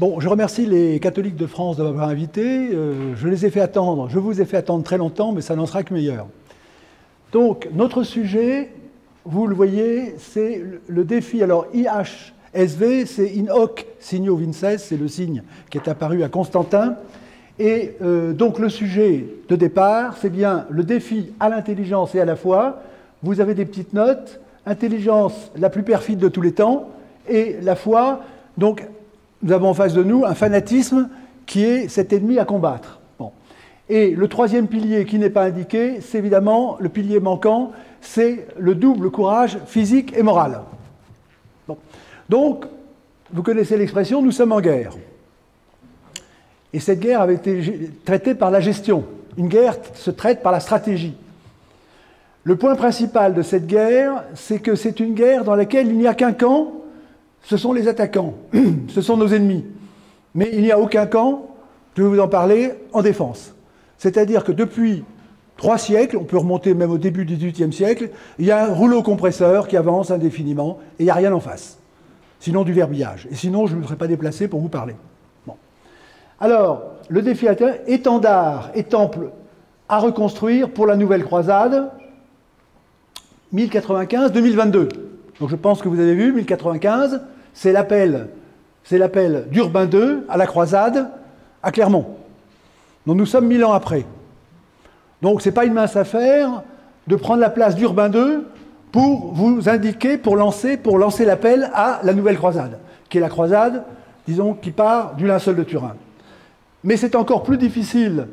Bon, je remercie les catholiques de France de m'avoir invité. Je les ai fait attendre, je vous ai fait attendre très longtemps, mais ça n'en sera que meilleur. Donc, notre sujet, vous le voyez, c'est le défi. Alors, IHSV, c'est In Hoc Signo Vinces, c'est le signe qui est apparu à Constantin. Et donc, le sujet de départ, c'est bien le défi à l'intelligence et à la foi. Vous avez des petites notes. Intelligence la plus perfide de tous les temps, et la foi, donc, nous avons en face de nous un fanatisme qui est cet ennemi à combattre. Bon. Et le troisième pilier qui n'est pas indiqué, c'est évidemment le pilier manquant, c'est le double courage physique et moral. Bon. Donc, vous connaissez l'expression, nous sommes en guerre. Et cette guerre avait été traitée par la gestion. Une guerre se traite par la stratégie. Le point principal de cette guerre, c'est que c'est une guerre dans laquelle il n'y a qu'un camp, ce sont les attaquants, ce sont nos ennemis. Mais il n'y a aucun camp, je vais vous en parler, en défense. C'est-à-dire que depuis 3 siècles, on peut remonter même au début du XVIIIe siècle, il y a un rouleau compresseur qui avance indéfiniment et il n'y a rien en face. Sinon du verbiage. Et sinon, je ne me serais pas déplacé pour vous parler. Bon. Alors, le défi étendard et temple à reconstruire pour la nouvelle croisade, 1095-2022. Donc je pense que vous avez vu, 1095, c'est l'appel d'Urbain II à la croisade à Clermont. Donc nous sommes 1000 ans après. Donc ce n'est pas une mince affaire de prendre la place d'Urbain II pour vous indiquer, pour lancer l'appel à la nouvelle croisade, qui est la croisade, disons, qui part du linceul de Turin. Mais c'est encore plus difficile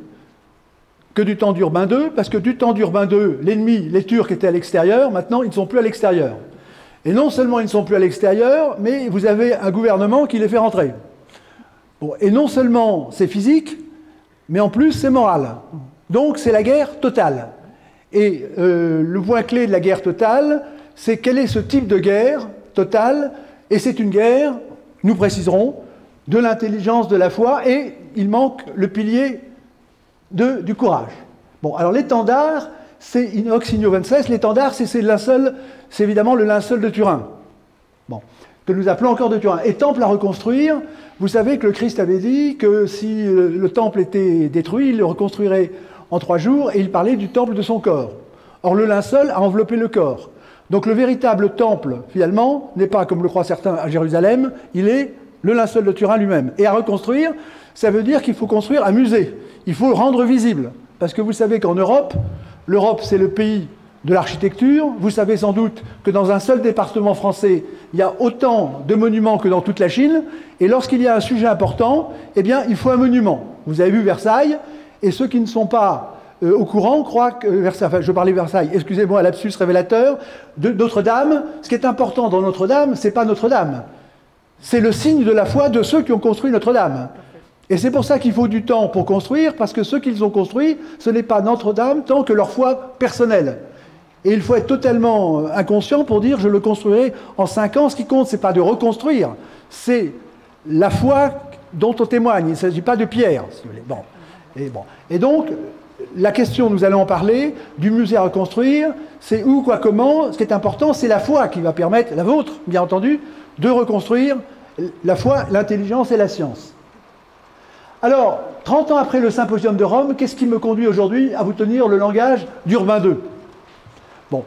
que du temps d'Urbain II, parce que du temps d'Urbain II, l'ennemi, les Turcs étaient à l'extérieur, maintenant ils ne sont plus à l'extérieur. Et non seulement ils ne sont plus à l'extérieur, mais vous avez un gouvernement qui les fait rentrer. Bon, et non seulement c'est physique, mais en plus c'est moral. Donc c'est la guerre totale. Et le point clé de la guerre totale, c'est quel est ce type de guerre totale, et c'est une guerre, nous préciserons, de l'intelligence, de la foi, et il manque le pilier du courage. Bon, alors l'étendard, c'est In Hoc Signo Vinces, l'étendard, c'est évidemment le linceul de Turin, bon, que nous appelons encore de Turin. Et temple à reconstruire, vous savez que le Christ avait dit que si le temple était détruit, il le reconstruirait en 3 jours, et il parlait du temple de son corps. Or, le linceul a enveloppé le corps. Donc le véritable temple, finalement, n'est pas, comme le croient certains, à Jérusalem, il est le linceul de Turin lui-même. Et à reconstruire, ça veut dire qu'il faut construire un musée. Il faut le rendre visible. Parce que vous savez qu'en Europe, l'Europe, c'est le pays de l'architecture. Vous savez sans doute que dans un seul département français, il y a autant de monuments que dans toute la Chine. Et lorsqu'il y a un sujet important, eh bien, il faut un monument. Vous avez vu Versailles, et ceux qui ne sont pas au courant croient que Versailles, enfin, je parlais Versailles, excusez-moi, lapsus révélateur, de Notre-Dame. Ce qui est important dans Notre-Dame, c'est pas Notre-Dame. C'est le signe de la foi de ceux qui ont construit Notre-Dame. Et c'est pour ça qu'il faut du temps pour construire, parce que ceux qu'ils ont construits, ce n'est pas Notre-Dame tant que leur foi personnelle. Et il faut être totalement inconscient pour dire « je le construirai en 5 ans ». Ce qui compte, ce n'est pas de reconstruire, c'est la foi dont on témoigne. Il ne s'agit pas de pierre, si vous voulez. Bon. Et donc, la question, nous allons en parler, du musée à reconstruire, c'est où, quoi, comment. Ce qui est important, c'est la foi qui va permettre, la vôtre, bien entendu, de reconstruire la foi, l'intelligence et la science. Alors, 30 ans après le symposium de Rome, qu'est-ce qui me conduit aujourd'hui à vous tenir le langage d'Urbain II? Bon.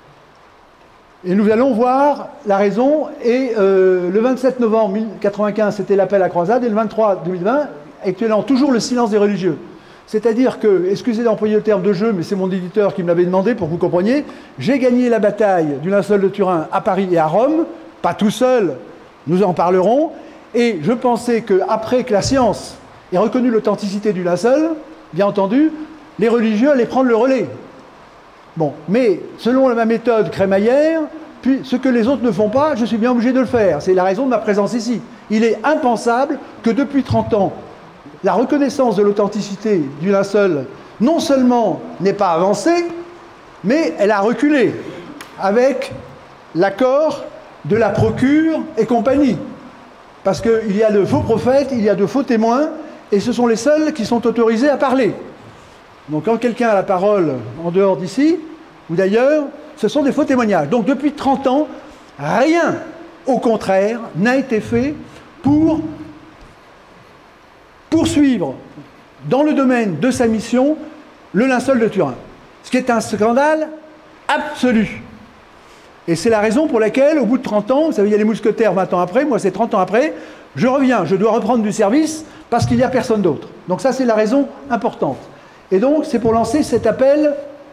Et nous allons voir la raison. Et le 27 novembre 1095, c'était l'appel à la croisade, et le 23 2020, actuellement toujours le silence des religieux. C'est-à-dire que, excusez d'employer le terme de jeu, mais c'est mon éditeur qui me l'avait demandé pour que vous compreniez, j'ai gagné la bataille du linceul de Turin à Paris et à Rome, pas tout seul, nous en parlerons, et je pensais qu'après que la science ait reconnu l'authenticité du linceul, bien entendu, les religieux allaient prendre le relais. Bon, mais selon ma méthode crémaillère, puis ce que les autres ne font pas, je suis bien obligé de le faire. C'est la raison de ma présence ici. Il est impensable que depuis 30 ans, la reconnaissance de l'authenticité du linceul, non seulement n'est pas avancée, mais elle a reculé avec l'accord de la procure et compagnie. Parce qu'il y a de faux prophètes, il y a de faux témoins, et ce sont les seuls qui sont autorisés à parler. Donc quand quelqu'un a la parole en dehors d'ici, ou d'ailleurs, ce sont des faux témoignages. Donc depuis 30 ans, rien, au contraire, n'a été fait pour poursuivre dans le domaine de sa mission le linceul de Turin. Ce qui est un scandale absolu. Et c'est la raison pour laquelle, au bout de 30 ans, vous savez, il y a les mousquetaires 20 ans après, moi c'est 30 ans après, je reviens, je dois reprendre du service parce qu'il n'y a personne d'autre. Donc ça, c'est la raison importante. Et donc, c'est pour lancer cet appel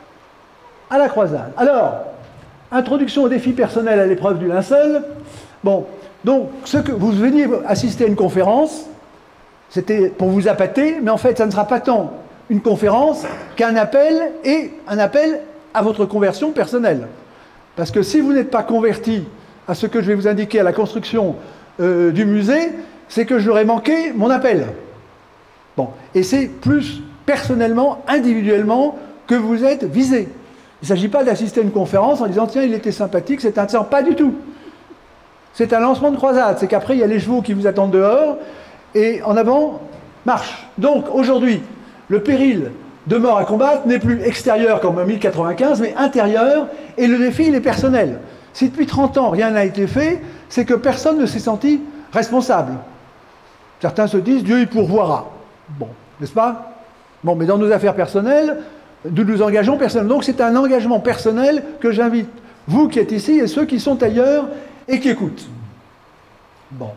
à la croisade. Alors, introduction au défi personnel à l'épreuve du linceul. Bon, donc, ce que vous veniez assister à une conférence, c'était pour vous appâter, mais en fait, ça ne sera pas tant une conférence qu'un appel et un appel à votre conversion personnelle. Parce que si vous n'êtes pas converti à ce que je vais vous indiquer à la construction du musée, c'est que j'aurais manqué mon appel. Bon, et c'est plus personnellement, individuellement, que vous êtes visé. Il ne s'agit pas d'assister à une conférence en disant « Tiens, il était sympathique, c'est un... » Pas du tout. C'est un lancement de croisade. C'est qu'après, il y a les chevaux qui vous attendent dehors, et en avant, marche. Donc, aujourd'hui, le péril de mort à combattre n'est plus extérieur comme en 1095, mais intérieur, et le défi, il est personnel. Si depuis 30 ans, rien n'a été fait, c'est que personne ne s'est senti responsable. Certains se disent « Dieu, il pourvoira ». Bon, n'est-ce pas? Bon, mais dans nos affaires personnelles, nous nous engageons personnellement. Donc c'est un engagement personnel que j'invite vous qui êtes ici et ceux qui sont ailleurs et qui écoutent. Bon.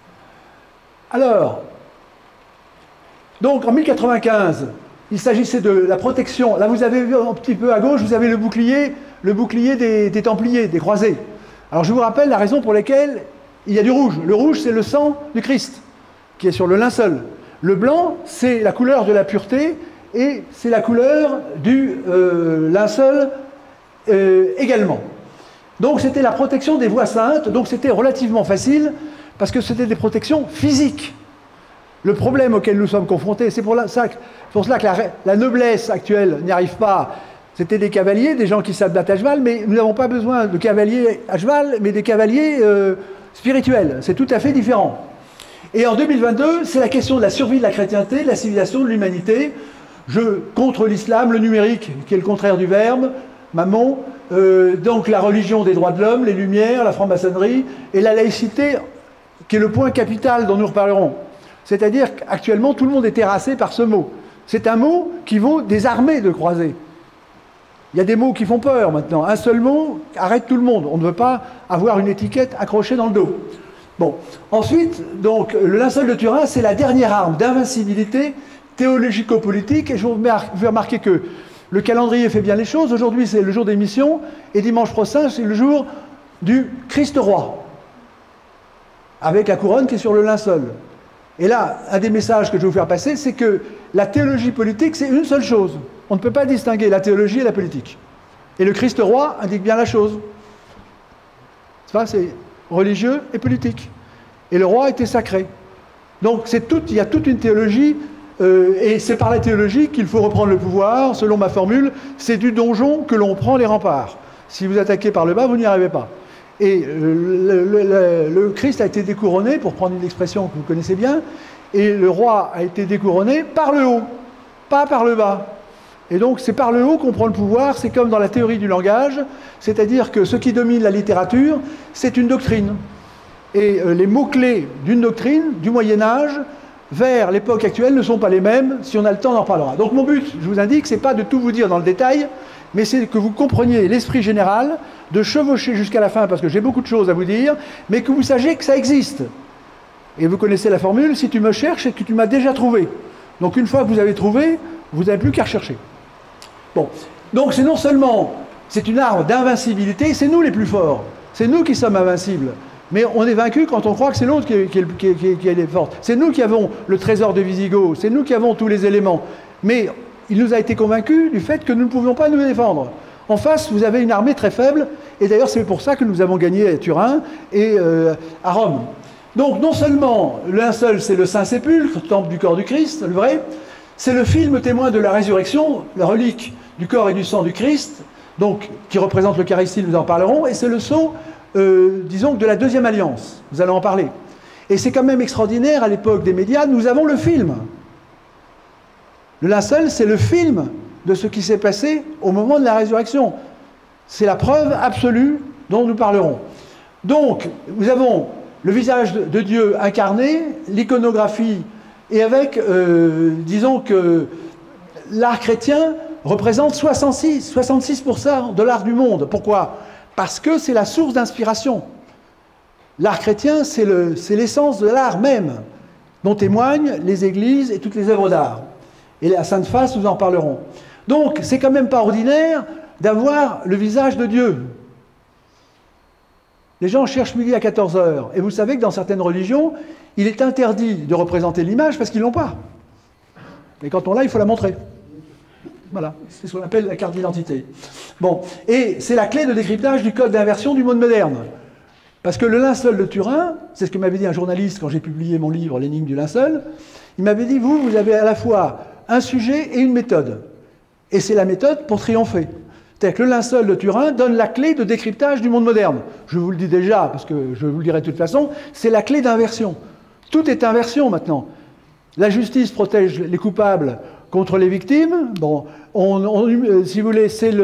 Alors, donc en 1095, il s'agissait de la protection. Là, vous avez vu un petit peu à gauche, vous avez le bouclier des Templiers, des croisés. Alors je vous rappelle la raison pour laquelle il y a du rouge. Le rouge, c'est le sang du Christ qui est sur le linceul. Le blanc, c'est la couleur de la pureté et c'est la couleur du linceul également. Donc c'était la protection des voies saintes, donc c'était relativement facile parce que c'était des protections physiques. Le problème auquel nous sommes confrontés, c'est pour cela que la noblesse actuelle n'y arrive pas. C'était des cavaliers, des gens qui savent battre à cheval, mais nous n'avons pas besoin de cavaliers à cheval, mais des cavaliers spirituels. C'est tout à fait différent. Et en 2022, c'est la question de la survie de la chrétienté, de la civilisation, de l'humanité. Contre l'islam, le numérique, qui est le contraire du verbe, mammon, donc la religion des droits de l'homme, les Lumières, la franc-maçonnerie, et la laïcité, qui est le point capital dont nous reparlerons. C'est-à-dire qu'actuellement, tout le monde est terrassé par ce mot. C'est un mot qui vaut des armées de croisés. Il y a des mots qui font peur maintenant. Un seul mot arrête tout le monde. On ne veut pas avoir une étiquette accrochée dans le dos. Bon. Ensuite, donc, le linceul de Turin, c'est la dernière arme d'invincibilité théologico-politique. Et je vous fais remarquer que le calendrier fait bien les choses. Aujourd'hui, c'est le jour des missions. Et dimanche prochain, c'est le jour du Christ roi. Avec la couronne qui est sur le linceul. Et là, un des messages que je vais vous faire passer, c'est que la théologie politique, c'est une seule chose. On ne peut pas distinguer la théologie et la politique. Et le Christ roi indique bien la chose. C'est religieux et politique. Et le roi était sacré. Donc il y a toute une théologie, et c'est par la théologie qu'il faut reprendre le pouvoir. Selon ma formule, c'est du donjon que l'on prend les remparts. Si vous attaquez par le bas, vous n'y arrivez pas. Et le Christ a été découronné, pour prendre une expression que vous connaissez bien, et le roi a été découronné par le haut, pas par le bas. Et donc c'est par le haut qu'on prend le pouvoir, c'est comme dans la théorie du langage, c'est-à-dire que ce qui domine la littérature, c'est une doctrine. Et les mots-clés d'une doctrine, du Moyen-Âge, vers l'époque actuelle, ne sont pas les mêmes. Si on a le temps, on en reparlera. Donc mon but, je vous indique, c'est pas de tout vous dire dans le détail, mais c'est que vous compreniez l'esprit général, de chevaucher jusqu'à la fin, parce que j'ai beaucoup de choses à vous dire, mais que vous sachiez que ça existe. Et vous connaissez la formule, si tu me cherches, c'est que tu m'as déjà trouvé. Donc une fois que vous avez trouvé, vous n'avez plus qu'à rechercher. Bon, donc c'est non seulement, c'est une arme d'invincibilité, c'est nous les plus forts, c'est nous qui sommes invincibles, mais on est vaincu quand on croit que c'est l'autre qui est fort. C'est nous qui avons le trésor de Visigoth, c'est nous qui avons tous les éléments, mais il nous a été convaincu du fait que nous ne pouvions pas nous défendre. En face, vous avez une armée très faible, et d'ailleurs c'est pour ça que nous avons gagné à Turin et à Rome. Donc non seulement le linceul, c'est le Saint-Sépulcre, temple du corps du Christ, le vrai, c'est le film témoin de la résurrection, la relique du corps et du sang du Christ, donc qui représente l'Eucharistie, nous en parlerons, et c'est le sceau, disons, de la deuxième alliance. Nous allons en parler. Et c'est quand même extraordinaire, à l'époque des médias, nous avons le film. Le linceul, c'est le film de ce qui s'est passé au moment de la résurrection. C'est la preuve absolue dont nous parlerons. Donc, nous avons le visage de Dieu incarné, l'iconographie et avec, disons que l'art chrétien représente 66% de l'art du monde. Pourquoi? Parce que c'est la source d'inspiration. L'art chrétien, c'est l'essence de l'art même, dont témoignent les églises et toutes les œuvres d'art. Et la Sainte Face, nous en parlerons. Donc, c'est quand même pas ordinaire d'avoir le visage de Dieu. Les gens cherchent midi à 14 heures. Et vous savez que dans certaines religions, il est interdit de représenter l'image parce qu'ils ne l'ont pas. Mais quand on l'a, il faut la montrer. Voilà, c'est ce qu'on appelle la carte d'identité. Bon, et c'est la clé de décryptage du code d'inversion du monde moderne. Parce que le linceul de Turin, c'est ce que m'avait dit un journaliste quand j'ai publié mon livre « L'énigme du linceul », il m'avait dit, vous avez à la fois un sujet et une méthode. Et c'est la méthode pour triompher. C'est-à-dire que le linceul de Turin donne la clé de décryptage du monde moderne. Je vous le dis déjà, parce que je vous le dirai de toute façon, c'est la clé d'inversion. Tout est inversion maintenant. La justice protège les coupables contre les victimes. Bon, si vous voulez, c'est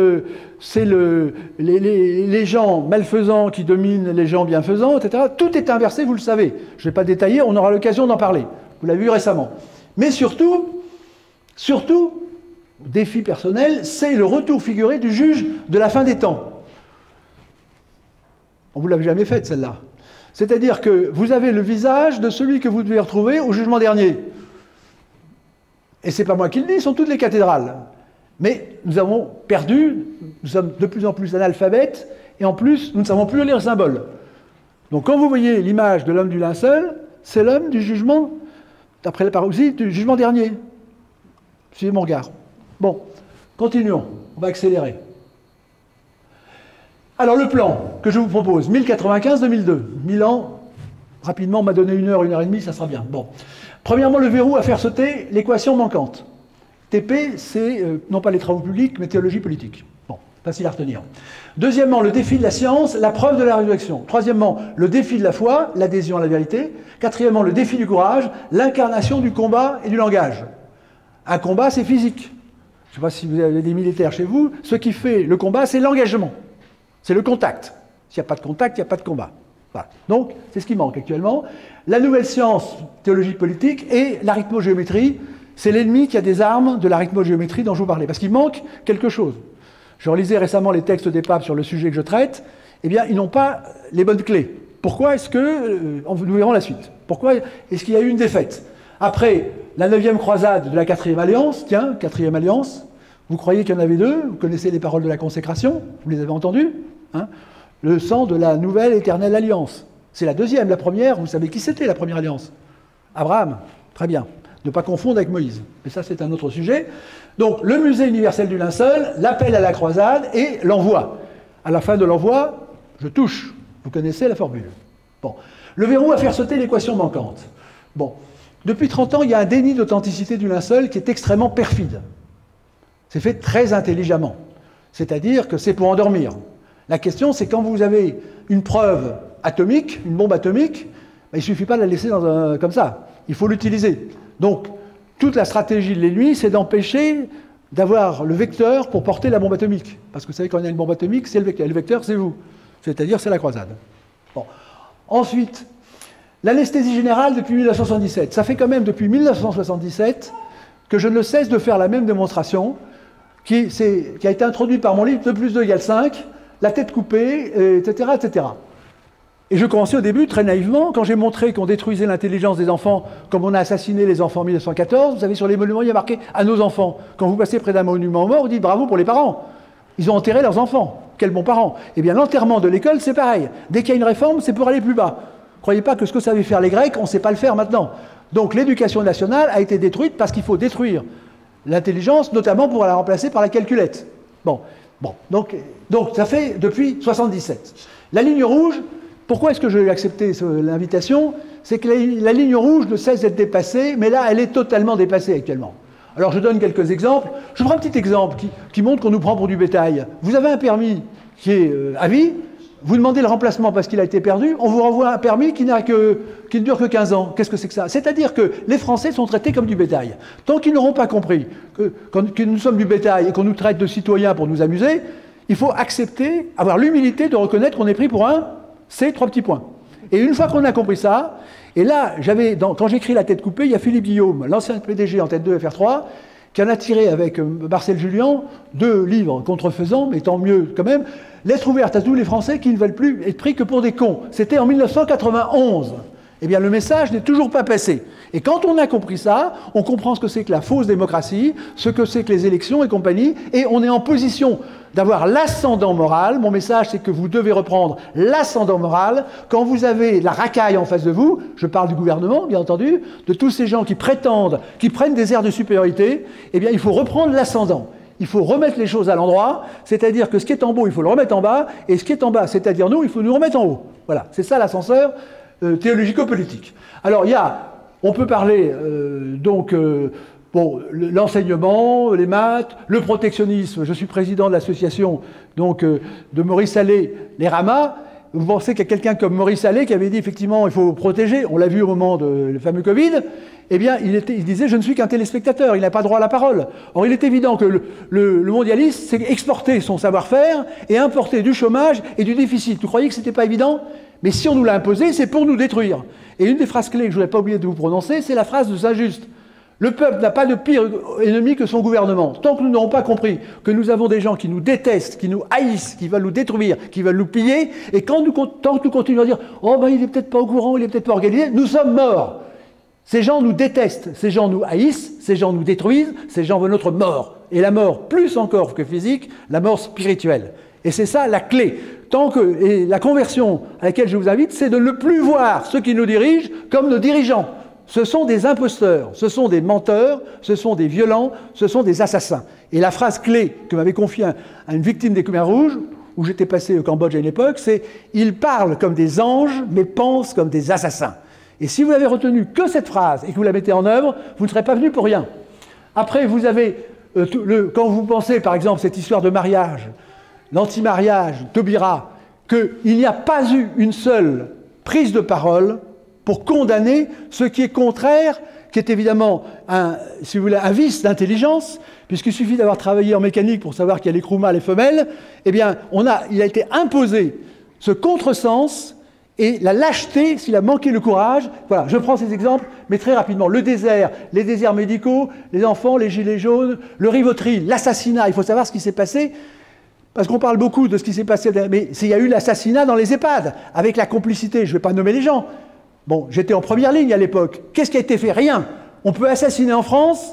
les gens malfaisants qui dominent les gens bienfaisants, etc. Tout est inversé, vous le savez. Je ne vais pas détailler, on aura l'occasion d'en parler. Vous l'avez vu récemment. Mais surtout, défi personnel, c'est le retour figuré du juge de la fin des temps. On ne vous l'avait jamais faite, celle-là. C'est-à-dire que vous avez le visage de celui que vous devez retrouver au jugement dernier. Et ce n'est pas moi qui le dis, ce sont toutes les cathédrales. Mais nous avons perdu, nous sommes de plus en plus analphabètes, et en plus, nous ne savons plus lire les symboles. Donc quand vous voyez l'image de l'homme du linceul, c'est l'homme du jugement, d'après la parousie, du jugement dernier. Suivez mon regard. Bon, continuons, on va accélérer. Alors le plan que je vous propose, 1095-2002, 1000 ans, rapidement, on m'a donné 1 heure, 1 heure et demie, ça sera bien. Bon. Premièrement, le verrou à faire sauter l'équation manquante. TP, c'est non pas les travaux publics, mais théologie politique. Bon, facile à retenir. Deuxièmement, le défi de la science, la preuve de la résurrection. Troisièmement, le défi de la foi, l'adhésion à la vérité. Quatrièmement, le défi du courage, l'incarnation du combat et du langage. Un combat, c'est physique. Je ne sais pas si vous avez des militaires chez vous. Ce qui fait le combat, c'est l'engagement. C'est le contact. S'il n'y a pas de contact, il n'y a pas de combat. Voilà. Donc, c'est ce qui manque actuellement. La nouvelle science, théologie politique, et l'arithmogéométrie, c'est l'ennemi qui a des armes de l'arithmogéométrie dont je vous parlais. Parce qu'il manque quelque chose. Je relisais récemment les textes des papes sur le sujet que je traite. Eh bien, ils n'ont pas les bonnes clés. Pourquoi est-ce que... nous verrons la suite. Pourquoi est-ce qu'il y a eu une défaite? Après, la 9e croisade de la 4e alliance, tiens, 4e alliance, vous croyez qu'il y en avait 2, vous connaissez les paroles de la consécration, vous les avez entendues, hein? Le sang de la nouvelle éternelle alliance. C'est la 2e, la première, vous savez qui c'était la première alliance? Abraham, très bien. Ne pas confondre avec Moïse. Mais ça, c'est un autre sujet. Donc, le musée universel du linceul, l'appel à la croisade et l'envoi. À la fin de l'envoi, je touche. Vous connaissez la formule. Bon. Le verrou à faire sauter l'équation manquante. Bon. Depuis 30 ans, il y a un déni d'authenticité du linceul qui est extrêmement perfide. C'est fait très intelligemment. C'est-à-dire que c'est pour endormir. La question, c'est quand vous avez une preuve atomique, une bombe atomique, ben, il ne suffit pas de la laisser comme ça. Il faut l'utiliser. Donc, toute la stratégie de l'ennemi, c'est d'empêcher d'avoir le vecteur pour porter la bombe atomique. Parce que vous savez, quand il y a une bombe atomique, c'est le vecteur. Et le vecteur, c'est vous. C'est-à-dire, c'est la croisade. Bon. Ensuite, l'anesthésie générale depuis 1977. Ça fait quand même depuis 1977 que je ne cesse de faire la même démonstration qui a été introduite par mon livre 2 + 2 = 5, la tête coupée, etc., etc. Et je commençais au début, très naïvement, quand j'ai montré qu'on détruisait l'intelligence des enfants, comme on a assassiné les enfants en 1914, vous savez, sur les monuments, il y a marqué « à nos enfants ». Quand vous passez près d'un monument mort, vous dites « bravo pour les parents ». Ils ont enterré leurs enfants. Quels bons parents. Eh bien, l'enterrement de l'école, c'est pareil. Dès qu'il y a une réforme, c'est pour aller plus bas. Croyez pas que ce que savaient faire les Grecs, on ne sait pas le faire maintenant. Donc l'éducation nationale a été détruite parce qu'il faut détruire l'intelligence, notamment pour la remplacer par la calculette. Bon. Donc ça fait depuis 1977. La ligne rouge, pourquoi est-ce que j'ai accepté l'invitation? C'est que la ligne rouge ne cesse d'être dépassée, mais là, elle est totalement dépassée actuellement. Alors je donne quelques exemples. Je prends un petit exemple qui montre qu'on nous prend pour du bétail. Vous avez un permis qui est à vie, vous demandez le remplacement parce qu'il a été perdu, on vous renvoie un permis qui ne dure que 15 ans. Qu'est-ce que c'est que ça? C'est-à-dire que les Français sont traités comme du bétail. Tant qu'ils n'auront pas compris que nous sommes du bétail et qu'on nous traite de citoyens pour nous amuser, il faut accepter, avoir l'humilité de reconnaître qu'on est pris pour un C, 3 petits points. Et une fois qu'on a compris ça, et là, quand j'écris La tête coupée, il y a Philippe Guillaume, l'ancien PDG en tête 2 FR3, qui en a tiré avec Marcel Julien 2 livres contrefaisants, mais tant mieux quand même, Lettre ouverte à tous les Français qui ne veulent plus être pris que pour des cons. C'était en 1991. Eh bien, le message n'est toujours pas passé. Et quand on a compris ça, on comprend ce que c'est que la fausse démocratie, ce que c'est que les élections et compagnie, et on est en position d'avoir l'ascendant moral. Mon message, c'est que vous devez reprendre l'ascendant moral quand vous avez la racaille en face de vous, je parle du gouvernement, bien entendu, de tous ces gens qui prétendent, qui prennent des airs de supériorité, eh bien, il faut reprendre l'ascendant. Il faut remettre les choses à l'endroit, c'est-à-dire que ce qui est en haut, il faut le remettre en bas, et ce qui est en bas, c'est-à-dire nous, il faut nous remettre en haut. Voilà, c'est ça l'ascenseur théologico-politique. Alors, on peut parler l'enseignement, les maths, le protectionnisme. Je suis président de l'association de Maurice Allais, les Ramas. Vous pensez qu'il y a quelqu'un comme Maurice Allais qui avait dit effectivement il faut protéger, on l'a vu au moment du fameux Covid, eh bien il disait je ne suis qu'un téléspectateur, il n'a pas droit à la parole. Or il est évident que le mondialiste, c'est exporter son savoir-faire et importer du chômage et du déficit. Vous croyez que ce n'était pas évident ? Mais si on nous l'a imposé, c'est pour nous détruire. Et une des phrases clés que je ne voudrais pas oublier de vous prononcer, c'est la phrase de Saint-Just. Le peuple n'a pas de pire ennemi que son gouvernement. Tant que nous n'aurons pas compris que nous avons des gens qui nous détestent, qui nous haïssent, qui veulent nous détruire, qui veulent nous piller, et tant que nous continuons à dire « Oh ben il n'est peut-être pas au courant, il n'est peut-être pas organisé », nous sommes morts. Ces gens nous détestent, ces gens nous haïssent, ces gens nous détruisent, ces gens veulent notre mort. Et la mort, plus encore que physique, la mort spirituelle. Et c'est ça la clé. Et la conversion à laquelle je vous invite, c'est de ne plus voir ceux qui nous dirigent comme nos dirigeants. Ce sont des imposteurs, ce sont des menteurs, ce sont des violents, ce sont des assassins. Et la phrase clé que m'avait confiée à une victime des Khmers rouges, où j'étais passé au Cambodge à une époque, c'est « Ils parlent comme des anges, mais pensent comme des assassins ». Et si vous n'avez retenu que cette phrase et que vous la mettez en œuvre, vous ne serez pas venu pour rien. Après, vous avez, quand vous pensez, par exemple, cette histoire de mariage, l'anti-mariage, Taubira, qu'il n'y a pas eu une seule prise de parole pour condamner ce qui est contraire, qui est évidemment un vice d'intelligence, puisqu'il suffit d'avoir travaillé en mécanique pour savoir qu'il y a les Kroumas, les femelles, eh bien, il a été imposé ce contresens et la lâcheté s'il a manqué le courage. Voilà, je prends ces exemples, mais très rapidement. Le désert, les déserts médicaux, les enfants, les gilets jaunes, le Rivotril, l'assassinat, il faut savoir ce qui s'est passé. Parce qu'on parle beaucoup de ce qui s'est passé, mais il y a eu l'assassinat dans les EHPAD, avec la complicité, je ne vais pas nommer les gens. Bon, j'étais en première ligne à l'époque. Qu'est-ce qui a été fait? Rien. On peut assassiner en France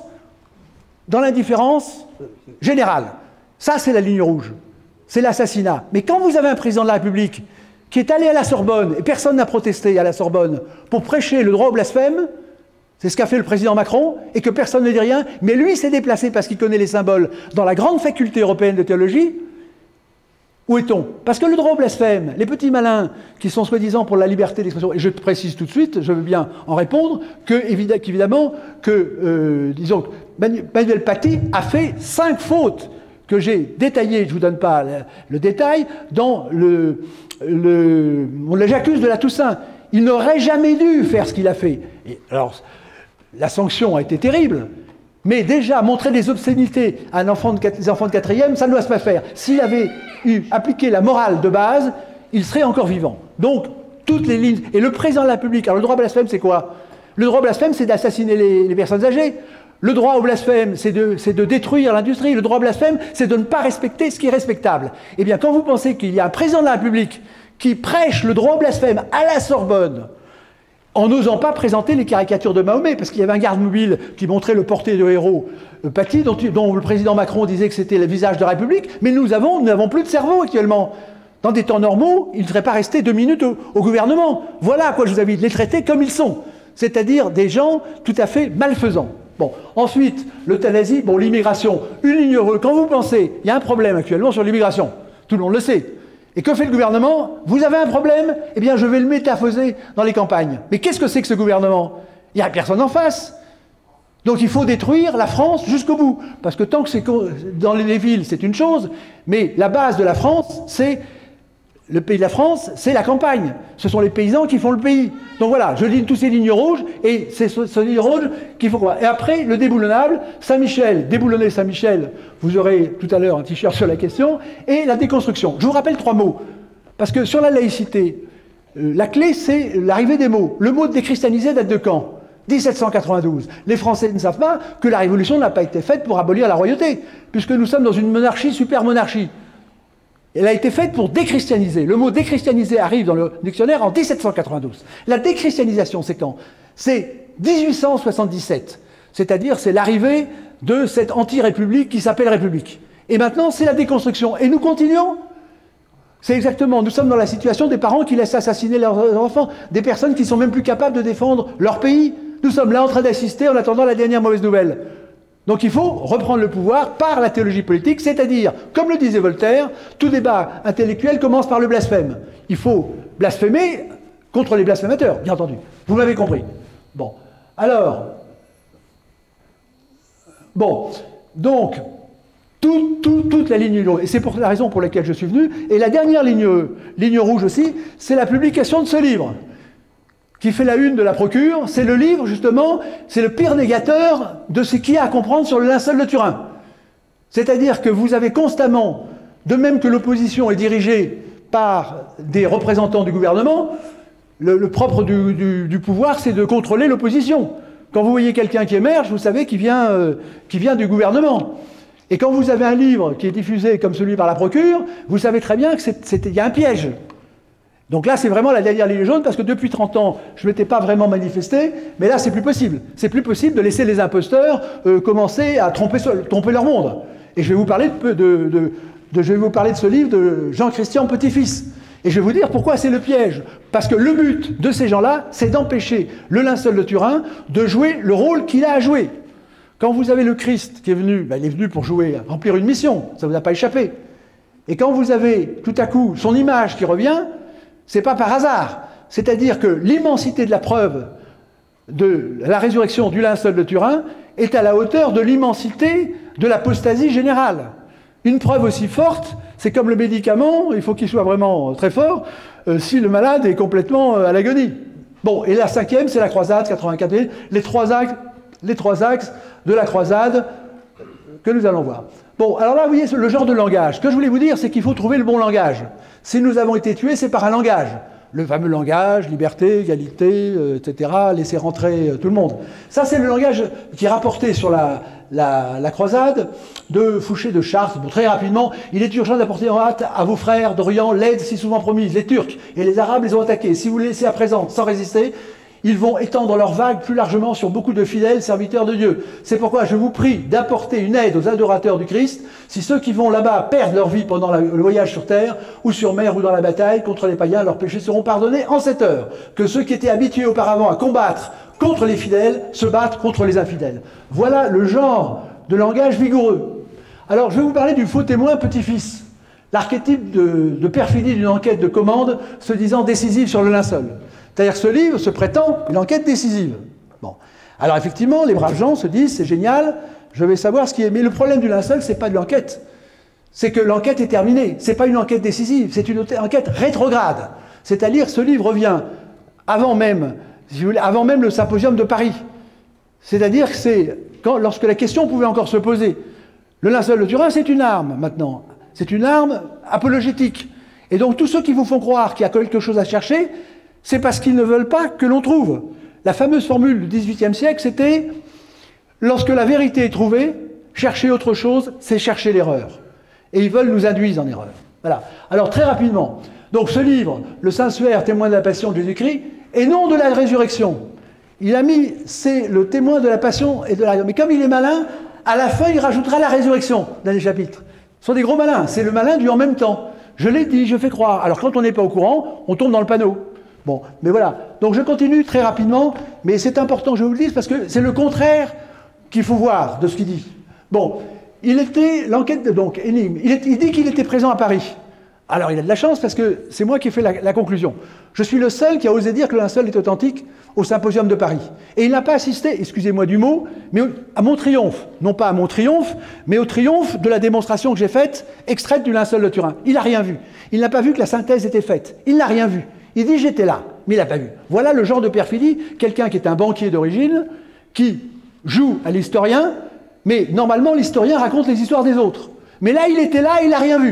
dans l'indifférence générale. Ça, c'est la ligne rouge. C'est l'assassinat. Mais quand vous avez un président de la République qui est allé à la Sorbonne, et personne n'a protesté à la Sorbonne, pour prêcher le droit au blasphème, c'est ce qu'a fait le président Macron, et que personne ne dit rien, mais lui s'est déplacé parce qu'il connaît les symboles dans la grande faculté européenne de théologie. Où est-on? Parce que le droit au blasphème, les petits malins qui sont soi-disant pour la liberté d'expression, et je précise tout de suite, je veux bien en répondre, qu'évidemment, disons, Manuel Paty a fait 5 fautes que j'ai détaillées, je ne vous donne pas le détail, on l'accuse de la Toussaint. Il n'aurait jamais dû faire ce qu'il a fait. Et alors, la sanction a été terrible, mais déjà, montrer des obscénités à des enfants de 4e, ça ne doit pas faire. S'il avait appliqué la morale de base, il serait encore vivant. Donc, toutes les lignes... Et le président de la République, alors le droit au blasphème, c'est quoi? Le droit au blasphème, c'est d'assassiner les personnes âgées. Le droit au blasphème, c'est de détruire l'industrie. Le droit au blasphème, c'est de ne pas respecter ce qui est respectable. Eh bien, quand vous pensez qu'il y a un président de la République qui prêche le droit au blasphème à la Sorbonne, en n'osant pas présenter les caricatures de Mahomet, parce qu'il y avait un garde mobile qui montrait le portrait de héros Paty, dont le président Macron disait que c'était le visage de la République, mais nous n'avons plus de cerveau actuellement. Dans des temps normaux, il ne serait pas resté 2 minutes au gouvernement. Voilà à quoi je vous invite, les traiter comme ils sont, c'est-à-dire des gens tout à fait malfaisants. Bon, ensuite, l'euthanasie, bon, l'immigration, une ligne rouge. Quand vous pensez, il y a un problème actuellement sur l'immigration, tout le monde le sait. Et que fait le gouvernement? Vous avez un problème? Eh bien, je vais le métamorphoser dans les campagnes. Mais qu'est-ce que c'est que ce gouvernement? Il n'y a personne en face. Donc il faut détruire la France jusqu'au bout. Parce que tant que c'est dans les villes, c'est une chose, mais la base de la France, c'est... Le pays de la France, c'est la campagne. Ce sont les paysans qui font le pays. Donc voilà, je lis toutes ces lignes rouges, et c'est ces lignes rouges qu'il faut croire. Et après, le déboulonnable, Saint-Michel, déboulonner Saint-Michel, vous aurez tout à l'heure un t-shirt sur la question, et la déconstruction. Je vous rappelle 3 mots, parce que sur la laïcité, La clé, c'est l'arrivée des mots. Le mot de déchristianiser date de quand? 1792. Les Français ne savent pas que la Révolution n'a pas été faite pour abolir la royauté, puisque nous sommes dans une monarchie, super-monarchie. Elle a été faite pour déchristianiser. Le mot déchristianiser arrive dans le dictionnaire en 1792. La déchristianisation, c'est quand? C'est 1877. C'est-à-dire, c'est l'arrivée de cette anti-république qui s'appelle République. Et maintenant, c'est la déconstruction. Et nous continuons. C'est exactement, nous sommes dans la situation des parents qui laissent assassiner leurs enfants, des personnes qui ne sont même plus capables de défendre leur pays. Nous sommes là en train d'assister en attendant la dernière mauvaise nouvelle. Donc il faut reprendre le pouvoir par la théologie politique, c'est-à-dire, comme le disait Voltaire, tout débat intellectuel commence par le blasphème. Il faut blasphémer contre les blasphémateurs, bien entendu. Vous m'avez compris. Bon. Alors, bon, donc, toute la ligne rouge, et c'est pour la raison pour laquelle je suis venu, et la dernière ligne rouge aussi, c'est la publication de ce livre, qui fait la une de la Procure. C'est le livre, justement, c'est le pire négateur de ce qu'il y a à comprendre sur le linceul de Turin. C'est-à-dire que vous avez constamment, de même que l'opposition est dirigée par des représentants du gouvernement, le propre du pouvoir, c'est de contrôler l'opposition. Quand vous voyez quelqu'un qui émerge, vous savez qu'il vient du gouvernement. Et quand vous avez un livre qui est diffusé comme celui par la Procure, vous savez très bien qu'il y a un piège. Donc là, c'est vraiment la dernière ligne jaune, parce que depuis 30 ans, je ne m'étais pas vraiment manifesté, mais là, c'est plus possible. C'est plus possible de laisser les imposteurs commencer à tromper leur monde. Et je vais vous parler je vais vous parler de ce livre de Jean-Christian Petit-Fils. Et je vais vous dire pourquoi c'est le piège. Parce que le but de ces gens-là, c'est d'empêcher le linceul de Turin de jouer le rôle qu'il a à jouer. Quand vous avez le Christ qui est venu, ben, il est venu pour remplir une mission, ça ne vous a pas échappé. Et quand vous avez tout à coup son image qui revient, c'est pas par hasard. C'est-à-dire que l'immensité de la preuve de la résurrection du linceul de Turin est à la hauteur de l'immensité de l'apostasie générale. Une preuve aussi forte, c'est comme le médicament, il faut qu'il soit vraiment très fort, si le malade est complètement à l'agonie. Bon, et la cinquième, c'est la croisade, 84 000, les trois axes de la croisade que nous allons voir. Bon, alors là, vous voyez le genre de langage. Ce que je voulais vous dire, c'est qu'il faut trouver le bon langage. Si nous avons été tués, c'est par un langage. Le fameux langage, liberté, égalité, etc., laisser rentrer tout le monde. Ça, c'est le langage qui est rapporté sur la croisade de Fouché de Chartres. Bon, très rapidement, il est urgent d'apporter en hâte à vos frères d'Orient l'aide si souvent promise. Les Turcs et les Arabes les ont attaqués. Si vous les laissez à présent sans résister, ils vont étendre leurs vagues plus largement sur beaucoup de fidèles serviteurs de Dieu. C'est pourquoi je vous prie d'apporter une aide aux adorateurs du Christ, si ceux qui vont là-bas perdent leur vie pendant le voyage sur terre, ou sur mer, ou dans la bataille, contre les païens, leurs péchés seront pardonnés en cette heure. Que ceux qui étaient habitués auparavant à combattre contre les fidèles se battent contre les infidèles. Voilà le genre de langage vigoureux. Alors, je vais vous parler du faux témoin petit-fils. L'archétype de perfidie d'une enquête de commande se disant décisive sur le linceul. C'est-à-dire que ce livre se prétend une enquête décisive. Bon. Alors effectivement, les braves gens se disent, c'est génial, je vais savoir ce qui est... Mais le problème du linceul, c'est pas de l'enquête. C'est que l'enquête est terminée. C'est pas une enquête décisive, c'est une enquête rétrograde. C'est-à-dire, ce livre revient avant même, si vous voulez, avant même le symposium de Paris. C'est-à-dire que c'est lorsque la question pouvait encore se poser. Le linceul de Turin, c'est une arme, maintenant. C'est une arme apologétique. Et donc, tous ceux qui vous font croire qu'il y a quelque chose à chercher, c'est parce qu'ils ne veulent pas que l'on trouve. La fameuse formule du XVIIIe siècle, c'était « Lorsque la vérité est trouvée, chercher autre chose, c'est chercher l'erreur. » Et ils veulent nous induire en erreur. Voilà. Alors, très rapidement, donc ce livre, le Saint-Suaire, témoin de la passion de Jésus-Christ, et non de la résurrection. Il a mis, c'est le témoin de la passion et de la résurrection. Mais comme il est malin, à la fin, il rajoutera la résurrection dans les chapitres. Ce sont des gros malins. C'est le malin du « en même temps ». Je l'ai dit, je fais croire. Alors, quand on n'est pas au courant, on tombe dans le panneau. Bon, mais voilà. Donc je continue très rapidement, mais c'est important que je vous le dise parce que c'est le contraire qu'il faut voir de ce qu'il dit. Bon, l'enquête, donc, énigme, il dit qu'il était présent à Paris. Alors il a de la chance parce que c'est moi qui ai fait la conclusion. Je suis le seul qui a osé dire que le linceul est authentique au symposium de Paris. Et il n'a pas assisté, excusez-moi du mot, mais à mon triomphe. Non pas à mon triomphe, mais au triomphe de la démonstration que j'ai faite, extraite du linceul de Turin. Il n'a rien vu. Il n'a pas vu que la synthèse était faite. Il n'a rien vu. Il dit « j'étais là », mais il n'a pas vu. Voilà le genre de perfidie, quelqu'un qui est un banquier d'origine, qui joue à l'historien, mais normalement l'historien raconte les histoires des autres. Mais là, il était là, il n'a rien vu.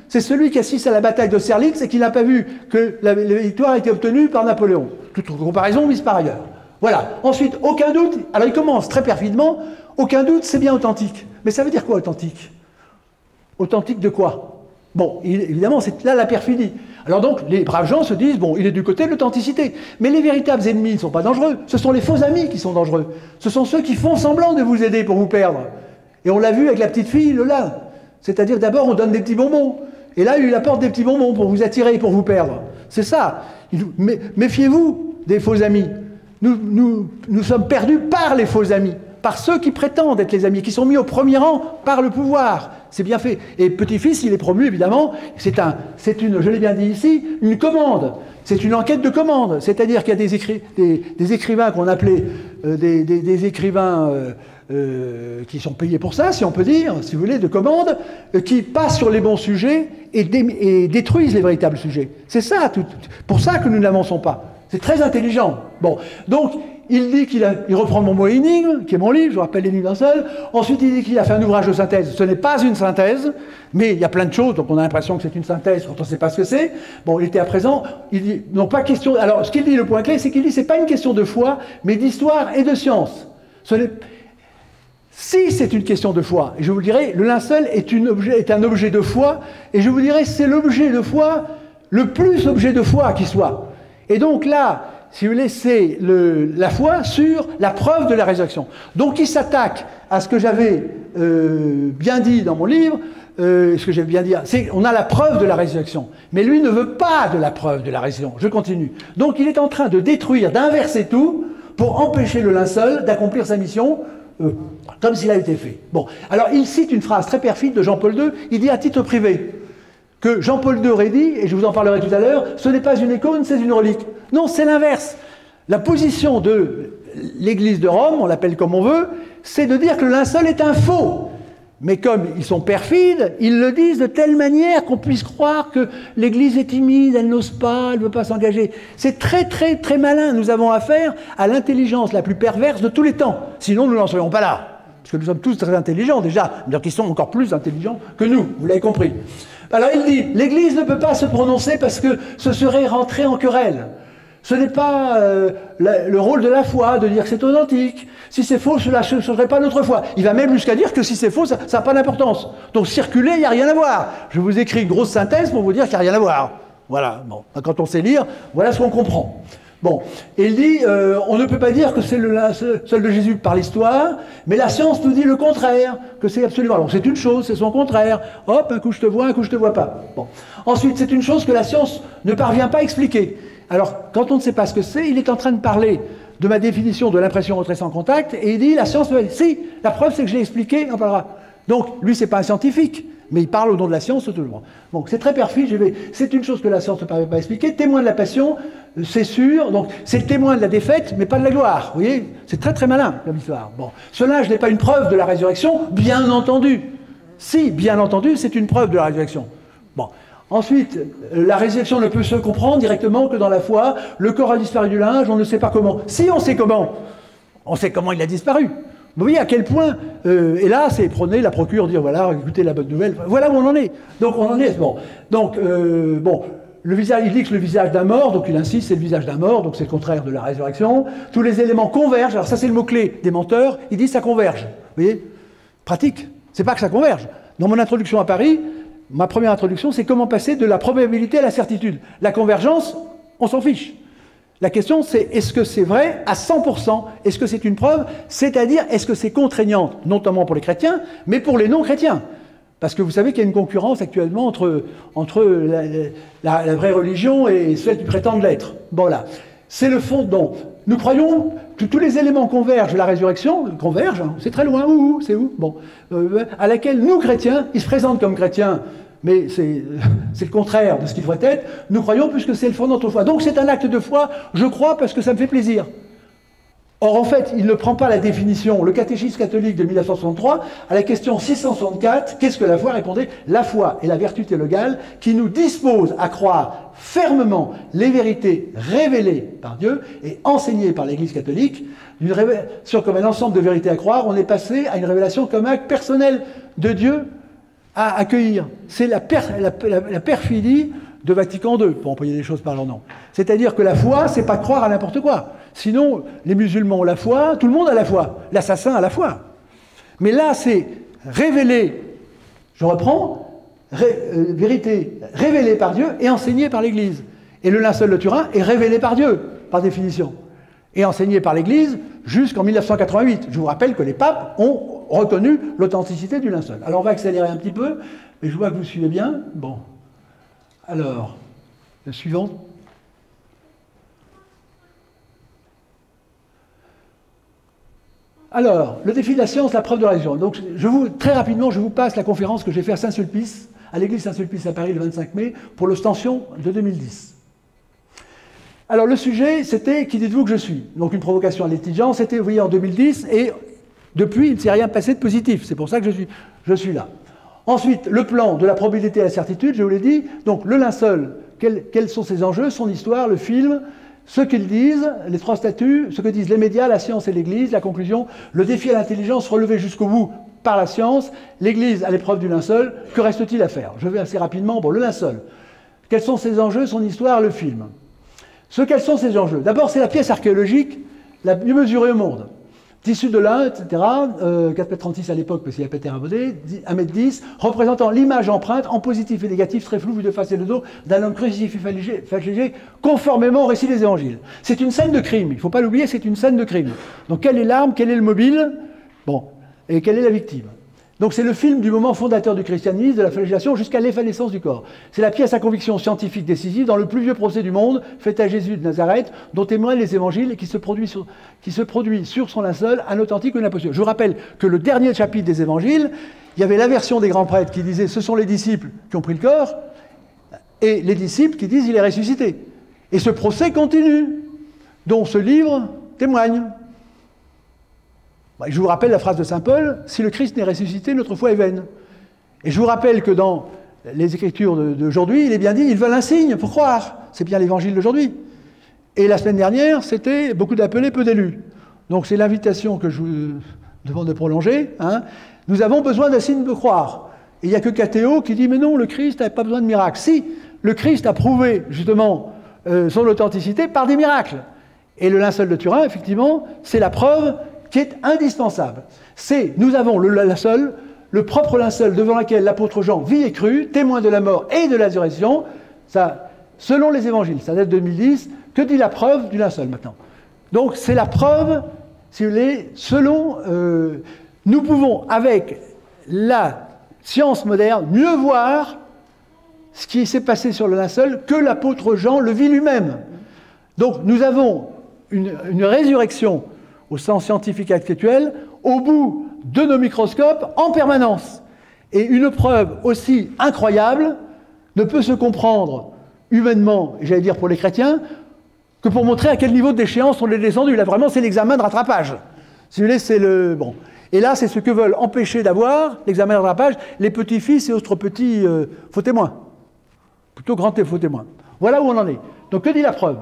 C'est celui qui assiste à la bataille d'Austerlitz et qui n'a pas vu que la victoire a été obtenue par Napoléon. Toute comparaison mise par ailleurs. Voilà. Ensuite, aucun doute. Alors il commence très perfidement. Aucun doute, c'est bien authentique. Mais ça veut dire quoi, authentique? Authentique de quoi? Bon, évidemment, c'est là la perfidie. Alors donc, les braves gens se disent, bon, il est du côté de l'authenticité. Mais les véritables ennemis ne sont pas dangereux. Ce sont les faux amis qui sont dangereux. Ce sont ceux qui font semblant de vous aider pour vous perdre. Et on l'a vu avec la petite fille, Lola. C'est-à-dire, d'abord, on donne des petits bonbons. Et là, il apporte des petits bonbons pour vous attirer, pour vous perdre. C'est ça. Méfiez-vous des faux amis. Nous sommes perdus par les faux amis, par ceux qui prétendent être les amis, qui sont mis au premier rang par le pouvoir. C'est bien fait. Et petit-fils, il est promu, évidemment. C'est une, je l'ai bien dit ici, une commande. C'est une enquête de commande. C'est-à-dire qu'il y a des écrivains qu'on appelait des écrivains qui sont payés pour ça, si on peut dire, si vous voulez, de commande, qui passent sur les bons sujets et détruisent les véritables sujets. C'est ça, pour ça que nous n'avançons pas. C'est très intelligent. Bon, donc, il dit il reprend mon mot énigme, qui est mon livre, je vous rappelle l'énigme d'un seul. Ensuite, il dit qu'il a fait un ouvrage de synthèse. Ce n'est pas une synthèse, mais il y a plein de choses, donc on a l'impression que c'est une synthèse quand on ne sait pas ce que c'est. Bon, il était à présent, il dit, non pas question... Alors, ce qu'il dit, le point clé, c'est qu'il dit, c'est pas une question de foi, mais d'histoire et de science. Si c'est une question de foi, et je vous le dirai, le linceul est un objet de foi, et je vous dirai, c'est l'objet de foi, le plus objet de foi qui soit. Et donc là, si vous voulez, c'est la foi sur la preuve de la résurrection. Donc il s'attaque à ce que j'avais bien dit dans mon livre, ce que j'avais bien dit, c'est on a la preuve de la résurrection. Mais lui ne veut pas de la preuve de la résurrection. Je continue. Donc il est en train de détruire, d'inverser tout, pour empêcher le linceul d'accomplir sa mission, comme s'il a été fait. Bon, alors il cite une phrase très perfide de Jean-Paul II, il dit à titre privé, que Jean-Paul II aurait dit, et je vous en parlerai tout à l'heure, ce n'est pas une icône, c'est une relique. Non, c'est l'inverse. La position de l'Église de Rome, on l'appelle comme on veut, c'est de dire que le linceul est un faux. Mais comme ils sont perfides, ils le disent de telle manière qu'on puisse croire que l'Église est timide, elle n'ose pas, elle ne veut pas s'engager. C'est très très très malin. Nous avons affaire à l'intelligence la plus perverse de tous les temps. Sinon, nous n'en serions pas là. Parce que nous sommes tous très intelligents déjà, donc ils sont encore plus intelligents que nous, vous l'avez compris. Alors il dit, l'Église ne peut pas se prononcer parce que ce serait rentrer en querelle. Ce n'est pas le rôle de la foi de dire que c'est authentique. Si c'est faux, cela ne serait pas notre foi. Il va même jusqu'à dire que si c'est faux, ça n'a pas d'importance. Donc circuler, il n'y a rien à voir. Je vous écris une grosse synthèse pour vous dire qu'il n'y a rien à voir. Voilà. Bon. Quand on sait lire, voilà ce qu'on comprend. Bon. Et il dit, on ne peut pas dire que c'est le seul de Jésus par l'histoire, mais la science nous dit le contraire, que c'est absolument... Alors c'est une chose, c'est son contraire. Hop, un coup je te vois, un coup je te vois pas. Bon. Ensuite, c'est une chose que la science ne parvient pas à expliquer. Alors, quand on ne sait pas ce que c'est, il est en train de parler de ma définition de l'impression retrait sans contact, et il dit, la science me dit, si, la preuve c'est que je l'ai expliqué, on parlera. Donc, lui, c'est pas un scientifique, mais il parle au nom de la science toujours. Donc, c'est très perfide, c'est une chose que la science ne parvient pas à expliquer, témoin de la passion, c'est sûr, donc c'est le témoin de la défaite, mais pas de la gloire, vous voyez, c'est très très malin, comme histoire. Bon, cela, je n'ai pas une preuve de la résurrection, bien entendu. Si, bien entendu, c'est une preuve de la résurrection. Bon. Ensuite, la résurrection ne peut se comprendre directement que dans la foi. Le corps a disparu du linge, on ne sait pas comment. Si on sait comment il a disparu. Vous voyez à quel point, et là c'est prôner la procure, dire voilà, écoutez la bonne nouvelle, voilà où on en est. Donc on en est, bon. Donc, bon, le visage, il dit que le visage d'un mort, donc il insiste, c'est le visage d'un mort, donc c'est le contraire de la résurrection. Tous les éléments convergent, alors ça c'est le mot-clé des menteurs, il dit ça converge. Vous voyez, pratique, c'est pas que ça converge. Dans mon introduction à Paris, ma première introduction, c'est comment passer de la probabilité à la certitude. La convergence, on s'en fiche. La question, c'est est-ce que c'est vrai à 100%? Est-ce que c'est une preuve? C'est-à-dire, est-ce que c'est contraignant, notamment pour les chrétiens, mais pour les non-chrétiens? Parce que vous savez qu'il y a une concurrence actuellement entre la vraie religion et celle qui prétendent l'être. Bon, là. C'est le fond. Donc, nous croyons que tous les éléments convergent de la résurrection, convergent, hein, c'est très loin, c'est où? Bon, à laquelle nous, chrétiens, ils se présentent comme chrétiens, mais c'est le contraire de ce qu'il devrait être, nous croyons puisque c'est le fond de notre foi. Donc c'est un acte de foi, je crois parce que ça me fait plaisir. Or, en fait, il ne prend pas la définition, le catéchisme catholique de 1963, à la question 664, qu'est-ce que la foi? Répondait, la foi est la vertu théologale qui nous dispose à croire fermement les vérités révélées par Dieu et enseignées par l'Église catholique. Sur comme un ensemble de vérités à croire, on est passé à une révélation comme acte personnel de Dieu à accueillir. C'est la perfidie de Vatican II, pour employer les choses par leur nom. C'est-à-dire que la foi, c'est pas croire à n'importe quoi. Sinon, les musulmans ont la foi, tout le monde a la foi. L'assassin a la foi. Mais là, c'est révélé, je reprends, vérité révélée par Dieu et enseignée par l'Église. Et le linceul de Turin est révélé par Dieu, par définition, et enseigné par l'Église jusqu'en 1988. Je vous rappelle que les papes ont reconnu l'authenticité du linceul. Alors on va accélérer un petit peu, mais je vois que vous suivez bien. Bon. Alors, le suivant. Alors, le défi de la science, la preuve de la raison. Donc, très rapidement, je vous passe la conférence que j'ai faite à Saint-Sulpice, à l'église Saint-Sulpice à Paris le 25 mai, pour l'ostension de 2010. Alors, le sujet, c'était « Qui dites-vous que je suis ?» Donc, une provocation à l'intelligence, c'était, vous voyez, en 2010, et depuis, il ne s'est rien passé de positif. C'est pour ça que je suis là. Ensuite, le plan de la probabilité à la certitude, je vous l'ai dit. Donc, le linceul, quels sont ses enjeux, son histoire, le film, ce qu'ils disent, les trois statuts, ce que disent les médias, la science et l'Église, la conclusion, le défi à l'intelligence relevé jusqu'au bout par la science, l'Église à l'épreuve du linceul, que reste-t-il à faire? Je vais assez rapidement. Bon, le linceul. Quels sont ses enjeux, son histoire, le film? Quels sont ses enjeux? D'abord, c'est la pièce archéologique la mieux mesurée au monde. Tissu de lin, etc., 4,36 m à l'époque, parce qu'il n'y a pas été raboté, 1,10 m, représentant l'image empreinte en positif et négatif, très flou, vu de face et de dos, d'un homme crucifié flagellé, conformément au récit des évangiles. C'est une scène de crime, il ne faut pas l'oublier, c'est une scène de crime. Donc quelle est l'arme, quel est le mobile, bon, et quelle est la victime? Donc c'est le film du moment fondateur du christianisme, de la flagellation jusqu'à l'effanescence du corps. C'est la pièce à conviction scientifique décisive dans le plus vieux procès du monde, fait à Jésus de Nazareth, dont témoignent les évangiles et qui se produit sur son linceul, un authentique ou une imposture. Je vous rappelle que le dernier chapitre des évangiles, il y avait la version des grands prêtres qui disait « ce sont les disciples qui ont pris le corps » et les disciples qui disent « il est ressuscité ». Et ce procès continue, dont ce livre témoigne. Je vous rappelle la phrase de saint Paul, « Si le Christ n'est ressuscité, notre foi est vaine ». Et je vous rappelle que dans les Écritures d'aujourd'hui, il est bien dit, ils veulent un signe pour croire. C'est bien l'évangile d'aujourd'hui. Et la semaine dernière, c'était beaucoup d'appelés, peu d'élus. Donc c'est l'invitation que je vous demande de prolonger. Hein. Nous avons besoin d'un signe de croire. Et il n'y a que Cathéo qui dit, mais non, le Christ n'avait pas besoin de miracles. Si, le Christ a prouvé justement son authenticité par des miracles. Et le linceul de Turin, effectivement, c'est la preuve qui est indispensable. Nous avons le linceul, le propre linceul devant lequel l'apôtre Jean vit et crut, témoin de la mort et de la résurrection, ça, selon les évangiles, ça date de 2010, que dit la preuve du linceul maintenant? Donc c'est la preuve, si vous voulez, selon... nous pouvons, avec la science moderne, mieux voir ce qui s'est passé sur le linceul que l'apôtre Jean le vit lui-même. Donc nous avons une résurrection au sens scientifique et actuel, au bout de nos microscopes, en permanence. Et une preuve aussi incroyable ne peut se comprendre humainement, j'allais dire pour les chrétiens, que pour montrer à quel niveau de déchéance on est descendu. Là, vraiment, c'est l'examen de rattrapage. Si vous voulez, c'est le... Bon. Et là, c'est ce que veulent empêcher d'avoir, l'examen de rattrapage, les petits-fils et autres petits faux témoins. Plutôt grands faux témoins. Voilà où on en est. Donc, que dit la preuve?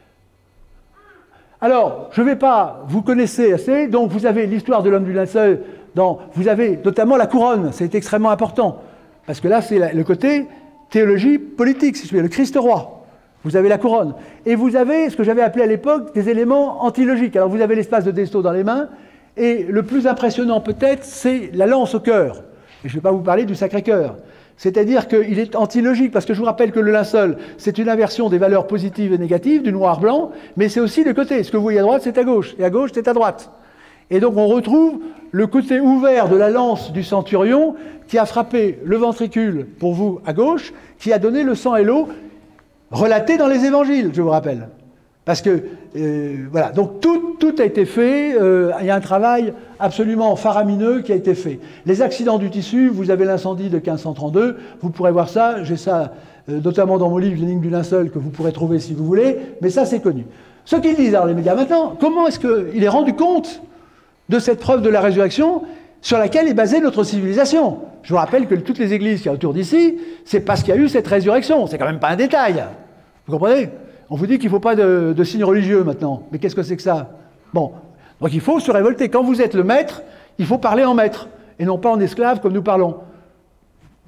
Alors, je ne vais pas, vous connaissez assez, donc vous avez l'histoire de l'homme du linceul, vous avez notamment la couronne, c'est extrêmement important, parce que là, c'est le côté théologie politique, si je veux, le Christ roi. Vous avez la couronne. Et vous avez ce que j'avais appelé à l'époque des éléments antilogiques. Alors, vous avez l'espace de Desto dans les mains, et le plus impressionnant peut-être, c'est la lance au cœur. Et je ne vais pas vous parler du Sacré-Cœur. C'est-à-dire qu'il est antilogique, parce que je vous rappelle que le linceul, c'est une inversion des valeurs positives et négatives, du noir-blanc, mais c'est aussi le côté. Ce que vous voyez à droite, c'est à gauche, et à gauche, c'est à droite. Et donc on retrouve le côté ouvert de la lance du centurion qui a frappé le ventricule, pour vous, à gauche, qui a donné le sang et l'eau, relatés dans les évangiles, je vous rappelle. Parce que, voilà, donc tout a été fait, il y a un travail absolument faramineux qui a été fait. Les accidents du tissu, vous avez l'incendie de 1532, vous pourrez voir ça, j'ai ça notamment dans mon livre « L'énigme du linceul » que vous pourrez trouver si vous voulez, mais ça c'est connu. Ce qu'ils disent alors les médias maintenant, comment est-ce qu'il est rendu compte de cette preuve de la résurrection sur laquelle est basée notre civilisation? Je vous rappelle que toutes les églises qu'il y a autour d'ici, c'est parce qu'il y a eu cette résurrection, c'est quand même pas un détail, vous comprenez? On vous dit qu'il ne faut pas de signes religieux maintenant. Mais qu'est-ce que c'est que ça? Bon, donc il faut se révolter. Quand vous êtes le maître, il faut parler en maître, et non pas en esclave comme nous parlons.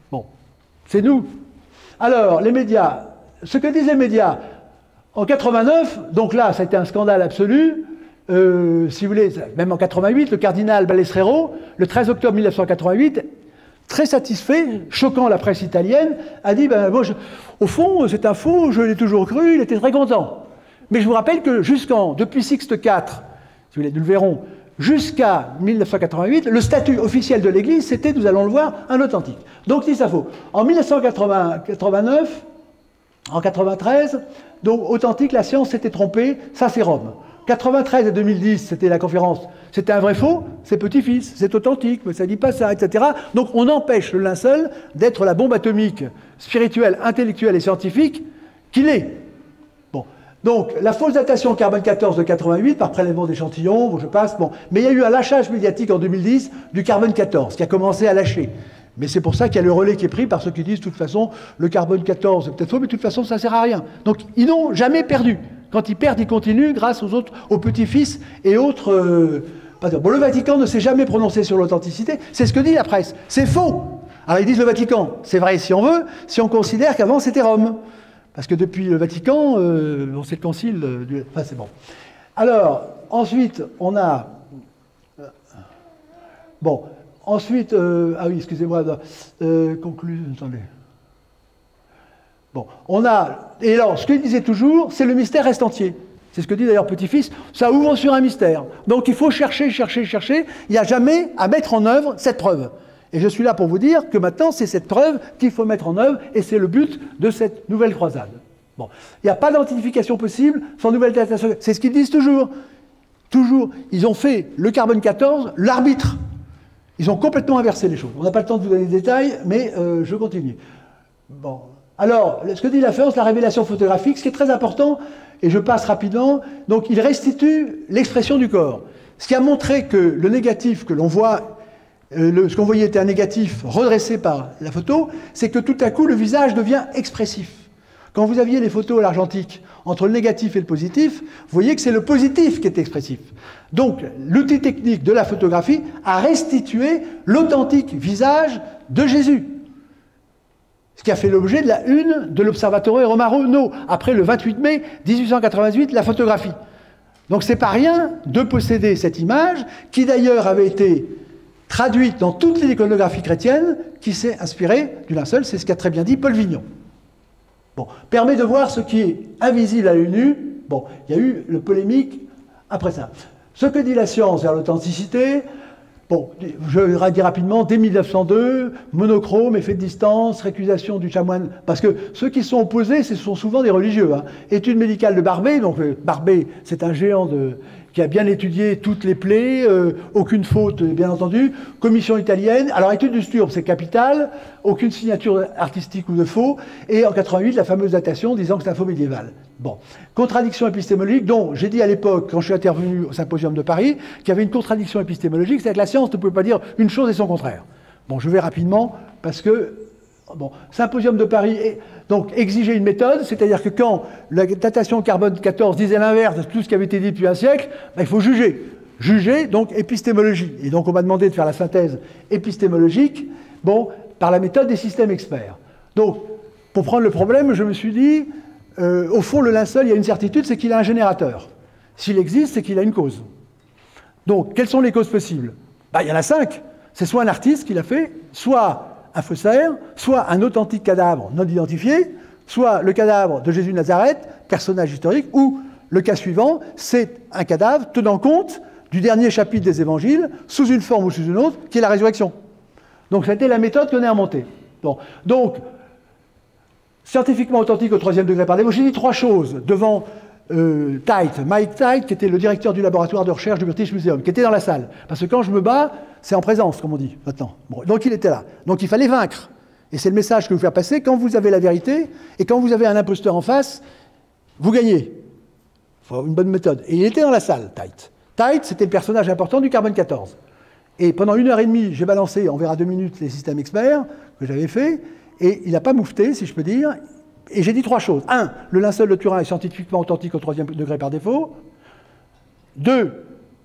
Bon, c'est nous. Alors, les médias, ce que disent les médias, en 89, donc là, ça a été un scandale absolu, si vous voulez, même en 88, le cardinal Balestrero, le 13 octobre 1988, très satisfait, choquant la presse italienne, a dit, ben, moi, au fond, cette info, je l'ai toujours cru, il était très content. Mais je vous rappelle que depuis Sixte IV, si vous voulez, nous le verrons, jusqu'à 1988, le statut officiel de l'Église, c'était, nous allons le voir, un authentique. Donc, si ça faut. En 1989, en 93, donc authentique, la science s'était trompée, ça c'est Rome. 93 et 2010, c'était la conférence, c'était un vrai faux, c'est petit-fils, c'est authentique, mais ça dit pas ça, etc. Donc on empêche le linceul d'être la bombe atomique spirituelle, intellectuelle et scientifique qu'il est. Bon. Donc la fausse datation carbone 14 de 88 par prélèvement d'échantillons, bon, je passe, bon. Mais il y a eu un lâchage médiatique en 2010 du carbone 14 qui a commencé à lâcher. Mais c'est pour ça qu'il y a le relais qui est pris par ceux qui disent, de toute façon, le carbone 14, c'est peut-être faux, mais de toute façon, ça ne sert à rien. Donc, ils n'ont jamais perdu. Quand ils perdent, ils continuent grâce aux autres, aux petits-fils et autres... Bon, le Vatican ne s'est jamais prononcé sur l'authenticité. C'est ce que dit la presse. C'est faux. Alors, ils disent le Vatican. C'est vrai si on veut, si on considère qu'avant, c'était Rome. Parce que depuis le Vatican, c'est le concile... Enfin, c'est bon. Alors, ensuite, on a... Bon... Ensuite, ah oui, excusez-moi, attendez. Bon, on a, et alors, ce qu'il disait toujours, c'est le mystère reste entier. C'est ce que dit d'ailleurs Petit-Fils, ça ouvre sur un mystère. Donc il faut chercher, chercher, chercher, il n'y a jamais à mettre en œuvre cette preuve. Et je suis là pour vous dire que maintenant, c'est cette preuve qu'il faut mettre en œuvre, et c'est le but de cette nouvelle croisade. Bon, il n'y a pas d'identification possible sans nouvelle datation. C'est ce qu'ils disent toujours. Toujours, ils ont fait le carbone 14 l'arbitre. Ils ont complètement inversé les choses. On n'a pas le temps de vous donner les détails, mais je continue. Bon. Alors, ce que dit la science, la révélation photographique, ce qui est très important, et je passe rapidement, donc il restitue l'expression du corps. Ce qui a montré que le négatif que l'on voit, ce qu'on voyait était un négatif redressé par la photo, c'est que tout à coup, le visage devient expressif. Quand vous aviez les photos à l'argentique, entre le négatif et le positif, vous voyez que c'est le positif qui est expressif. Donc, l'outil technique de la photographie a restitué l'authentique visage de Jésus. Ce qui a fait l'objet de la une de l'Observatore Romano, après le 28 mai 1888, la photographie. Donc, c'est pas rien de posséder cette image, qui d'ailleurs avait été traduite dans toutes les iconographie chrétiennes, qui s'est inspirée du linceul, c'est ce qu'a très bien dit Paul Vignon. Bon, permet de voir ce qui est invisible à l'œil nu. Bon, il y a eu le polémique après ça. Ce que dit la science vers l'authenticité, bon, je vais dire rapidement, dès 1902, monochrome, effet de distance, récusation du chamoine, parce que ceux qui sont opposés, ce sont souvent des religieux. Hein. Étude médicale de Barbet, donc Barbet, c'est un géant qui a bien étudié toutes les plaies, aucune faute, bien entendu. Commission italienne. Alors, étude du Sturm, c'est capital, aucune signature artistique ou de faux. Et en 88, la fameuse datation disant que c'est un faux médiéval. Bon. Contradiction épistémologique, dont j'ai dit à l'époque, quand je suis intervenu au Symposium de Paris, qu'il y avait une contradiction épistémologique, c'est que la science ne pouvait pas dire une chose et son contraire. Bon, je vais rapidement, parce que, bon, Symposium de Paris, donc exiger une méthode, c'est-à-dire que quand la datation carbone 14 disait l'inverse de tout ce qui avait été dit depuis un siècle, ben, il faut juger. Juger, donc épistémologie. Et donc on m'a demandé de faire la synthèse épistémologique, bon, par la méthode des systèmes experts. Donc, pour prendre le problème, je me suis dit, au fond, le linceul, il y a une certitude, c'est qu'il a un générateur. S'il existe, c'est qu'il a une cause. Donc, quelles sont les causes possibles? Ben, il y en a 5. C'est soit un artiste qui l'a fait, soit un faussaire, soit un authentique cadavre non identifié, soit le cadavre de Jésus de Nazareth, personnage historique, ou le cas suivant, c'est un cadavre tenant compte du dernier chapitre des évangiles, sous une forme ou sous une autre, qui est la résurrection. Donc c'était la méthode qu'on a remontée. Bon. Donc, scientifiquement authentique au 3e degré par défaut, j'ai dit 3 choses devant Mike Tite, qui était le directeur du laboratoire de recherche du British Museum, qui était dans la salle. Parce que quand je me bats, c'est en présence, comme on dit maintenant. Bon, donc il était là. Donc il fallait vaincre. Et c'est le message que je veux faire passer. Quand vous avez la vérité, et quand vous avez un imposteur en face, vous gagnez. Il faut avoir une bonne méthode. Et il était dans la salle, Tite. Tite, c'était le personnage important du carbone 14. Et pendant 1h30, j'ai balancé, on verra 2 minutes, les systèmes experts que j'avais fait, et il n'a pas moufté, si je peux dire. Et j'ai dit 3 choses. 1, le linceul de Turin est scientifiquement authentique au 3e degré par défaut. 2,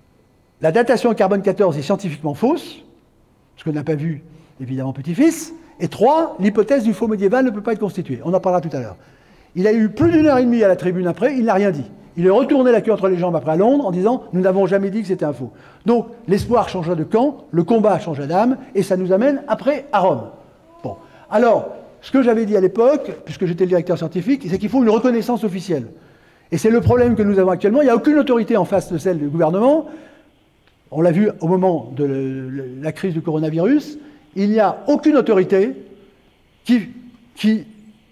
la datation au carbone 14 est scientifiquement fausse, ce que n'a pas vu, évidemment, Petit-Fils. Et 3, l'hypothèse du faux médiéval ne peut pas être constituée. On en parlera tout à l'heure. Il a eu plus d'une heure et demie à la tribune après, il n'a rien dit. Il est retourné la queue entre les jambes après à Londres en disant « Nous n'avons jamais dit que c'était un faux ». Donc l'espoir changea de camp, le combat changea d'âme, et ça nous amène après à Rome. Bon. Alors, ce que j'avais dit à l'époque, puisque j'étais le directeur scientifique, c'est qu'il faut une reconnaissance officielle. Et c'est le problème que nous avons actuellement. Il n'y a aucune autorité en face de celle du gouvernement. On l'a vu au moment de la crise du coronavirus. Il n'y a aucune autorité qui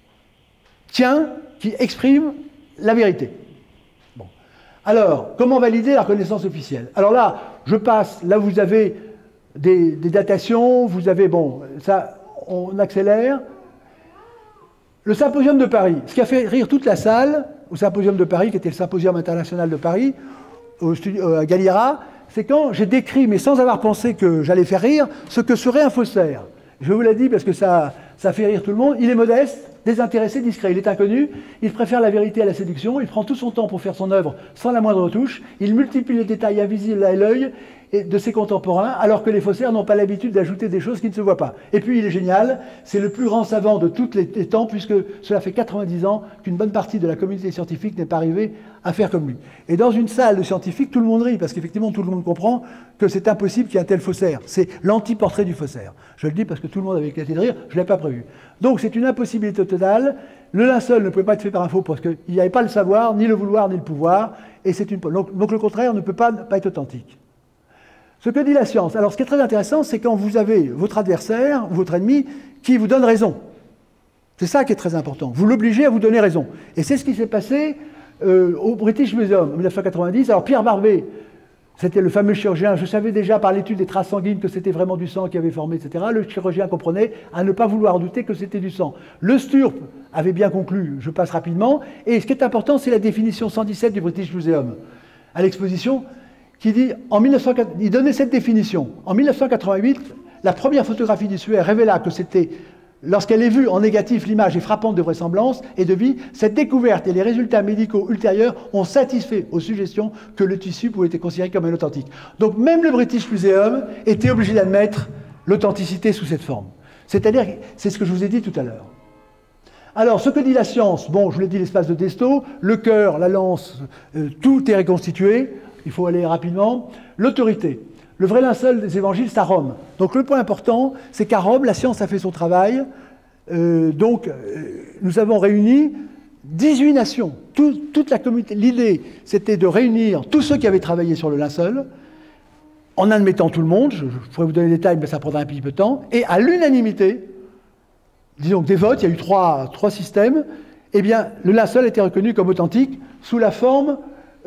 exprime la vérité. Bon. Alors, comment valider la reconnaissance officielle? Alors là, je passe, là vous avez des datations, vous avez, bon, ça, on accélère. Le symposium de Paris, ce qui a fait rire toute la salle, au symposium de Paris, qui était le symposium international de Paris, à Galliera, c'est quand j'ai décrit, mais sans avoir pensé que j'allais faire rire, ce que serait un faussaire. Je vous l'ai dit parce que ça fait rire tout le monde. Il est modeste, désintéressé, discret. Il est inconnu, il préfère la vérité à la séduction, il prend tout son temps pour faire son œuvre sans la moindre retouche, il multiplie les détails invisibles à l'œil de ses contemporains, alors que les faussaires n'ont pas l'habitude d'ajouter des choses qui ne se voient pas. Et puis il est génial, c'est le plus grand savant de tous les temps, puisque cela fait 90 ans qu'une bonne partie de la communauté scientifique n'est pas arrivée à faire comme lui. Et dans une salle de scientifiques, tout le monde rit, parce qu'effectivement tout le monde comprend que c'est impossible qu'il y ait un tel faussaire. C'est l'anti-portrait du faussaire. Je le dis parce que tout le monde avait éclaté de rire, je ne l'ai pas prévu. Donc c'est une impossibilité totale. Le linceul ne pouvait pas être fait par un faux, parce qu'il n'y avait pas le savoir, ni le vouloir, ni le pouvoir, et c'est donc le contraire ne peut pas être authentique. Ce que dit la science. Alors, ce qui est très intéressant, c'est quand vous avez votre adversaire ou votre ennemi qui vous donne raison. C'est ça qui est très important. Vous l'obligez à vous donner raison. Et c'est ce qui s'est passé au British Museum en 1990. Alors, Pierre Barbet, c'était le fameux chirurgien. Je savais déjà par l'étude des traces sanguines que c'était vraiment du sang qui avait formé, etc. Le chirurgien comprenait à ne pas vouloir douter que c'était du sang. Le Sturp avait bien conclu, je passe rapidement. Et ce qui est important, c'est la définition 117 du British Museum à l'exposition, qui dit, il donnait cette définition. En 1988, la première photographie du suaire révéla que c'était, lorsqu'elle est vue en négatif, l'image est frappante de vraisemblance et de vie. Cette découverte et les résultats médicaux ultérieurs ont satisfait aux suggestions que le tissu pouvait être considéré comme un authentique. Donc même le British Museum était obligé d'admettre l'authenticité sous cette forme. C'est-à-dire, c'est ce que je vous ai dit tout à l'heure. Alors, ce que dit la science, bon, je vous l'ai dit, l'espace de Desto, le cœur, la lance, tout est reconstitué. Il faut aller rapidement. L'autorité. Le vrai linceul des évangiles, c'est à Rome. Donc le point important, c'est qu'à Rome, la science a fait son travail. Nous avons réuni 18 nations, toute la communauté. L'idée, c'était de réunir tous ceux qui avaient travaillé sur le linceul, en admettant tout le monde. Je pourrais vous donner des détails, mais ça prendra un petit peu de temps. Et à l'unanimité, disons que des votes, il y a eu trois systèmes, eh bien, le linceul a été reconnu comme authentique sous la forme...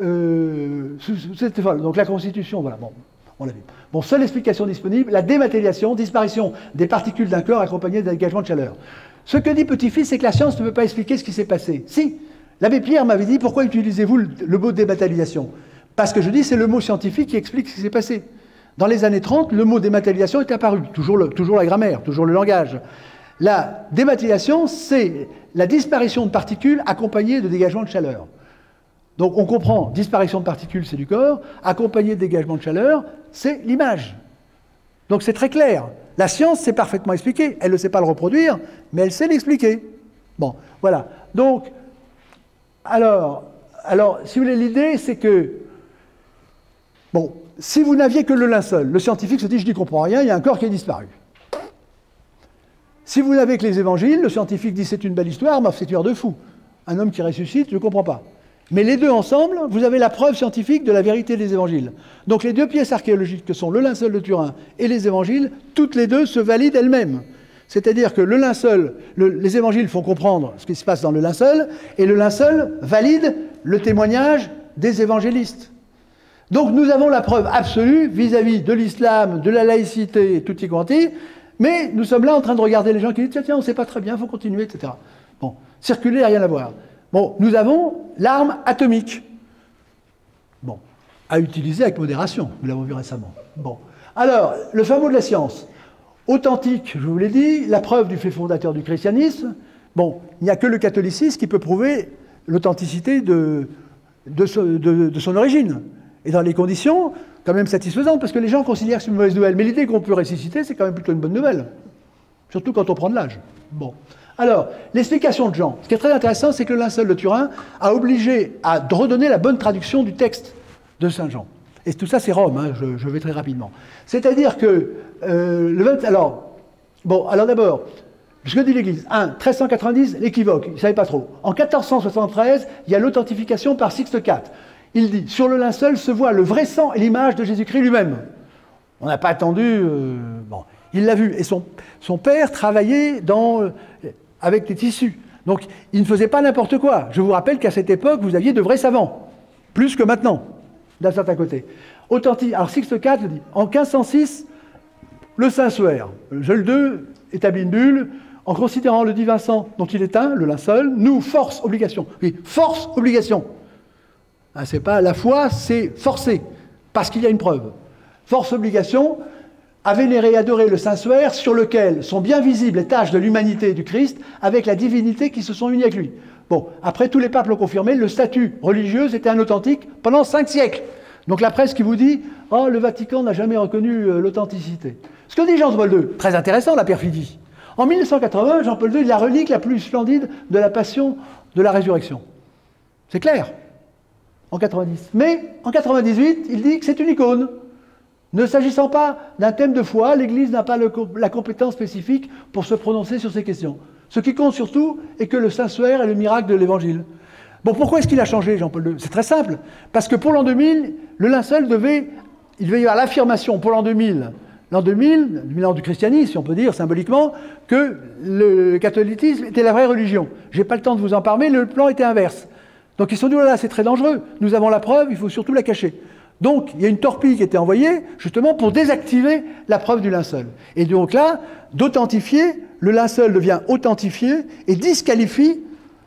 donc la Constitution, voilà, bon, on l'a vu. Bon, seule explication disponible, la dématérialisation, disparition des particules d'un corps accompagnées d'un dégagement de chaleur. Ce que dit Petit-Fils, c'est que la science ne peut pas expliquer ce qui s'est passé. Si, l'abbé Pierre m'avait dit, pourquoi utilisez-vous le mot dématérialisation? Parce que je dis, c'est le mot scientifique qui explique ce qui s'est passé. Dans les années 30, le mot dématérialisation est apparu, toujours la grammaire, toujours le langage. La dématérialisation, c'est la disparition de particules accompagnées de dégagement de chaleur. Donc on comprend, disparition de particules, c'est du corps, accompagné de dégagement de chaleur, c'est l'image. Donc c'est très clair. La science sait parfaitement expliquer. Elle ne sait pas le reproduire, mais elle sait l'expliquer. Bon, voilà. Donc, alors si vous voulez, l'idée, c'est que, bon, si vous n'aviez que le linceul, le scientifique se dit, je n'y comprends rien, il y a un corps qui est disparu. Si vous n'avez que les évangiles, le scientifique dit, c'est une belle histoire, mais c'est une histoire de fou. Un homme qui ressuscite, je ne comprends pas. Mais les deux ensemble, vous avez la preuve scientifique de la vérité des évangiles. Donc les deux pièces archéologiques que sont le linceul de Turin et les évangiles, toutes les deux se valident elles-mêmes. C'est-à-dire que le linceul, les évangiles font comprendre ce qui se passe dans le linceul, et le linceul valide le témoignage des évangélistes. Donc nous avons la preuve absolue vis-à-vis de l'islam, de la laïcité, tutti quanti, mais nous sommes là en train de regarder les gens qui disent « Tiens, on ne sait pas très bien, il faut continuer, etc. » Bon, circuler, rien à voir. Bon, nous avons l'arme atomique. Bon, à utiliser avec modération, nous l'avons vu récemment. Bon, alors, le fin mot de la science. Authentique, je vous l'ai dit, la preuve du fait fondateur du christianisme. Bon, il n'y a que le catholicisme qui peut prouver l'authenticité de son origine. Et dans les conditions quand même satisfaisantes, parce que les gens considèrent que c'est une mauvaise nouvelle. Mais l'idée qu'on peut ressusciter, c'est quand même plutôt une bonne nouvelle. surtout quand on prend de l'âge. Bon. Alors, l'explication de Jean, ce qui est très intéressant, c'est que le linceul de Turin a obligé à redonner la bonne traduction du texte de Saint Jean. Et tout ça, c'est Rome, hein, je vais très rapidement. C'est-à-dire que alors d'abord, ce que dit l'Église, 1390, l'équivoque, il ne savait pas trop. En 1473, il y a l'authentification par Sixte IV. Il dit, sur le linceul se voit le vrai sang et l'image de Jésus-Christ lui-même. On n'a pas attendu... il l'a vu. Et son père travaillait avec des tissus. Donc, il ne faisait pas n'importe quoi. Je vous rappelle qu'à cette époque, vous aviez de vrais savants. Plus que maintenant, d'un certain côté. Alors, Sixte IV le dit. En 1506, le Saint-Suaire, Jeule II, établit une bulle, en considérant le divin sang dont il est un, le linceul, nous, force, obligation. Oui, force, obligation. C'est pas la foi, c'est forcer, parce qu'il y a une preuve. Force, obligation, à vénérer et adorer le Saint-Suaire, sur lequel sont bien visibles les taches de l'humanité du Christ, avec la divinité qui se sont unies avec lui. Bon, après, tous les papes l'ont confirmé, le statut religieux était un authentique pendant 5 siècles. Donc la presse qui vous dit « Oh, le Vatican n'a jamais reconnu l'authenticité ». Ce que dit Jean-Paul II, très intéressant la perfidie. En 1980, Jean-Paul II est la relique la plus splendide de la passion de la résurrection. C'est clair, en 90. Mais en 98, il dit que c'est une icône. Ne s'agissant pas d'un thème de foi, l'Église n'a pas la compétence spécifique pour se prononcer sur ces questions. Ce qui compte surtout est que le Saint-Suaire est le miracle de l'Évangile. Bon, pourquoi est-ce qu'il a changé, Jean-Paul II? C'est très simple. Parce que pour l'an 2000, le linceul il devait y avoir l'affirmation pour l'an 2000, le an du christianisme, si on peut dire symboliquement, que le catholicisme était la vraie religion. Je n'ai pas le temps de vous en parler, le plan était inverse. Donc ils se sont dit, oh là, c'est très dangereux, nous avons la preuve, il faut surtout la cacher. Donc il y a une torpille qui était envoyée, justement, pour désactiver la preuve du linceul. Et donc là, d'authentifier, le linceul devient authentifié et disqualifie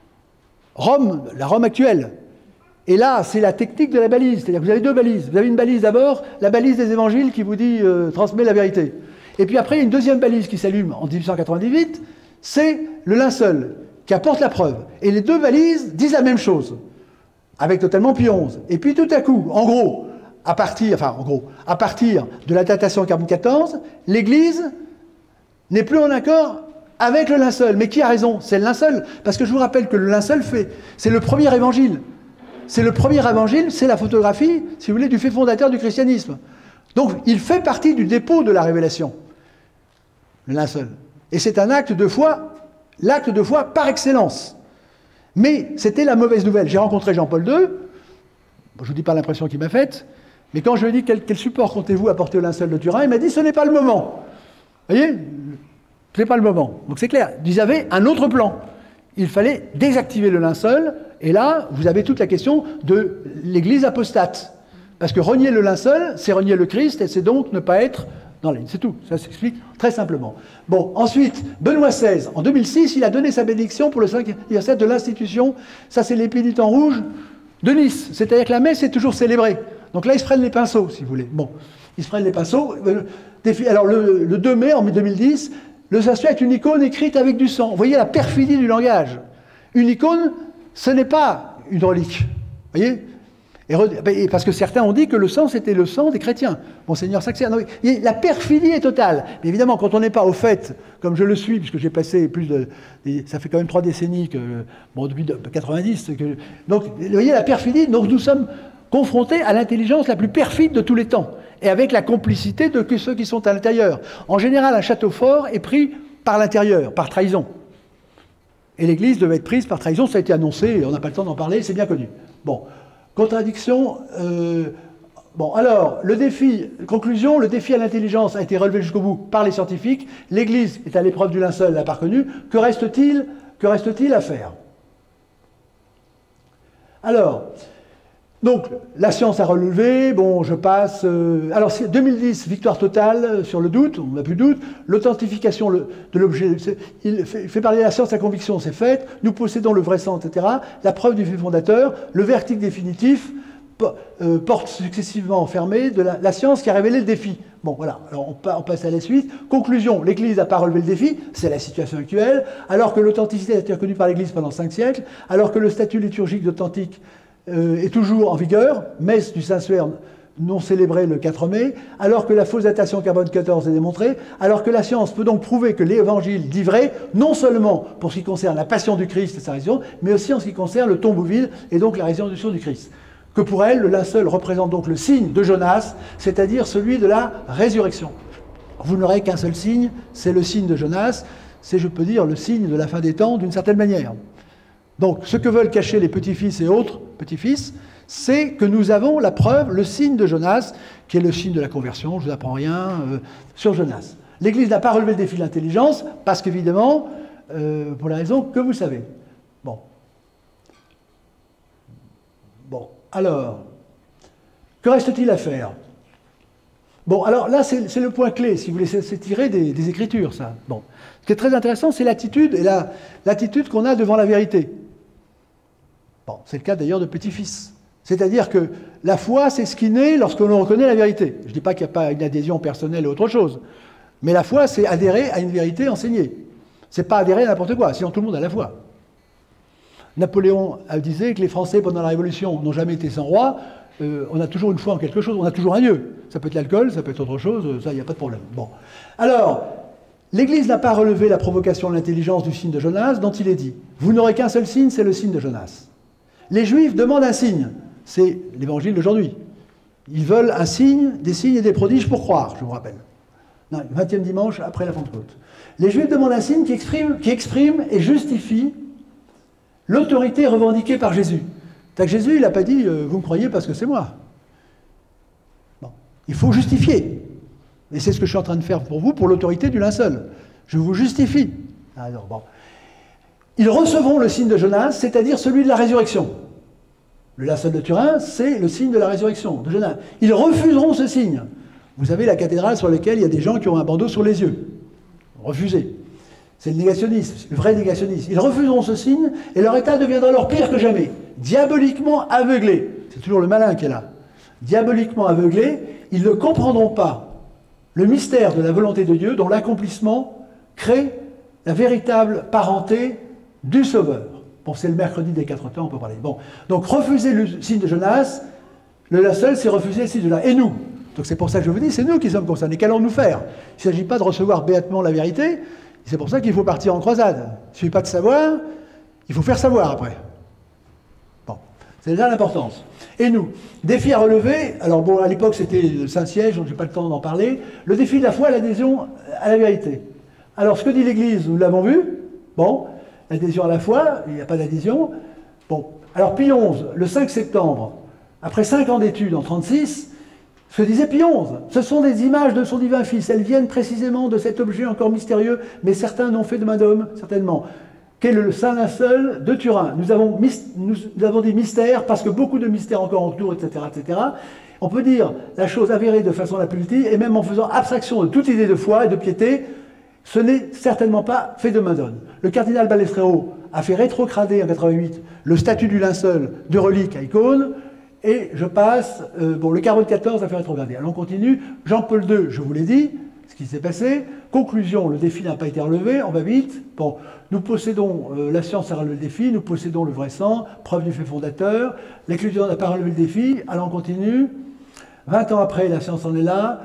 Rome, la Rome actuelle. Et là, c'est la technique de la balise. C'est-à-dire que vous avez 2 balises. Vous avez une balise d'abord, la balise des évangiles qui vous dit transmet la vérité. Et puis après, il y a une deuxième balise qui s'allume en 1898, c'est le linceul qui apporte la preuve. Et les 2 balises disent la même chose, avec totalement Pie XI. Et puis tout à coup, en gros, à partir de la datation 14, l'Église n'est plus en accord avec le linceul. Mais qui a raison? C'est le linceul. Parce que je vous rappelle que le linceul c'est le premier évangile. C'est le premier évangile, c'est la photographie, si vous voulez, du fait fondateur du christianisme. Donc, il fait partie du dépôt de la révélation, le linceul. Et c'est un acte de foi, l'acte de foi par excellence. Mais c'était la mauvaise nouvelle. J'ai rencontré Jean-Paul II, je ne vous dis pas l'impression qu'il m'a faite, mais quand je lui ai dit quel support comptez-vous apporter au linceul de Turin, il m'a dit ce n'est pas le moment. Vous voyez, ce n'est pas le moment. Donc c'est clair, ils avaient un autre plan. Il fallait désactiver le linceul, et là, vous avez toute la question de l'Église apostate. Parce que renier le linceul, c'est renier le Christ, et c'est donc ne pas être dans la ligne. C'est tout, ça s'explique très simplement. Bon, ensuite, Benoît XVI, en 2006, il a donné sa bénédiction pour le 5e anniversaire de l'institution, ça c'est les pénitents rouges de Nice. C'est-à-dire que la messe est toujours célébrée. Donc là, ils se prennent les pinceaux, si vous voulez. Bon, ils se prennent les pinceaux. Alors, le 2 mai, en 2010, le Saint-Suaire est une icône écrite avec du sang. Vous voyez la perfidie du langage. Une icône, ce n'est pas une relique. Vous voyez? Et parce que certains ont dit que le sang, c'était le sang des chrétiens. Monseigneur Saxer. La perfidie est totale. Mais évidemment, quand on n'est pas au fait, comme je le suis, puisque j'ai passé ça fait quand même 3 décennies, depuis 90. Donc, vous voyez la perfidie, donc nous sommes confrontés à l'intelligence la plus perfide de tous les temps. Et avec la complicité de ceux qui sont à l'intérieur. En général, un château fort est pris par l'intérieur, par trahison. Et l'Église devait être prise par trahison, ça a été annoncé, on n'a pas le temps d'en parler, c'est bien connu. Bon, contradiction. Bon, alors, conclusion, le défi à l'intelligence a été relevé jusqu'au bout par les scientifiques. L'Église est à l'épreuve du linceul, l'a parvenu. Que reste-t-il à faire? Alors, donc, la science a relevé, bon, je passe... alors, 2010, victoire totale sur le doute, on n'a plus de doute. L'authentification de l'objet, il fait parler de la science, la conviction, c'est fait. Nous possédons le vrai sang, etc. La preuve du fait fondateur, le verdict définitif porte successivement enfermé de la science qui a révélé le défi. Bon, voilà, alors on passe à la suite. Conclusion, l'Église n'a pas relevé le défi, c'est la situation actuelle, alors que l'authenticité a été reconnue par l'Église pendant 5 siècles, alors que le statut liturgique d'authentique est toujours en vigueur, messe du Saint-Suaire non célébrée le 4 mai, alors que la fausse datation carbone 14 est démontrée, alors que la science peut donc prouver que l'évangile dit vrai, non seulement pour ce qui concerne la passion du Christ et sa résurrection, mais aussi en ce qui concerne le tombeau vide et donc la résurrection du Christ. Que pour elle, le linceul représente donc le signe de Jonas, c'est-à-dire celui de la résurrection. Vous n'aurez qu'un seul signe, c'est le signe de Jonas, c'est, je peux dire, le signe de la fin des temps d'une certaine manière. Donc, ce que veulent cacher les petits-fils et autres petits-fils, c'est que nous avons la preuve, le signe de Jonas, qui est le signe de la conversion, je ne vous apprends rien, sur Jonas. L'Église n'a pas relevé le défi de l'intelligence, parce qu'évidemment, pour la raison que vous savez. Bon. Alors, que reste-t-il à faire? Bon, alors là, c'est le point clé, si vous voulez, c'est tiré des Écritures, ça. Bon. Ce qui est très intéressant, c'est l'attitude, et l'attitude qu'on a devant la vérité. Bon, c'est le cas d'ailleurs de petit-fils. C'est-à-dire que la foi, c'est ce qui naît lorsque l'on reconnaît la vérité. Je ne dis pas qu'il n'y a pas une adhésion personnelle ou autre chose, mais la foi, c'est adhérer à une vérité enseignée. C'est pas adhérer à n'importe quoi, sinon tout le monde a la foi. Napoléon disait que les Français, pendant la Révolution, n'ont jamais été sans roi. On a toujours une foi en quelque chose, on a toujours un Dieu. Ça peut être l'alcool, ça peut être autre chose, ça, il n'y a pas de problème. Bon. Alors, l'Église n'a pas relevé la provocation de l'intelligence du signe de Jonas, dont il est dit « Vous n'aurez qu'un seul signe, c'est le signe de Jonas ». Les Juifs demandent un signe. C'est l'Évangile d'aujourd'hui. Ils veulent un signe, des signes et des prodiges pour croire, je vous rappelle. Non, 20e dimanche après la Pentecôte. Les Juifs demandent un signe qui exprime et justifie l'autorité revendiquée par Jésus. C'est-à-dire que Jésus, il n'a pas dit « vous me croyez parce que c'est moi ». Bon. Il faut justifier. Et c'est ce que je suis en train de faire pour vous, pour l'autorité du linceul. Je vous justifie. Alors, bon. Ils recevront le signe de Jonas, c'est-à-dire celui de la résurrection. Le linceul de Turin, c'est le signe de la résurrection de Jonas. Ils refuseront ce signe. Vous savez, la cathédrale sur laquelle il y a des gens qui ont un bandeau sur les yeux. Refusé. C'est le négationnisme, le vrai négationnisme. Ils refuseront ce signe et leur état deviendra alors pire que jamais. Diaboliquement aveuglés. C'est toujours le malin qui est là. Diaboliquement aveuglés, ils ne comprendront pas le mystère de la volonté de Dieu dont l'accomplissement crée la véritable parenté du Sauveur. Bon, c'est le mercredi des 4 temps, on peut parler. Bon, donc refuser le signe de Jonas, le linceul, c'est refuser le signe de Jonas. Et nous? Donc c'est pour ça que je vous dis, c'est nous qui sommes concernés. Qu'allons-nous faire? Il ne s'agit pas de recevoir béatement la vérité, c'est pour ça qu'il faut partir en croisade. Il ne suffit pas de savoir, il faut faire savoir après. Bon, c'est déjà l'importance. Et nous, défi à relever, alors bon, à l'époque c'était le Saint-Siège, donc je n'ai pas le temps d'en parler, le défi de la foi, l'adhésion à la vérité. Alors ce que dit l'Église, nous l'avons vu, bon, l'adhésion à la foi, il n'y a pas d'adhésion. Bon, alors Pie XI, le 5 septembre, après 5 ans d'études en 1936, ce que disait Pie XI, ce sont des images de son divin Fils, elles viennent précisément de cet objet encore mystérieux, mais certains n'ont fait de main d'homme, certainement, qu'est le saint linceul de Turin. Nous avons dit mystère, parce que beaucoup de mystères encore entourent, etc., etc. On peut dire la chose avérée de façon la plus ultime, et même en faisant abstraction de toute idée de foi et de piété, ce n'est certainement pas fait de main d'homme. Le cardinal Balestrero a fait rétrocrader en 88 le statut du linceul de relique à icône, et je passe, bon, le Carreau de 14 a fait rétrograder. Alors on continue, Jean-Paul II, je vous l'ai dit, ce qui s'est passé. Conclusion, le défi n'a pas été relevé, on va vite. Bon, nous possédons, la science a relevé le défi, nous possédons le vrai sang, preuve du fait fondateur, l'Écriture n'a pas relevé le défi, alors on continue. 20 ans après, la science en est là.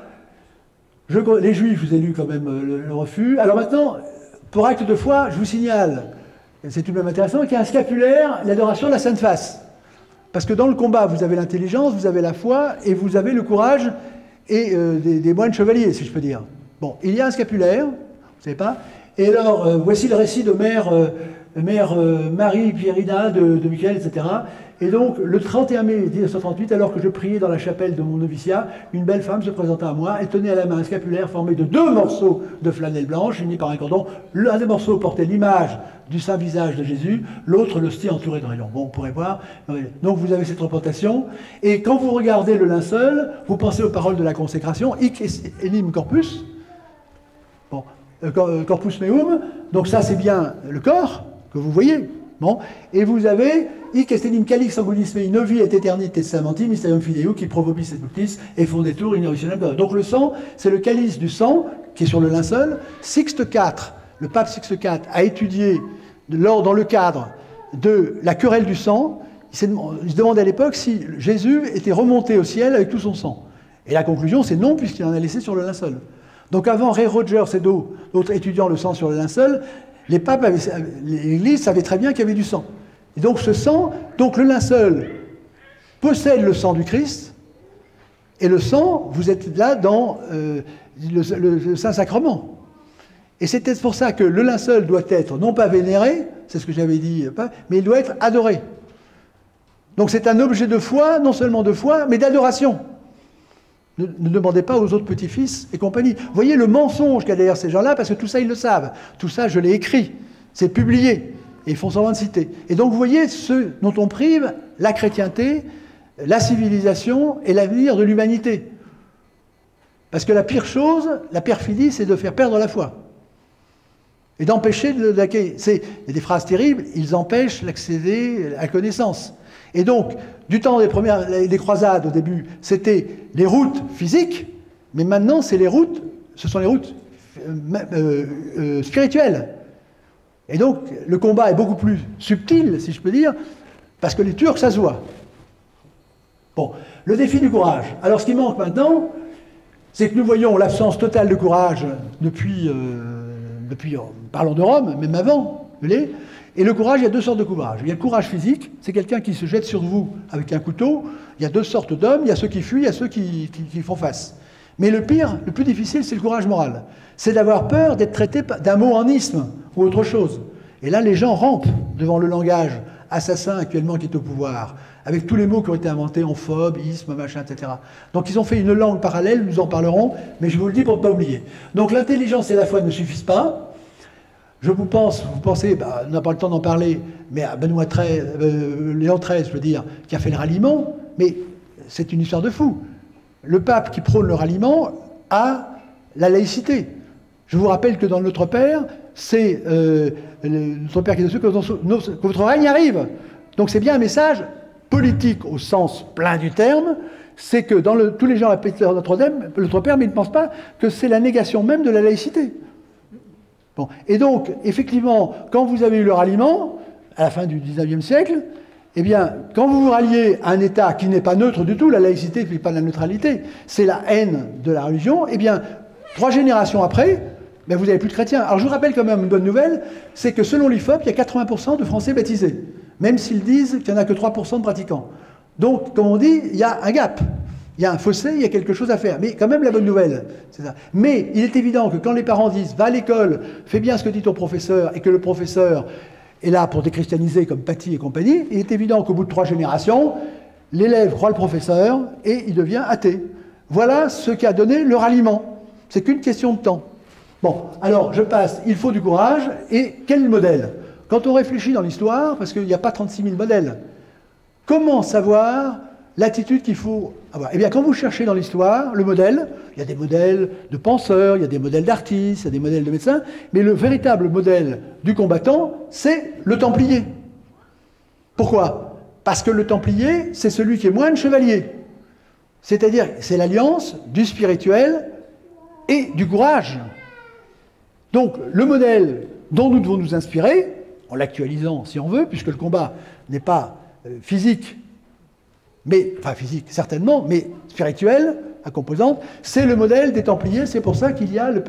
Les Juifs, je vous ai lu quand même le refus. Alors maintenant, pour acte de foi, je vous signale, c'est tout de même intéressant, qu'il y a un scapulaire, l'adoration de la Sainte Face. Parce que dans le combat, vous avez l'intelligence, vous avez la foi, et vous avez le courage et des moines chevaliers, si je peux dire. Bon, il y a un scapulaire, vous ne savez pas. Et alors, voici le récit de mère Marie Pierina de Michael, etc. Et donc, le 31 mai 1938, alors que je priais dans la chapelle de mon noviciat, une belle femme se présenta à moi et tenait à la main un scapulaire formé de 2 morceaux de flanelle blanche, unis par un cordon. L'un des morceaux portait l'image du saint visage de Jésus, l'autre l'hostie entourée de rayons. Bon, on pourrait voir. Donc, vous avez cette représentation. Et quand vous regardez le linceul, vous pensez aux paroles de la consécration, hic enim corpus. Bon, corpus meum. Donc, ça, c'est bien le corps que vous voyez. Bon, et vous avez hic est enim calix sanguinis mei novi et aeternit testamenti mysterium fidei qui provobis et ductis et fondetur in originam. Donc le sang, c'est le calice du sang qui est sur le linceul. Sixte IV, le pape Sixte IV a étudié dans le cadre de la querelle du sang. il se demandait à l'époque si Jésus était remonté au ciel avec tout son sang. Et la conclusion, c'est non, puisqu'il en a laissé sur le linceul. Donc avant Ray Rogers et d'autres étudiant le sang sur le linceul, l'Église savait très bien qu'il y avait du sang. Et donc ce sang, donc le linceul possède le sang du Christ, et le sang, vous êtes là dans le Saint-Sacrement. Et c'est peut-être pour ça que le linceul doit être non pas vénéré, c'est ce que j'avais dit, mais il doit être adoré. Donc c'est un objet de foi, non seulement de foi, mais d'adoration. Ne demandez pas aux autres petits-fils et compagnie. Vous voyez le mensonge qu'il y a derrière ces gens-là, parce que tout ça, ils le savent. Tout ça, je l'ai écrit. C'est publié. Et ils font semblant de citer. Et donc, vous voyez ce dont on prive la chrétienté, la civilisation et l'avenir de l'humanité. Parce que la pire chose, la perfidie, c'est de faire perdre la foi. Et d'empêcher de l'acquérir. Il y a des phrases terribles, ils empêchent l'accéder à la connaissance. Et donc, du temps des croisades au début, c'était les routes physiques, mais maintenant, ce sont les routes spirituelles. Et donc, le combat est beaucoup plus subtil, si je peux dire, parce que les Turcs, ça se voit. Bon, le défi du courage. Alors, ce qui manque maintenant, c'est que nous voyons l'absence totale de courage depuis parlons de Rome, même avant, vous voyez. Et le courage, il y a deux sortes de courage. Il y a le courage physique, c'est quelqu'un qui se jette sur vous avec un couteau. Il y a deux sortes d'hommes, il y a ceux qui fuient, il y a ceux qui font face. Mais le pire, le plus difficile, c'est le courage moral. C'est d'avoir peur d'être traité d'un mot en isme ou autre chose. Et là, les gens rampent devant le langage assassin actuellement qui est au pouvoir, avec tous les mots qui ont été inventés, homophobe, isme, machin, etc. Donc ils ont fait une langue parallèle, nous en parlerons, mais je vous le dis pour ne pas oublier. Donc l'intelligence et la foi ne suffisent pas. Vous pensez, on n'a pas le temps d'en parler, mais à Léon XIII, je veux dire, qui a fait le ralliement, mais c'est une histoire de fou. Le pape qui prône le ralliement a la laïcité. Je vous rappelle que dans Notre Père, c'est Notre Père qui est de ceux que votre règne arrive. Donc c'est bien un message politique au sens plein du terme, c'est que tous les gens appellent Notre Père, mais ils ne pensent pas que c'est la négation même de la laïcité. Bon. Et donc, effectivement, quand vous avez eu le ralliement, à la fin du XIXe siècle, eh bien, quand vous vous ralliez à un État qui n'est pas neutre du tout, la laïcité n'est pas la neutralité, c'est la haine de la religion, eh bien, 3 générations après, ben, vous n'avez plus de chrétiens. Alors, je vous rappelle quand même une bonne nouvelle, c'est que selon l'IFOP, il y a 80% de Français baptisés, même s'ils disent qu'il n'y en a que 3% de pratiquants. Donc, comme on dit, il y a un gap. Il y a un fossé, il y a quelque chose à faire. Mais quand même, la bonne nouvelle, c'est ça. Mais il est évident que quand les parents disent « va à l'école, fais bien ce que dit ton professeur » et que le professeur est là pour déchristianiser comme Paty et compagnie, il est évident qu'au bout de 3 générations, l'élève croit le professeur et il devient athée. Voilà ce qui a donné le ralliement. C'est qu'une question de temps. Bon, alors je passe. Il faut du courage. Et quel modèle? Quand on réfléchit dans l'histoire, parce qu'il n'y a pas 36 000 modèles, comment savoir l'attitude qu'il faut avoir? Eh bien, quand vous cherchez dans l'histoire le modèle, il y a des modèles de penseurs, il y a des modèles d'artistes, il y a des modèles de médecins, mais le véritable modèle du combattant, c'est le Templier. Pourquoi? Parce que le Templier, c'est celui qui est moine chevalier. C'est-à-dire, c'est l'alliance du spirituel et du courage. Donc, le modèle dont nous devons nous inspirer, en l'actualisant si on veut, puisque le combat n'est pas physique, enfin physique certainement, mais spirituel, à composante, c'est le modèle des Templiers. C'est pour ça qu'il y a le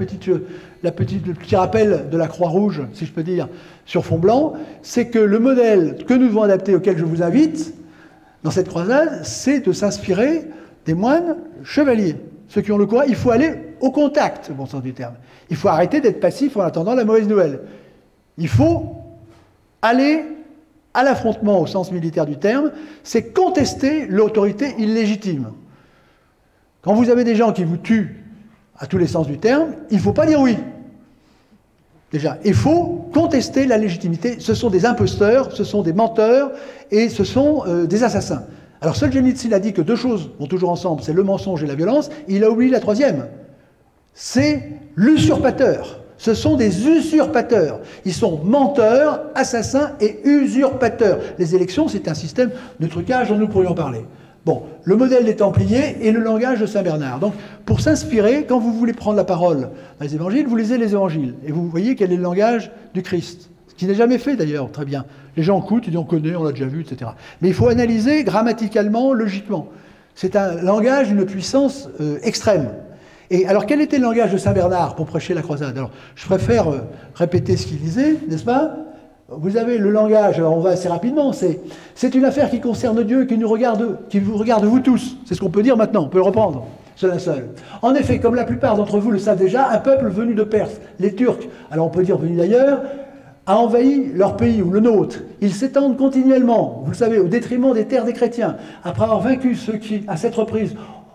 petit rappel de la Croix-Rouge, si je peux dire, sur fond blanc. C'est que le modèle que nous devons adapter, auquel je vous invite, dans cette croisade, c'est de s'inspirer des moines chevaliers. Ceux qui ont le courage, il faut aller au contact, au bon sens du terme. Il faut arrêter d'être passif en attendant la mauvaise nouvelle. Il faut aller à l'affrontement au sens militaire du terme, c'est contester l'autorité illégitime. Quand vous avez des gens qui vous tuent à tous les sens du terme, il ne faut pas dire oui. Déjà, il faut contester la légitimité. Ce sont des imposteurs, ce sont des menteurs et ce sont des assassins. Alors Solzhenitsyn a dit que 2 choses vont toujours ensemble, c'est le mensonge et la violence, et il a oublié la 3e. C'est l'usurpateur. Ce sont des usurpateurs. Ils sont menteurs, assassins et usurpateurs. Les élections, c'est un système de trucage dont nous pourrions parler. Bon, le modèle des Templiers et le langage de Saint Bernard. Donc, pour s'inspirer, quand vous voulez prendre la parole dans les évangiles, vous lisez les évangiles. Et vous voyez quel est le langage du Christ. qui n'est jamais fait d'ailleurs, très bien. Les gens écoutent, ils disent on connaît, on l'a déjà vu, etc. Mais il faut analyser grammaticalement, logiquement. C'est un langage d'une puissance extrême. Et alors, quel était le langage de Saint Bernard pour prêcher la croisade? Alors, je préfère répéter ce qu'il disait, n'est-ce pas? Vous avez le langage, alors on va assez rapidement, c'est une affaire qui concerne Dieu, qui vous regarde vous tous. C'est ce qu'on peut dire maintenant, on peut le reprendre. C'est la seule. En effet, comme la plupart d'entre vous le savent déjà, un peuple venu de Perse, les Turcs, alors on peut dire venu d'ailleurs, a envahi leur pays, ou le nôtre. Ils s'étendent continuellement, vous le savez, au détriment des terres des chrétiens. Après avoir vaincu ceux qui, à cette reprise,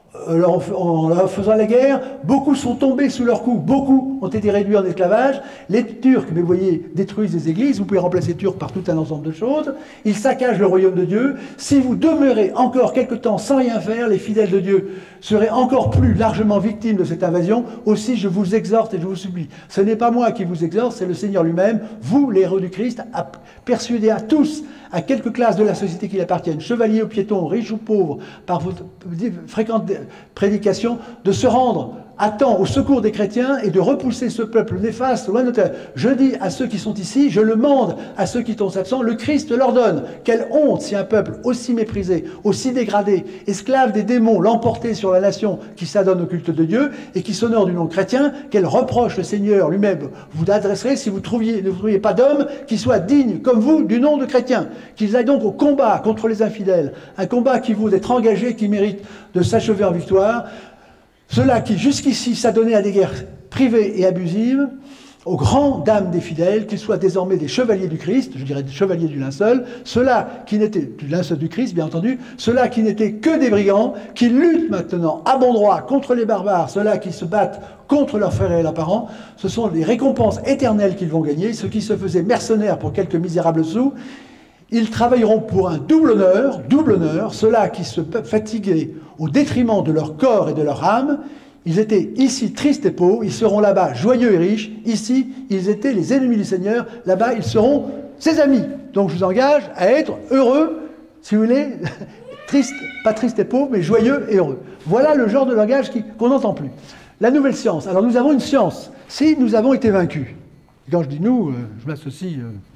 en leur faisant la guerre, beaucoup sont tombés sous leur coup, beaucoup ont été réduits en esclavage. Les Turcs, mais vous voyez, détruisent des églises, vous pouvez remplacer Turcs par tout un ensemble de choses. Ils saccagent le royaume de Dieu. Si vous demeurez encore quelque temps sans rien faire, les fidèles de Dieu seraient encore plus largement victimes de cette invasion. Aussi, je vous exhorte et je vous supplie. Ce n'est pas moi qui vous exhorte, c'est le Seigneur lui-même, vous, les héros du Christ, à persuader à tous, à quelques classes de la société qui appartiennent, chevaliers ou piétons, riches ou pauvres, par vos fréquentes prédications, de se rendre à temps au secours des chrétiens et de repousser ce peuple néfaste loin de terre. Je dis à ceux qui sont ici, je le mande à ceux qui sont absents, le Christ leur donne. Quelle honte si un peuple aussi méprisé, aussi dégradé, esclave des démons, l'emporter sur la nation qui s'adonne au culte de Dieu et qui s'honore du nom chrétien, quel reproche le Seigneur lui-même vous adresserait si vous ne trouviez pas d'homme qui soit digne comme vous du nom de chrétien. Qu'ils aillent donc au combat contre les infidèles, un combat qui vaut d'être engagé, qui mérite de s'achever en victoire. Ceux-là qui jusqu'ici s'adonnaient à des guerres privées et abusives, aux grandes dames des fidèles, qu'ils soient désormais des chevaliers du Christ, je dirais des chevaliers du linceul, ceux-là qui n'étaient, du linceul du Christ bien entendu, ceux-là qui n'étaient que des brigands, qui luttent maintenant à bon droit contre les barbares, ceux-là qui se battent contre leurs frères et leurs parents, ce sont les récompenses éternelles qu'ils vont gagner, ceux qui se faisaient mercenaires pour quelques misérables sous. Ils travailleront pour un double honneur, ceux-là qui se fatiguaient au détriment de leur corps et de leur âme. Ils étaient ici tristes et pauvres, ils seront là-bas joyeux et riches. Ici, ils étaient les ennemis du Seigneur, là-bas, ils seront ses amis. Donc je vous engage à être heureux, si vous voulez, triste, pas triste et pauvre, mais joyeux et heureux. Voilà le genre de langage qu'on n'entend plus. La nouvelle science. Alors nous avons une science. Si nous avons été vaincus, et quand je dis nous, je m'associe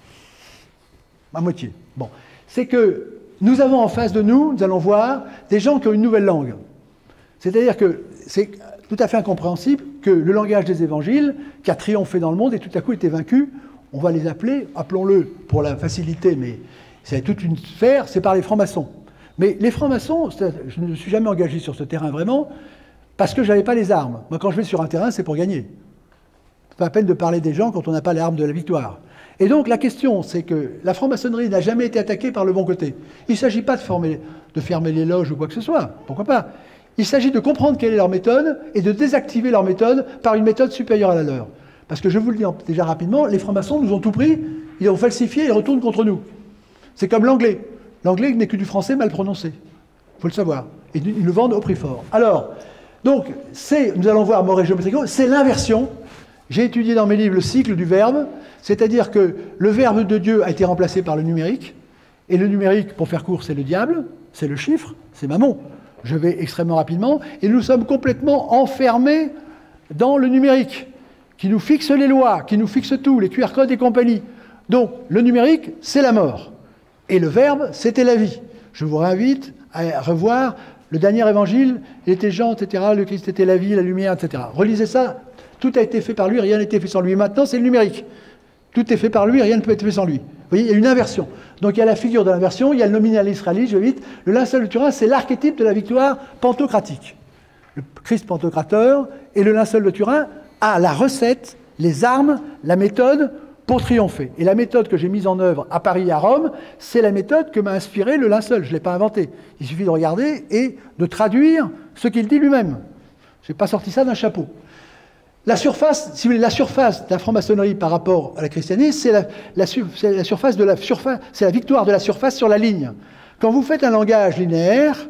à moitié. Bon, c'est que nous avons en face de nous, nous allons voir, des gens qui ont une nouvelle langue. C'est-à-dire que c'est tout à fait incompréhensible que le langage des évangiles, qui a triomphé dans le monde et tout à coup été vaincu, on va les appeler, appelons-le pour la facilité, mais c'est toute une sphère, c'est par les francs-maçons. Mais les francs-maçons, je ne me suis jamais engagé sur ce terrain vraiment, parce que je n'avais pas les armes. Moi, quand je vais sur un terrain, c'est pour gagner. Pas la peine de parler des gens quand on n'a pas l'arme de la victoire. Et donc la question, c'est que la franc-maçonnerie n'a jamais été attaquée par le bon côté. Il ne s'agit pas de fermer les loges ou quoi que ce soit, pourquoi pas. Il s'agit de comprendre quelle est leur méthode et de désactiver leur méthode par une méthode supérieure à la leur. Parce que je vous le dis déjà rapidement, les francs-maçons nous ont tout pris, ils ont falsifié, ils retournent contre nous. C'est comme l'anglais. L'anglais n'est que du français mal prononcé. Il faut le savoir. Et ils le vendent au prix fort. Alors, donc, nous allons voir Moret Géométrico, c'est l'inversion. J'ai étudié dans mes livres le cycle du verbe, c'est-à-dire que le verbe de Dieu a été remplacé par le numérique, et le numérique, pour faire court, c'est le diable, c'est le chiffre, c'est Mammon. Je vais extrêmement rapidement, et nous sommes complètement enfermés dans le numérique, qui nous fixe les lois, qui nous fixe tout, les QR codes et compagnie. Donc, le numérique, c'est la mort. Et le verbe, c'était la vie. Je vous réinvite à revoir le dernier évangile, il était Jean, etc., le Christ était la vie, la lumière, etc. Relisez ça, tout a été fait par lui, rien n'a été fait sans lui. Maintenant, c'est le numérique. Tout est fait par lui, rien ne peut être fait sans lui. Vous voyez, il y a une inversion. Donc il y a la figure de l'inversion, il y a le nominal israélite, je vais vite. Le linceul de Turin, c'est l'archétype de la victoire pantocratique. Le Christ pantocrateur et le linceul de Turin a la recette, les armes, la méthode pour triompher. Et la méthode que j'ai mise en œuvre à Paris et à Rome, c'est la méthode que m'a inspiré le linceul. Je ne l'ai pas inventé. Il suffit de regarder et de traduire ce qu'il dit lui-même. Je n'ai pas sorti ça d'un chapeau. La surface, si vous voulez, la surface de la franc-maçonnerie par rapport à la christianisme, c'est c'est la victoire de la surface sur la ligne. Quand vous faites un langage linéaire,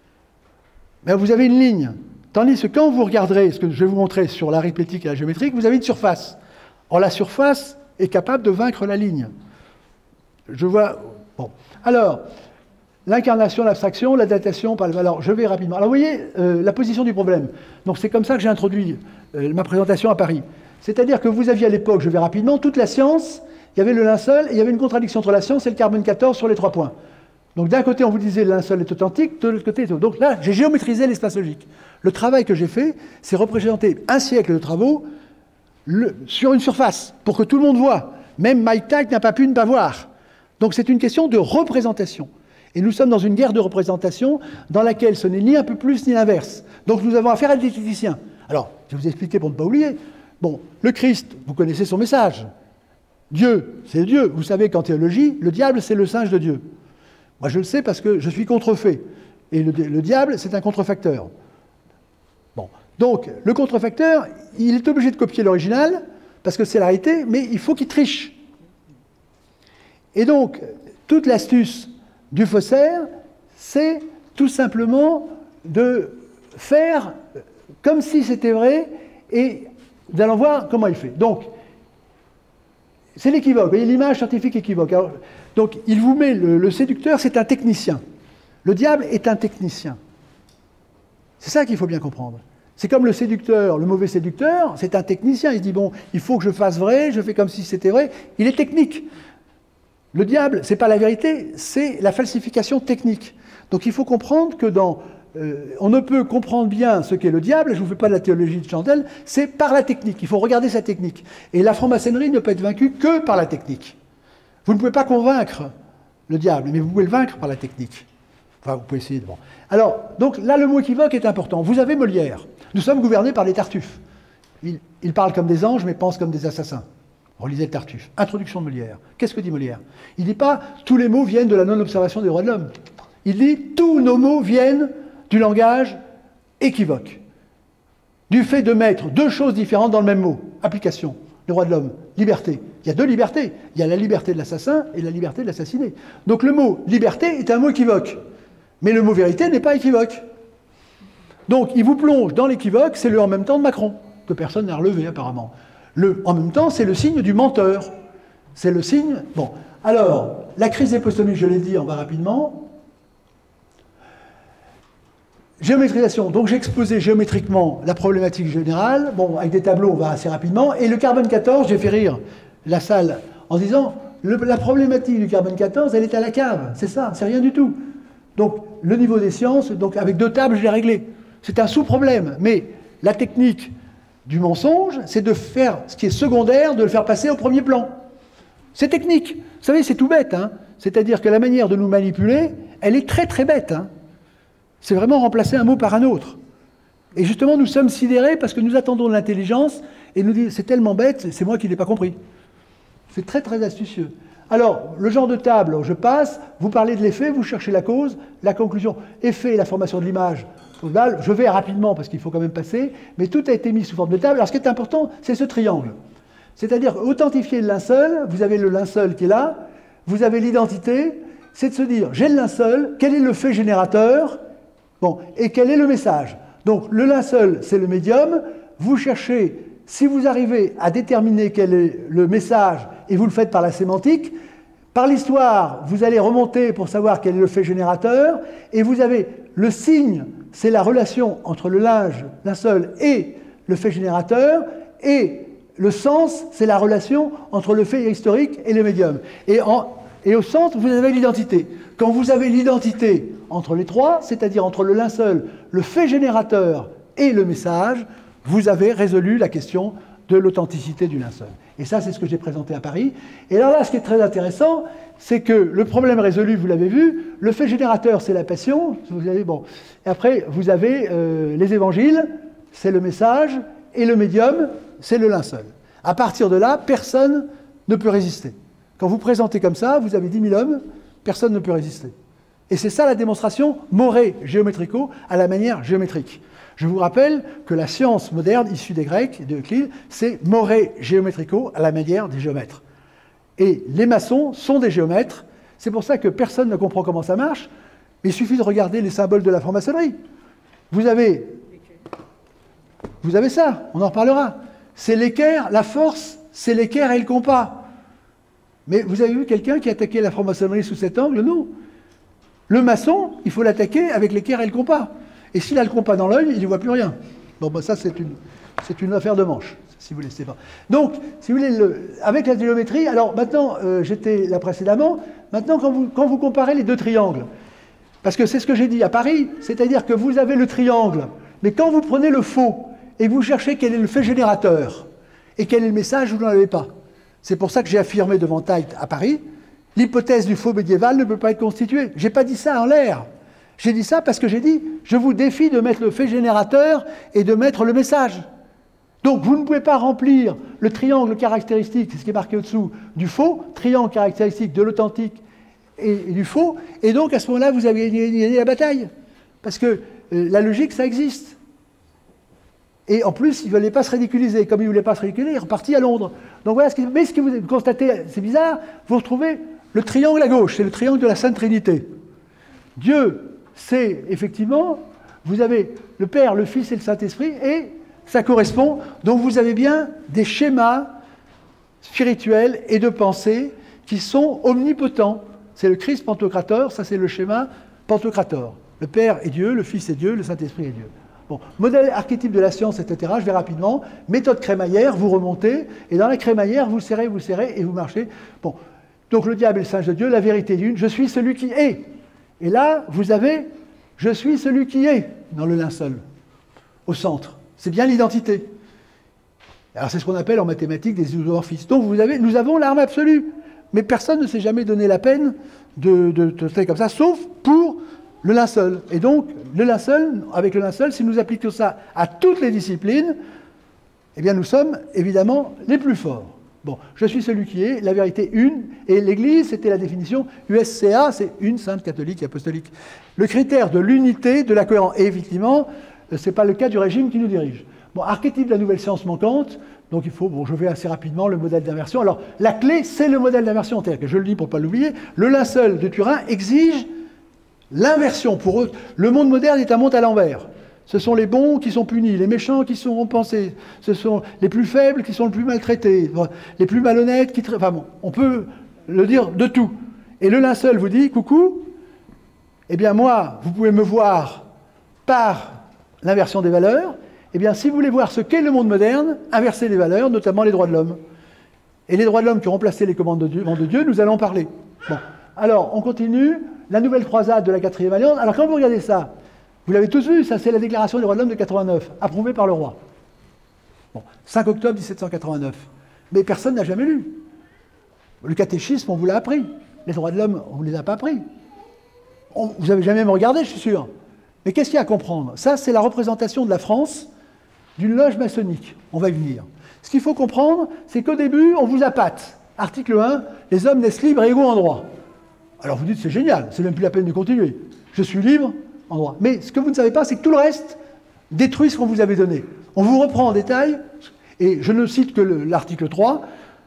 ben vous avez une ligne. Tandis que quand vous regarderez ce que je vais vous montrer sur l'arithmétique et la géométrie, vous avez une surface. Or, la surface est capable de vaincre la ligne. Je vois... Bon. Alors, l'incarnation, l'abstraction, la datation... Alors, je vais rapidement. Alors, vous voyez la position du problème. Donc, c'est comme ça que j'ai introduit ma présentation à Paris. C'est-à-dire que vous aviez à l'époque, je vais rapidement, toute la science il y avait le linceul et il y avait une contradiction entre la science et le carbone 14 sur les 3 points. Donc d'un côté, on vous disait le linceul est authentique, de l'autre côté, donc là, j'ai géométrisé l'espace logique. Le travail que j'ai fait, c'est représenter un siècle de travaux sur une surface, pour que tout le monde voit. Même Mike Tyke n'a pas pu ne pas voir. Donc c'est une question de représentation. Et nous sommes dans une guerre de représentation dans laquelle ce n'est ni un peu plus ni l'inverse. Donc nous avons affaire à des techniciens. Alors, je vais vous expliquer pour ne pas oublier. Bon, le Christ, vous connaissez son message. Dieu, c'est Dieu. Vous savez qu'en théologie, le diable, c'est le singe de Dieu. Moi, je le sais parce que je suis contrefait. Et le diable, c'est un contrefacteur. Bon. Donc, le contrefacteur, il est obligé de copier l'original, parce que c'est la réalité, mais il faut qu'il triche. Et donc, toute l'astuce du faussaire, c'est tout simplement de faire comme si c'était vrai, et d'allons voir comment il fait. Donc, c'est l'équivoque. Vous voyez, l'image scientifique équivoque. Alors, donc, il vous met le séducteur, c'est un technicien. Le diable est un technicien. C'est ça qu'il faut bien comprendre. C'est comme le séducteur, le mauvais séducteur, c'est un technicien. Il se dit, bon, il faut que je fasse vrai, je fais comme si c'était vrai. Il est technique. Le diable, c'est pas la vérité, c'est la falsification technique. Donc, il faut comprendre que on ne peut comprendre bien ce qu'est le diable, je ne vous fais pas de la théologie de Chandelle, c'est par la technique. Il faut regarder sa technique. Et la franc-maçonnerie ne peut être vaincue que par la technique. Vous ne pouvez pas convaincre le diable, mais vous pouvez le vaincre par la technique. Enfin, vous pouvez essayer de... Bon. Alors, donc là, le mot équivoque est important. Vous avez Molière. Nous sommes gouvernés par les Tartuffes. Ils parlent comme des anges, mais pensent comme des assassins. Relisez le Tartuffe. Introduction de Molière. Qu'est-ce que dit Molière? Il ne dit pas « tous les mots viennent de la non-observation des droits de l'homme ». Il dit « tous nos mots viennent du langage équivoque, du fait de mettre deux choses différentes dans le même mot. Application, les droits de l'homme, liberté. Il y a deux libertés. Il y a la liberté de l'assassin et la liberté de l'assassiné. Donc le mot liberté est un mot équivoque. Mais le mot vérité n'est pas équivoque. Donc il vous plonge dans l'équivoque, c'est le en même temps de Macron, que personne n'a relevé apparemment. Le en même temps, c'est le signe du menteur. C'est le signe... Bon, alors, la crise épistémique, je l'ai dit, on va rapidement. Géométrisation, donc j'ai exposé géométriquement la problématique générale, bon, avec des tableaux, on va assez rapidement, et le carbone 14, j'ai fait rire la salle en disant, la problématique du carbone 14, elle est à la cave, c'est ça, c'est rien du tout. Donc, le niveau des sciences, donc avec deux tables, je l'ai réglé. C'est un sous-problème, mais la technique du mensonge, c'est de faire ce qui est secondaire, de le faire passer au premier plan. C'est technique. Vous savez, c'est tout bête, hein. C'est-à-dire que la manière de nous manipuler, elle est très très bête, hein. C'est vraiment remplacer un mot par un autre. Et justement, nous sommes sidérés parce que nous attendons de l'intelligence et nous disons, c'est tellement bête, c'est moi qui ne l'ai pas compris. C'est très très astucieux. Alors, le genre de table, je passe, vous parlez de l'effet, vous cherchez la cause, la conclusion, effet et la formation de l'image. Je vais rapidement parce qu'il faut quand même passer, mais tout a été mis sous forme de table. Alors ce qui est important, c'est ce triangle. C'est-à-dire, authentifier le linceul, vous avez le linceul qui est là, vous avez l'identité, c'est de se dire, j'ai le linceul, quel est le fait générateur? Bon, et quel est le message? Donc, le linceul, c'est le médium. Vous cherchez, si vous arrivez à déterminer quel est le message, et vous le faites par la sémantique, par l'histoire, vous allez remonter pour savoir quel est le fait générateur, et vous avez le signe, c'est la relation entre le linceul et le fait générateur, et le sens, c'est la relation entre le fait historique et le médium. Et au centre, vous avez l'identité. Quand vous avez l'identité entre les trois, c'est-à-dire entre le linceul, le fait générateur et le message, vous avez résolu la question de l'authenticité du linceul. Et ça, c'est ce que j'ai présenté à Paris. Et alors là, ce qui est très intéressant, c'est que le problème résolu, vous l'avez vu, le fait générateur, c'est la passion. Vous avez, bon. Et après, vous avez les évangiles, c'est le message, et le médium, c'est le linceul. À partir de là, personne ne peut résister. Quand vous présentez comme ça, vous avez 10 000 hommes, personne ne peut résister. Et c'est ça la démonstration morée géométrico à la manière géométrique. Je vous rappelle que la science moderne, issue des Grecs et de Euclide, c'est morée géométrico à la manière des géomètres. Et les maçons sont des géomètres. C'est pour ça que personne ne comprend comment ça marche. Mais il suffit de regarder les symboles de la franc-maçonnerie. Vous avez ça, on en reparlera. C'est l'équerre, la force, c'est l'équerre et le compas. Mais vous avez vu quelqu'un qui attaquait la franc-maçonnerie sous cet angle? Non. Le maçon, il faut l'attaquer avec l'équerre et le compas. Et s'il a le compas dans l'œil, il ne voit plus rien. Bon, ben ça, c'est une affaire de manche. si vous voulez, Stéphane. Donc, si vous voulez, avec la géométrie, alors maintenant, j'étais là précédemment, maintenant quand vous comparez les deux triangles, parce que c'est ce que j'ai dit à Paris, c'est-à-dire que vous avez le triangle, mais quand vous prenez le faux et que vous cherchez quel est le fait générateur et quel est le message, vous n'en avez pas. C'est pour ça que j'ai affirmé devant Teit à Paris, l'hypothèse du faux médiéval ne peut pas être constituée. Je n'ai pas dit ça en l'air. J'ai dit ça parce que j'ai dit, je vous défie de mettre le fait générateur et de mettre le message. Donc vous ne pouvez pas remplir le triangle caractéristique, c'est ce qui est marqué au-dessous, du faux, triangle caractéristique de l'authentique et du faux, et donc à ce moment-là, vous avez gagné la bataille. Parce que la logique, ça existe. Et en plus, il ne voulait pas se ridiculiser. Comme il ne voulait pas se ridiculiser, il est reparti à Londres. Donc voilà, mais ce que vous constatez, c'est bizarre, vous retrouvez le triangle à gauche, c'est le triangle de la Sainte Trinité. Dieu, c'est effectivement, vous avez le Père, le Fils et le Saint-Esprit, et ça correspond. Donc vous avez bien des schémas spirituels et de pensée qui sont omnipotents. C'est le Christ Pantocrator, ça c'est le schéma Pantocrator. Le Père est Dieu, le Fils est Dieu, le Saint-Esprit est Dieu. Bon, modèle archétype de la science, etc. Je vais rapidement. Méthode crémaillère, vous remontez, et dans la crémaillère, vous serrez, et vous marchez. Bon, donc le diable est le singe de Dieu, la vérité d'une, je suis celui qui est. Et là, vous avez je suis celui qui est dans le linceul, au centre. C'est bien l'identité. Alors c'est ce qu'on appelle en mathématiques des isomorphismes. Donc nous avons l'arme absolue. Mais personne ne s'est jamais donné la peine de faire comme ça, sauf pour le linceul. Et donc, le linceul, avec le linceul, si nous appliquons ça à toutes les disciplines, eh bien nous sommes évidemment les plus forts. Bon, je suis celui qui est, la vérité une, et l'Église, c'était la définition USCA, c'est une sainte catholique et apostolique. Le critère de l'unité, de la cohérence, et effectivement, ce n'est pas le cas du régime qui nous dirige. Bon, archétype de la nouvelle science manquante, donc il faut, bon, je vais assez rapidement, le modèle d'inversion. Alors, la clé, c'est le modèle d'inversion, c'est-à-dire que je le dis pour ne pas l'oublier, le linceul de Turin exige l'inversion. Pour eux, le monde moderne est un monde à l'envers. Ce sont les bons qui sont punis, les méchants qui sont récompensés, ce sont les plus faibles qui sont le plus maltraités, les plus malhonnêtes qui... Enfin bon, on peut le dire de tout. Et le linceul vous dit, coucou, eh bien moi, vous pouvez me voir par l'inversion des valeurs. Eh bien, si vous voulez voir ce qu'est le monde moderne, inversez les valeurs, notamment les droits de l'homme. Et les droits de l'homme qui ont remplacé les commandements de Dieu, nous allons en parler. Bon, alors, on continue. La nouvelle croisade de la 4e alliance. Alors, quand vous regardez ça, vous l'avez tous vu, ça c'est la déclaration des droits de l'homme de 89, approuvée par le roi. Bon, 5 octobre 1789. Mais personne n'a jamais lu. Le catéchisme, on vous l'a appris. Les droits de l'homme, on ne vous les a pas appris. Vous n'avez jamais même regardé, je suis sûr. Mais qu'est-ce qu'il y a à comprendre? Ça, c'est la représentation de la France d'une loge maçonnique. On va y venir. Ce qu'il faut comprendre, c'est qu'au début, on vous appâte. Article 1, les hommes naissent libres et égaux en droit. Alors vous dites, c'est génial, c'est même plus la peine de continuer. Je suis libre en droit. Mais ce que vous ne savez pas, c'est que tout le reste détruit ce qu'on vous avait donné. On vous reprend en détail, et je ne cite que l'article 3,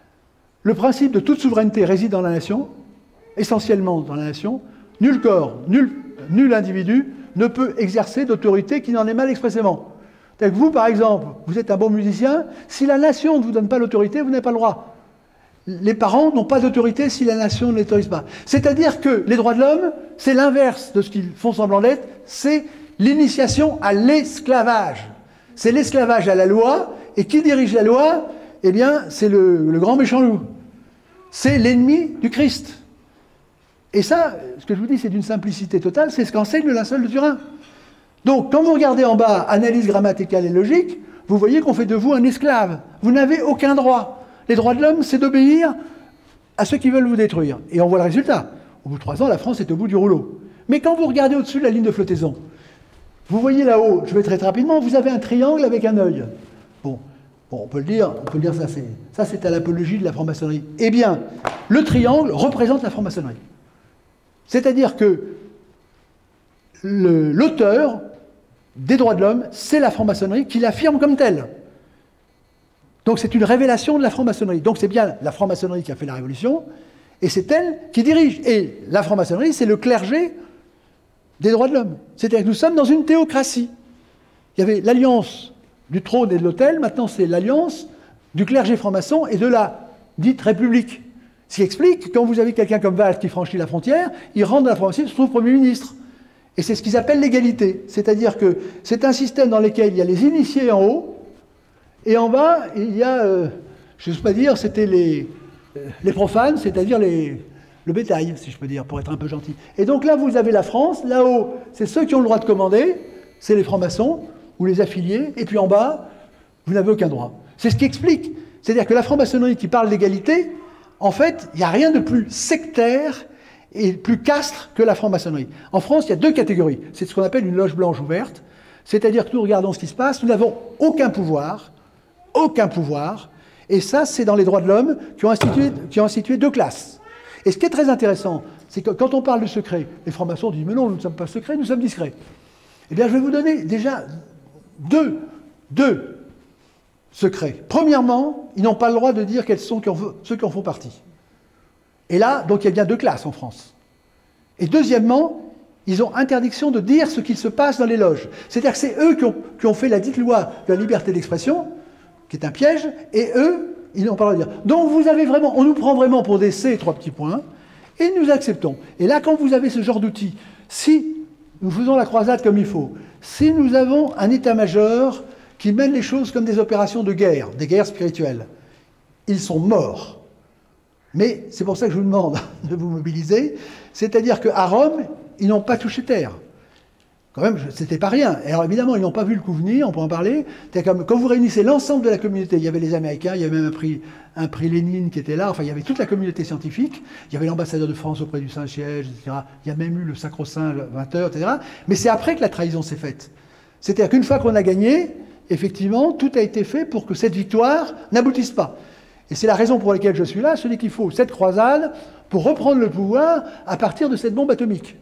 le principe de toute souveraineté réside dans la nation, essentiellement dans la nation, nul corps, nul individu ne peut exercer d'autorité qui n'en ait mal expressément. C'est-à-dire que vous, par exemple, vous êtes un bon musicien, si la nation ne vous donne pas l'autorité, vous n'avez pas le droit. Les parents n'ont pas d'autorité si la nation ne l'autorise pas. C'est-à-dire que les droits de l'homme, c'est l'inverse de ce qu'ils font semblant d'être, c'est l'initiation à l'esclavage. C'est l'esclavage à la loi, et qui dirige la loi? Eh bien, c'est le grand méchant loup. C'est l'ennemi du Christ. Et ça, ce que je vous dis, c'est d'une simplicité totale, c'est ce qu'enseigne le linceul de Turin. Donc, quand vous regardez en bas, analyse grammaticale et logique, vous voyez qu'on fait de vous un esclave. Vous n'avez aucun droit. Les droits de l'homme, c'est d'obéir à ceux qui veulent vous détruire. Et on voit le résultat. Au bout de 3 ans, la France est au bout du rouleau. Mais quand vous regardez au-dessus de la ligne de flottaison, vous voyez là-haut, je vais très rapidement, vous avez un triangle avec un œil. Bon, on peut le dire, ça c'est à l'apologie de la franc-maçonnerie. Eh bien, le triangle représente la franc-maçonnerie. C'est-à-dire que l'auteur des droits de l'homme, c'est la franc-maçonnerie qui l'affirme comme telle. Donc c'est une révélation de la franc-maçonnerie. Donc c'est bien la franc-maçonnerie qui a fait la révolution, et c'est elle qui dirige. Et la franc-maçonnerie, c'est le clergé des droits de l'homme. C'est-à-dire que nous sommes dans une théocratie. Il y avait l'alliance du trône et de l'autel, maintenant c'est l'alliance du clergé franc-maçon et de la dite République. Ce qui explique que quand vous avez quelqu'un comme Valls qui franchit la frontière, il rentre dans la franc-maçonnerie, il se trouve Premier ministre. Et c'est ce qu'ils appellent l'égalité. C'est-à-dire que c'est un système dans lequel il y a les initiés en haut, Et en bas, il y a, je ne sais pas dire, c'était les profanes, c'est-à-dire le bétail, si je peux dire, pour être un peu gentil. Et donc là, vous avez la France, là-haut, c'est ceux qui ont le droit de commander, c'est les francs-maçons, ou les affiliés, et puis en bas, vous n'avez aucun droit. C'est ce qui explique. C'est-à-dire que la franc-maçonnerie qui parle d'égalité, en fait, il n'y a rien de plus sectaire et plus castre que la franc-maçonnerie. En France, il y a deux catégories. C'est ce qu'on appelle une loge blanche ouverte, c'est-à-dire que nous regardons ce qui se passe, nous n'avons aucun pouvoir, et ça, c'est dans les droits de l'homme qui ont institué deux classes. Et ce qui est très intéressant, c'est que quand on parle de secret, les francs-maçons disent « Mais non, nous ne sommes pas secrets, nous sommes discrets ». Eh bien, je vais vous donner déjà deux secrets. Premièrement, ils n'ont pas le droit de dire quels sont ceux qui en font partie. Et là, donc, il y a bien deux classes en France. Et deuxièmement, ils ont interdiction de dire ce qu'il se passe dans les loges. C'est-à-dire que c'est eux qui ont fait la dite loi de la liberté d'expression, qui est un piège, et eux, ils n'ont pas le droit de dire. Donc vous avez vraiment, on nous prend vraiment pour des C, 3 petits points, et nous acceptons. Et là, quand vous avez ce genre d'outils, si nous faisons la croisade comme il faut, si nous avons un état-major qui mène les choses comme des opérations de guerre, des guerres spirituelles, ils sont morts. Mais c'est pour ça que je vous demande de vous mobiliser, c'est-à-dire qu'à Rome, ils n'ont pas touché terre. Quand même, c'était pas rien. Alors évidemment, ils n'ont pas vu le coup venir, on peut en parler. Quand vous réunissez l'ensemble de la communauté, il y avait les Américains, il y avait même un prix Lénine qui était là, enfin il y avait toute la communauté scientifique, il y avait l'ambassadeur de France auprès du Saint-Siège, etc. Il y a même eu le Sacro-Saint 20h, etc. Mais c'est après que la trahison s'est faite. C'est-à-dire qu'une fois qu'on a gagné, effectivement, tout a été fait pour que cette victoire n'aboutisse pas. Et c'est la raison pour laquelle je suis là, celui qu'il faut, cette croisade, pour reprendre le pouvoir à partir de cette bombe atomique.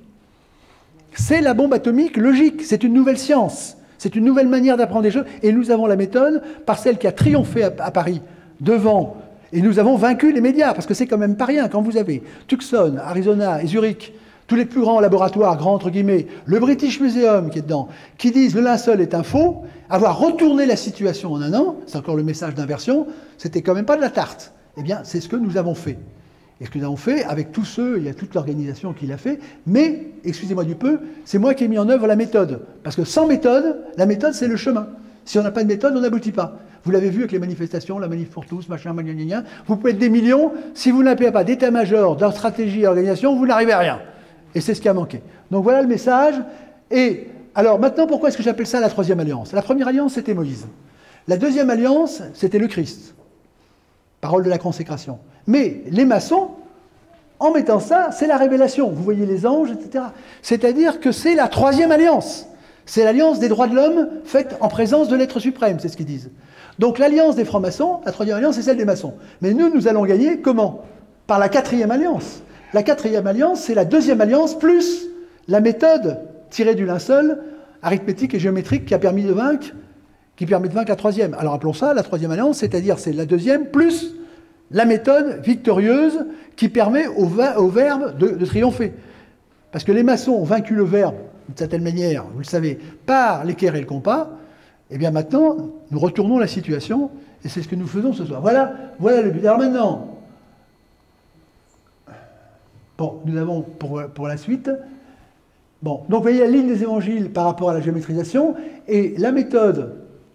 C'est la bombe atomique logique, c'est une nouvelle science, c'est une nouvelle manière d'apprendre des choses, et nous avons la méthode par celle qui a triomphé à Paris, devant, et nous avons vaincu les médias, parce que c'est quand même pas rien, quand vous avez Tucson, Arizona et Zurich, tous les plus grands laboratoires, grands entre guillemets, le British Museum qui est dedans, qui disent le linceul est un faux, avoir retourné la situation en un an, c'est encore le message d'inversion, c'était quand même pas de la tarte. Eh bien, c'est ce que nous avons fait. Et ce que nous avons fait, avec tous ceux, il y a toute l'organisation qui l'a fait, mais, excusez-moi du peu, c'est moi qui ai mis en œuvre la méthode. Parce que sans méthode, la méthode, c'est le chemin. Si on n'a pas de méthode, on n'aboutit pas. Vous l'avez vu avec les manifestations, la manif pour tous, machin, gna. Vous pouvez être des millions, si vous n'avez pas d'état-major, de stratégie et d'organisation, vous n'arrivez à rien. Et c'est ce qui a manqué. Donc voilà le message. Et alors maintenant, pourquoi est-ce que j'appelle ça la troisième alliance? La première alliance, c'était Moïse. La deuxième alliance, c'était le Christ. Parole de la consécration. Mais les maçons, en mettant ça, c'est la révélation. Vous voyez les anges, etc. C'est-à-dire que c'est la troisième alliance. C'est l'alliance des droits de l'homme faite en présence de l'être suprême, c'est ce qu'ils disent. Donc l'alliance des francs-maçons, la troisième alliance, c'est celle des maçons. Mais nous allons gagner comment? Par la quatrième alliance. La quatrième alliance, c'est la deuxième alliance plus la méthode tirée du linceul, arithmétique et géométrique qui permet de vaincre la troisième. Alors appelons ça la troisième alliance, c'est-à-dire c'est la deuxième plus la méthode victorieuse qui permet au verbe de triompher. Parce que les maçons ont vaincu le verbe, d'une certaine manière, vous le savez, par l'équerre et le compas. Et bien maintenant, nous retournons la situation, et c'est ce que nous faisons ce soir. Voilà le but. Alors maintenant, bon, nous avons pour la suite. Bon, donc vous voyez la ligne des évangiles par rapport à la géométrisation, et la méthode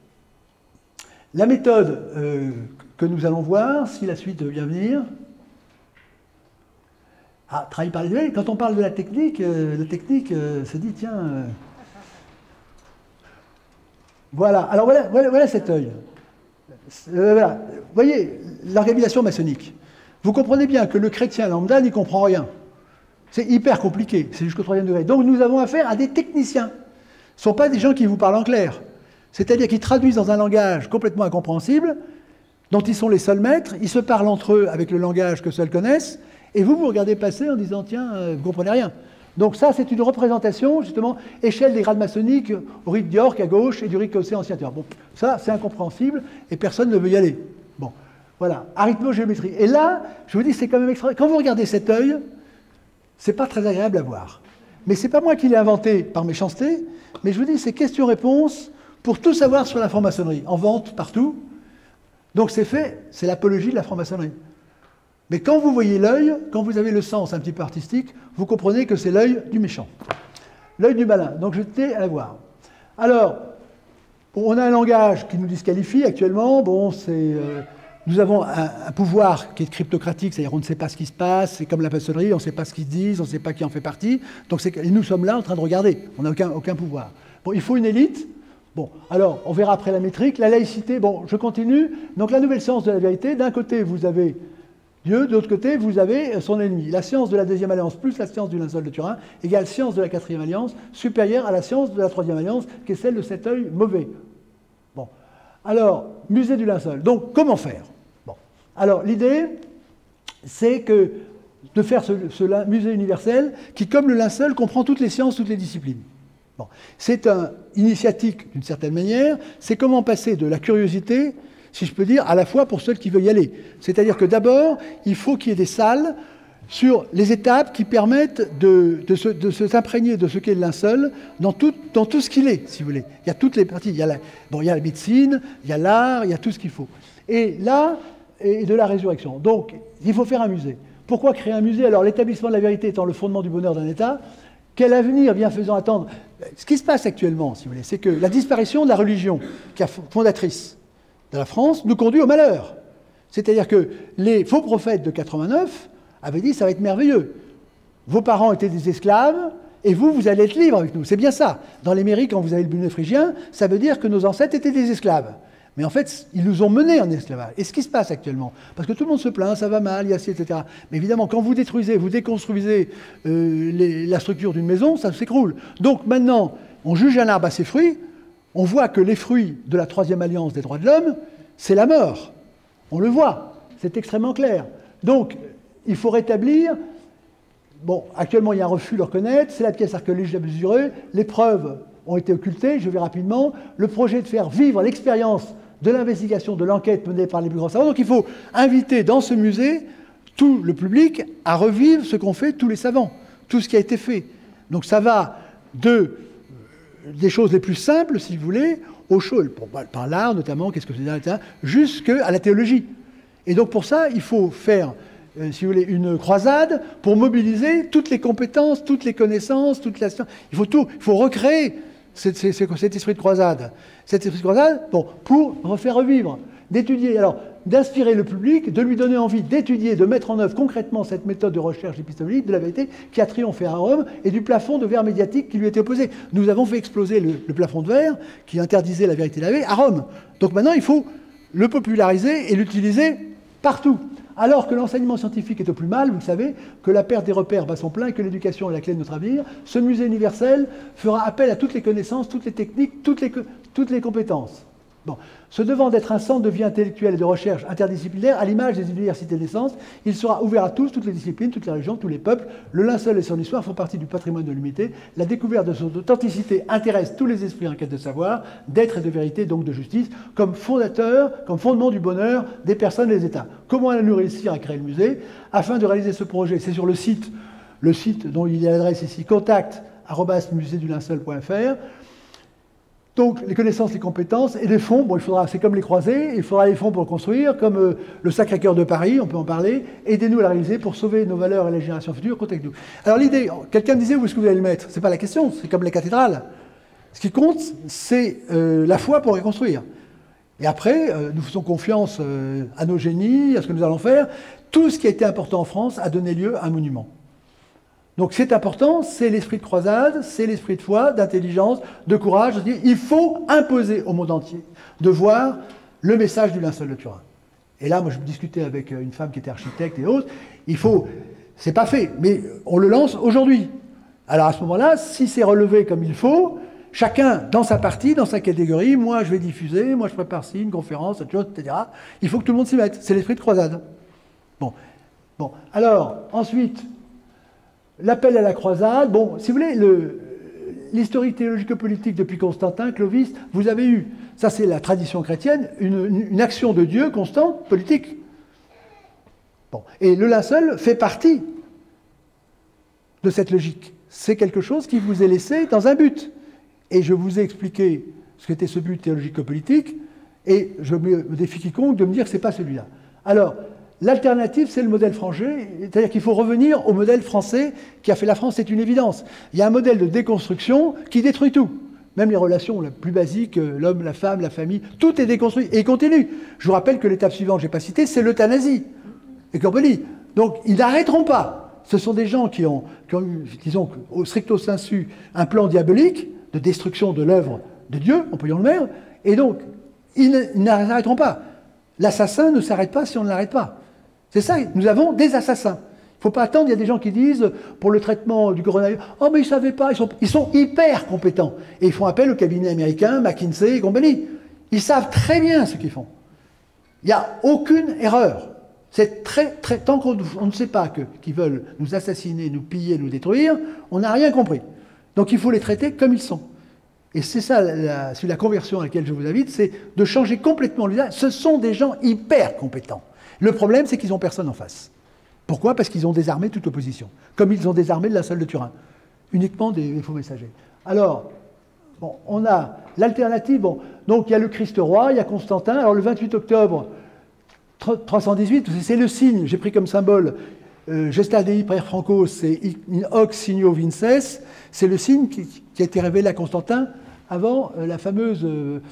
que nous allons voir, si la suite vient venir. Ah, travail par les duels. Quand on parle de la technique se dit, tiens... Voilà, alors voilà cet œil. Voilà. Vous voyez, l'organisation maçonnique. Vous comprenez bien que le chrétien lambda n'y comprend rien. C'est hyper compliqué, c'est jusqu'au 3e degré. Donc nous avons affaire à des techniciens. Ce ne sont pas des gens qui vous parlent en clair. C'est-à-dire qu'ils traduisent dans un langage complètement incompréhensible, dont ils sont les seuls maîtres, ils se parlent entre eux avec le langage que seuls connaissent, et vous regardez passer en disant, tiens, vous ne comprenez rien. Donc ça, c'est une représentation, justement, échelle des grades maçonniques, au rite d'York à gauche et du rite cossais ancien. Bon, ça, c'est incompréhensible, et personne ne veut y aller. Bon, voilà, arithmo-géométrie. Et là, je vous dis, c'est quand même extraordinaire. Quand vous regardez cet œil, c'est pas très agréable à voir. Mais c'est pas moi qui l'ai inventé par méchanceté, mais je vous dis, c'est question-réponse pour tout savoir sur la franc-maçonnerie, en vente partout. Donc c'est fait, c'est l'apologie de la franc-maçonnerie. Mais quand vous voyez l'œil, quand vous avez le sens un petit peu artistique, vous comprenez que c'est l'œil du méchant, l'œil du malin. Donc je tenais à la voir. Alors, Bon, on a un langage qui nous disqualifie actuellement. Bon, nous avons un pouvoir qui est cryptocratique, c'est-à-dire on ne sait pas ce qui se passe, c'est comme la maçonnerie, on ne sait pas ce qu'ils disent, on ne sait pas qui en fait partie. Donc et nous sommes là en train de regarder, on n'a aucun pouvoir. Bon, il faut une élite. Bon, alors, on verra après la métrique. La laïcité, bon, je continue. Donc la nouvelle science de la vérité, d'un côté, vous avez Dieu, de l'autre côté, vous avez son ennemi. La science de la deuxième alliance plus la science du linceul de Turin égale science de la quatrième alliance supérieure à la science de la troisième alliance, qui est celle de cet œil mauvais. Bon, alors, musée du linceul. Donc, comment faire? Bon, alors, l'idée, c'est que de faire ce musée universel qui, comme le linceul, comprend toutes les sciences, toutes les disciplines. Bon. C'est une initiative, d'une certaine manière, c'est comment passer de la curiosité, si je peux dire, à la fois pour ceux qui veulent y aller. C'est-à-dire que d'abord, il faut qu'il y ait des salles sur les étapes qui permettent de s'imprégner de ce qu'est le linceul dans tout ce qu'il est, si vous voulez. Il y a toutes les parties. Il y a la médecine, il y a l'art, il y a tout ce qu'il faut. Et là, et de la résurrection. Donc, il faut faire un musée. Pourquoi créer un musée? Alors, l'établissement de la vérité étant le fondement du bonheur d'un État, quel avenir bienfaisant attendre? Ce qui se passe actuellement, si vous voulez, c'est que la disparition de la religion, qui est fondatrice de la France, nous conduit au malheur. C'est-à-dire que les faux prophètes de 89 avaient dit « ça va être merveilleux. Vos parents étaient des esclaves, et vous allez être libres avec nous. » C'est bien ça. Dans les mairies, quand vous avez le bunelet phrygien, ça veut dire que nos ancêtres étaient des esclaves. Mais en fait, ils nous ont menés en esclavage. Et ce qui se passe actuellement, parce que tout le monde se plaint, ça va mal, il y a ci, etc. Mais évidemment, quand vous détruisez, vous déconstruisez la structure d'une maison, ça s'écroule. Donc maintenant, on juge un arbre à ses fruits, on voit que les fruits de la troisième alliance des droits de l'homme, c'est la mort. On le voit, c'est extrêmement clair. Donc, il faut rétablir... Bon, actuellement, il y a un refus de le reconnaître, c'est la pièce archéologique à mesurer, les preuves ont été occultées, je vais rapidement. Le projet de faire vivre l'expérience de l'investigation, de l'enquête menée par les plus grands savants. Donc il faut inviter dans ce musée tout le public à revivre ce qu'ont fait tous les savants, tout ce qui a été fait. Donc ça va des choses les plus simples, si vous voulez, aux choses, par l'art notamment, qu'est-ce que c'est, etc., jusqu'à la théologie. Et donc pour ça, il faut faire, si vous voulez, une croisade pour mobiliser toutes les compétences, toutes les connaissances, toute la science. Il faut recréer cet esprit de croisade. Cet esprit de croisade, bon, pour refaire revivre, d'étudier, alors d'inspirer le public, de lui donner envie d'étudier, de mettre en œuvre concrètement cette méthode de recherche épistémologique de la vérité qui a triomphé à Rome et du plafond de verre médiatique qui lui était opposé. Nous avons fait exploser le plafond de verre qui interdisait la vérité lavée à Rome. Donc maintenant, il faut le populariser et l'utiliser partout. Alors que l'enseignement scientifique est au plus mal, vous le savez, que la perte des repères bat son plein et que l'éducation est la clé de notre avenir, ce musée universel fera appel à toutes les connaissances, toutes les techniques, toutes les compétences. Bon. Se devant d'être un centre de vie intellectuelle et de recherche interdisciplinaire, à l'image des universités des sciences, il sera ouvert à tous, toutes les disciplines, toutes les régions, tous les peuples. Le linceul et son histoire font partie du patrimoine de l'humanité. La découverte de son authenticité intéresse tous les esprits en quête de savoir, d'être et de vérité, donc de justice, comme fondateur, comme fondement du bonheur des personnes et des États. Comment allons-nous réussir à créer le musée? Afin de réaliser ce projet, c'est sur le site dont il y a l'adresse ici, contact@museedulinceul.fr. Donc, les connaissances, les compétences et les fonds, bon, c'est comme les croisés, il faudra les fonds pour le construire, comme le Sacré-Cœur de Paris, on peut en parler. Aidez-nous à la réaliser pour sauver nos valeurs et les générations futures, contactez-nous. Alors l'idée, quelqu'un me disait où est-ce que vous allez le mettre? C'est pas la question, c'est comme les cathédrales. Ce qui compte, c'est la foi pour reconstruire. Et après, nous faisons confiance à nos génies, à ce que nous allons faire. Tout ce qui a été important en France a donné lieu à un monument. Donc c'est important, c'est l'esprit de croisade, c'est l'esprit de foi, d'intelligence, de courage. Il faut imposer au monde entier de voir le message du linceul de Turin. Et là, moi je discutais avec une femme qui était architecte et autres, c'est pas fait, mais on le lance aujourd'hui. Alors à ce moment-là, si c'est relevé comme il faut, chacun dans sa partie, dans sa catégorie, moi je vais diffuser, moi je prépare ci, une conférence, autre chose, etc. Il faut que tout le monde s'y mette, c'est l'esprit de croisade. Bon, alors ensuite... L'appel à la croisade, bon, si vous voulez, l'historique théologique-politique depuis Constantin, Clovis, vous avez eu, ça c'est la tradition chrétienne, une action de Dieu constante, politique. Bon. Et le linceul fait partie de cette logique. C'est quelque chose qui vous est laissé dans un but. Et je vous ai expliqué ce qu'était ce but théologique-politique, et je me défie quiconque de me dire que ce n'est pas celui-là. Alors, l'alternative, c'est le modèle français, c'est-à-dire qu'il faut revenir au modèle français qui a fait la France, c'est une évidence. Il y a un modèle de déconstruction qui détruit tout. Même les relations les plus basiques, l'homme, la femme, la famille, tout est déconstruit. Et il continue. Je vous rappelle que l'étape suivante, je n'ai pas cité, c'est l'euthanasie et compagnie. Donc, ils n'arrêteront pas. Ce sont des gens qui ont eu, disons, au stricto sensu, un plan diabolique de destruction de l'œuvre de Dieu, employons le maire, et donc, ils n'arrêteront pas. L'assassin ne s'arrête pas si on ne l'arrête pas. C'est ça, nous avons des assassins. Il ne faut pas attendre, il y a des gens qui disent, pour le traitement du coronavirus, « Oh, mais ils ne savaient pas, ils sont hyper compétents. » Et ils font appel au cabinet américain, McKinsey et compagnie. Ils savent très bien ce qu'ils font. Il n'y a aucune erreur. C'est très... Tant qu'on ne sait pas qu'ils veulent nous assassiner, nous piller, nous détruire, on n'a rien compris. Donc il faut les traiter comme ils sont. Et c'est ça, la conversion à laquelle je vous invite, c'est de changer complètement l'usage. Ce sont des gens hyper compétents. Le problème, c'est qu'ils n'ont personne en face. Pourquoi? Parce qu'ils ont désarmé toute opposition. Comme ils ont désarmé le linceul de Turin. Uniquement des faux messagers. Alors, bon, on a l'alternative. Bon, donc il y a le Christ roi, il y a Constantin. Alors le 28 octobre 318, c'est le signe, j'ai pris comme symbole Gesta Dei per Franco, c'est in hoc signo vinces. C'est le signe qui a été révélé à Constantin avant la fameuse...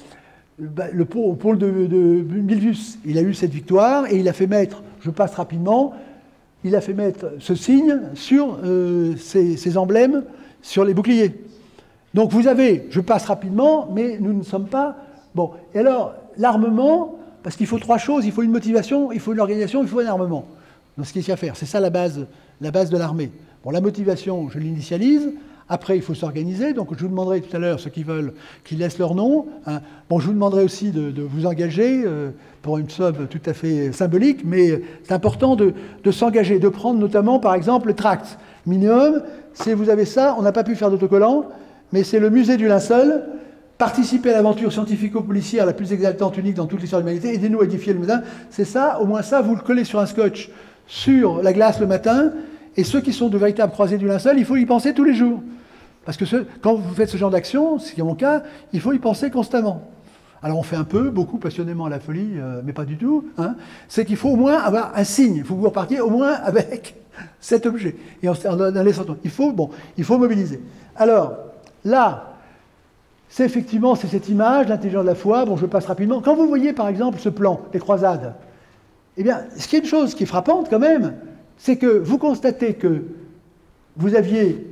le pôle de Milvius. Il a eu cette victoire et il a fait mettre, je passe rapidement, il a fait mettre ce signe sur ces emblèmes, sur les boucliers. Donc vous avez, je passe rapidement, mais nous ne sommes pas... Bon, et alors, l'armement, parce qu'il faut trois choses, il faut une motivation, il faut une organisation, il faut un armement. Donc ce qu'il y a à faire, c'est ça la base de l'armée. Bon, la motivation, je l'initialise. Après, il faut s'organiser. Donc, je vous demanderai tout à l'heure, ceux qui veulent, qu'ils laissent leur nom. Hein. Bon, je vous demanderai aussi de vous engager pour une somme tout à fait symbolique, mais c'est important de s'engager, de prendre notamment, par exemple, le tract minimum. Si vous avez ça, on n'a pas pu faire d'autocollant, mais c'est le musée du linceul. Participer à l'aventure scientifico-policière la plus exaltante, unique dans toute l'histoire de l'humanité. Aidez-nous à édifier le matin. C'est ça, au moins ça, vous le collez sur un scotch sur la glace le matin. Et ceux qui sont de véritables croisés du linceul, il faut y penser tous les jours. Parce que quand vous faites ce genre d'action, ce qui est mon cas, il faut y penser constamment. Alors on fait un peu, beaucoup, passionnément à la folie, mais pas du tout. Hein. C'est qu'il faut au moins avoir un signe. Il faut que vous repartiez au moins avec cet objet. Et en laissant tomber. Il faut mobiliser. Alors, là, c'est effectivement cette image, l'intelligence de la foi. Bon, je passe rapidement. Quand vous voyez, par exemple, ce plan, les croisades, eh bien, ce qui est une chose qui est frappante quand même, c'est que vous constatez que vous aviez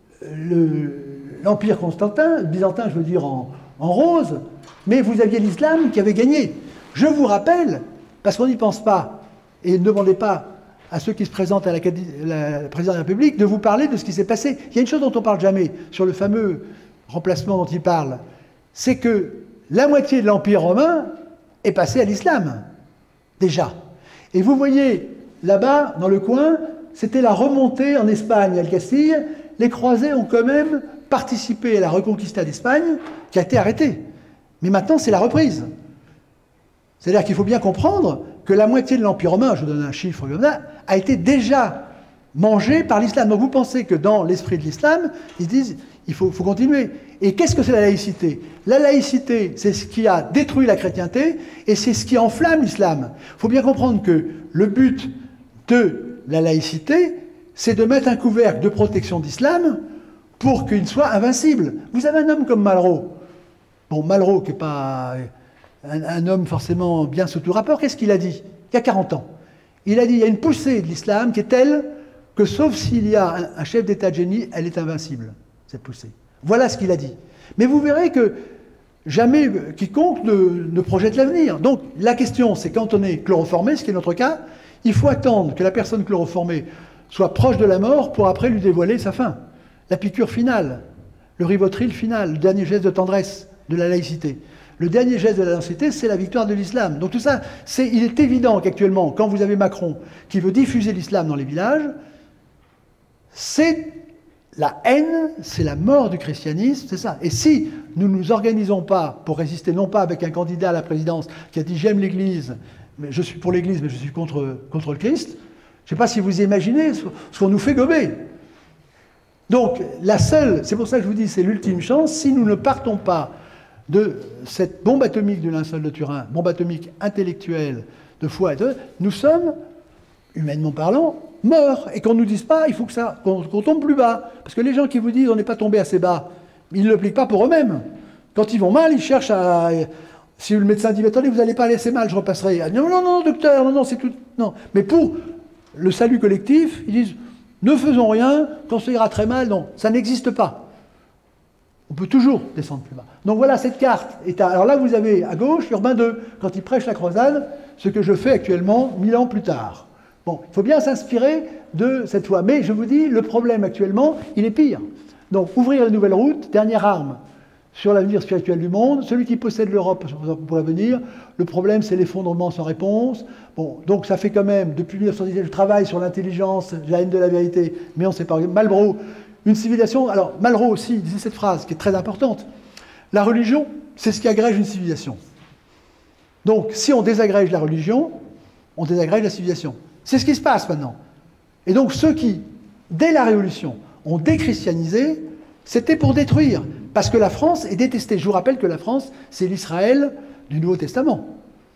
l'Empire Constantin, byzantin, je veux dire en rose, mais vous aviez l'islam qui avait gagné. Je vous rappelle, parce qu'on n'y pense pas, et ne demandez pas à ceux qui se présentent à la présidence de la République de vous parler de ce qui s'est passé. Il y a une chose dont on ne parle jamais, sur le fameux remplacement dont il parle, c'est que la moitié de l'Empire romain est passée à l'islam, déjà. Et vous voyez, là-bas, dans le coin, c'était la remontée en Espagne, à Castille. Les croisés ont quand même participé à la reconquista d'Espagne, qui a été arrêtée. Mais maintenant, c'est la reprise. C'est-à-dire qu'il faut bien comprendre que la moitié de l'Empire romain, je vous donne un chiffre comme ça, a été déjà mangée par l'islam. Donc vous pensez que dans l'esprit de l'islam, ils disent il faut continuer. Et qu'est-ce que c'est la laïcité? La laïcité, c'est ce qui a détruit la chrétienté et c'est ce qui enflamme l'islam. Il faut bien comprendre que le but de la laïcité, c'est de mettre un couvercle de protection d'islam pour qu'il soit invincible. Vous avez un homme comme Malraux. Bon, Malraux, qui n'est pas un homme forcément bien sous tout rapport, qu'est-ce qu'il a dit? Il y a 40 ans. Il a dit, il y a une poussée de l'islam qui est telle que sauf s'il y a un chef d'État de génie, elle est invincible, cette poussée. Voilà ce qu'il a dit. Mais vous verrez que jamais quiconque ne projette l'avenir. Donc la question, c'est quand on est chloroformé, ce qui est notre cas, il faut attendre que la personne chloroformée soit proche de la mort pour après lui dévoiler sa fin. La piqûre finale, le rivotril final, le dernier geste de tendresse de la laïcité. Le dernier geste de la laïcité, c'est la victoire de l'islam. Donc tout ça, il est évident qu'actuellement, quand vous avez Macron qui veut diffuser l'islam dans les villages, c'est la haine, c'est la mort du christianisme, c'est ça. Et si nous ne nous organisons pas pour résister, non pas avec un candidat à la présidence qui a dit « j'aime l'Église, mais je suis pour l'Église, mais je suis contre le Christ », je ne sais pas si vous imaginez ce qu'on nous fait gober. Donc, c'est pour ça que je vous dis, c'est l'ultime chance, si nous ne partons pas de cette bombe atomique du linceul de Turin, bombe atomique intellectuelle, de foi et nous sommes, humainement parlant, morts. Et qu'on ne nous dise pas, il faut qu'on tombe plus bas. Parce que les gens qui vous disent on n'est pas tombé assez bas, ils ne l'appliquent pas pour eux-mêmes. Quand ils vont mal, ils cherchent à... Si le médecin dit, attendez, vous n'allez pas laisser mal, je repasserai. Ah, non, non, non, docteur, non, non, c'est tout... Non. Mais pour le salut collectif, ils disent, ne faisons rien, quand ça ira très mal, non, ça n'existe pas. On peut toujours descendre plus bas. Donc voilà, cette carte. Alors là, vous avez à gauche Urbain II, quand il prêche la croisade, ce que je fais actuellement 1000 ans plus tard. Bon, il faut bien s'inspirer de cette foi. Mais je vous dis, le problème actuellement, il est pire. Donc, ouvrir la nouvelle route, dernière arme sur l'avenir spirituel du monde. Celui qui possède l'Europe pour l'avenir. Le problème, c'est l'effondrement sans réponse. Bon, donc ça fait quand même, depuis 1917, je travaille sur l'intelligence, la haine de la vérité, mais on ne sait pas. Malraux, une civilisation... Alors, Malraux aussi disait cette phrase qui est très importante. La religion, c'est ce qui agrège une civilisation. Donc, si on désagrège la religion, on désagrège la civilisation. C'est ce qui se passe maintenant. Et donc, ceux qui, dès la Révolution, ont déchristianisé, c'était pour détruire. Parce que la France est détestée. Je vous rappelle que la France, c'est l'Israël du Nouveau Testament.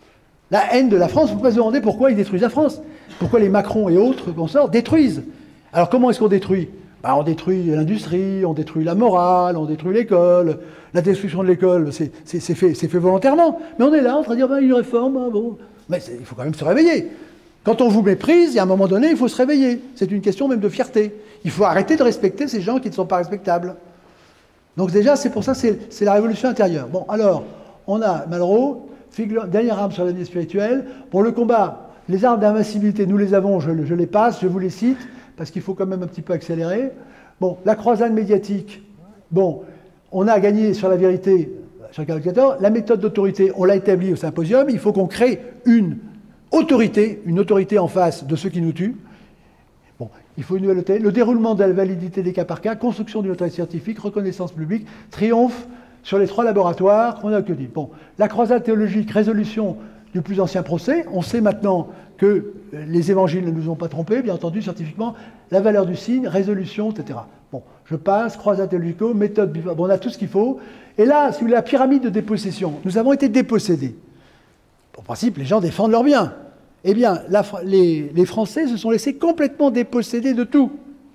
La haine de la France, vous pouvez se demander pourquoi ils détruisent la France. Pourquoi les Macron et autres consorts détruisent. Alors comment est-ce qu'on détruit? On détruit l'industrie, on détruit la morale, on détruit l'école. La destruction de l'école, c'est fait volontairement. Mais on est là en train de dire, une réforme, bon. Mais il faut quand même se réveiller. Quand on vous méprise, il y a un moment donné, il faut se réveiller. C'est une question même de fierté. Il faut arrêter de respecter ces gens qui ne sont pas respectables. Donc déjà, c'est pour ça, c'est la révolution intérieure. Bon, alors, on a Malraux, dernière arme sur l'avenir spirituel. Pour le combat, les armes d'invincibilité, nous les avons, je les passe, je vous les cite, parce qu'il faut quand même un petit peu accélérer. Bon, la croisade médiatique, bon, on a gagné sur la vérité, sur le 44, la méthode d'autorité, on l'a établie au symposium, il faut qu'on crée une autorité en face de ceux qui nous tuent. Bon, il faut une nouvelle autorité. Le déroulement de la validité des cas par cas, construction d'une autorité scientifique, reconnaissance publique, triomphe sur les 3 laboratoires qu'on a que dit. Bon, la croisade théologique, résolution du plus ancien procès. On sait maintenant que les évangiles ne nous ont pas trompés, bien entendu, scientifiquement. La valeur du signe, résolution, etc. Bon, je passe, croisade théologique, méthode, bon, on a tout ce qu'il faut. Et là, si vous voulez, la pyramide de dépossession. Nous avons été dépossédés. En principe, les gens défendent leurs biens. Eh bien, les Français se sont laissés complètement déposséder de tout.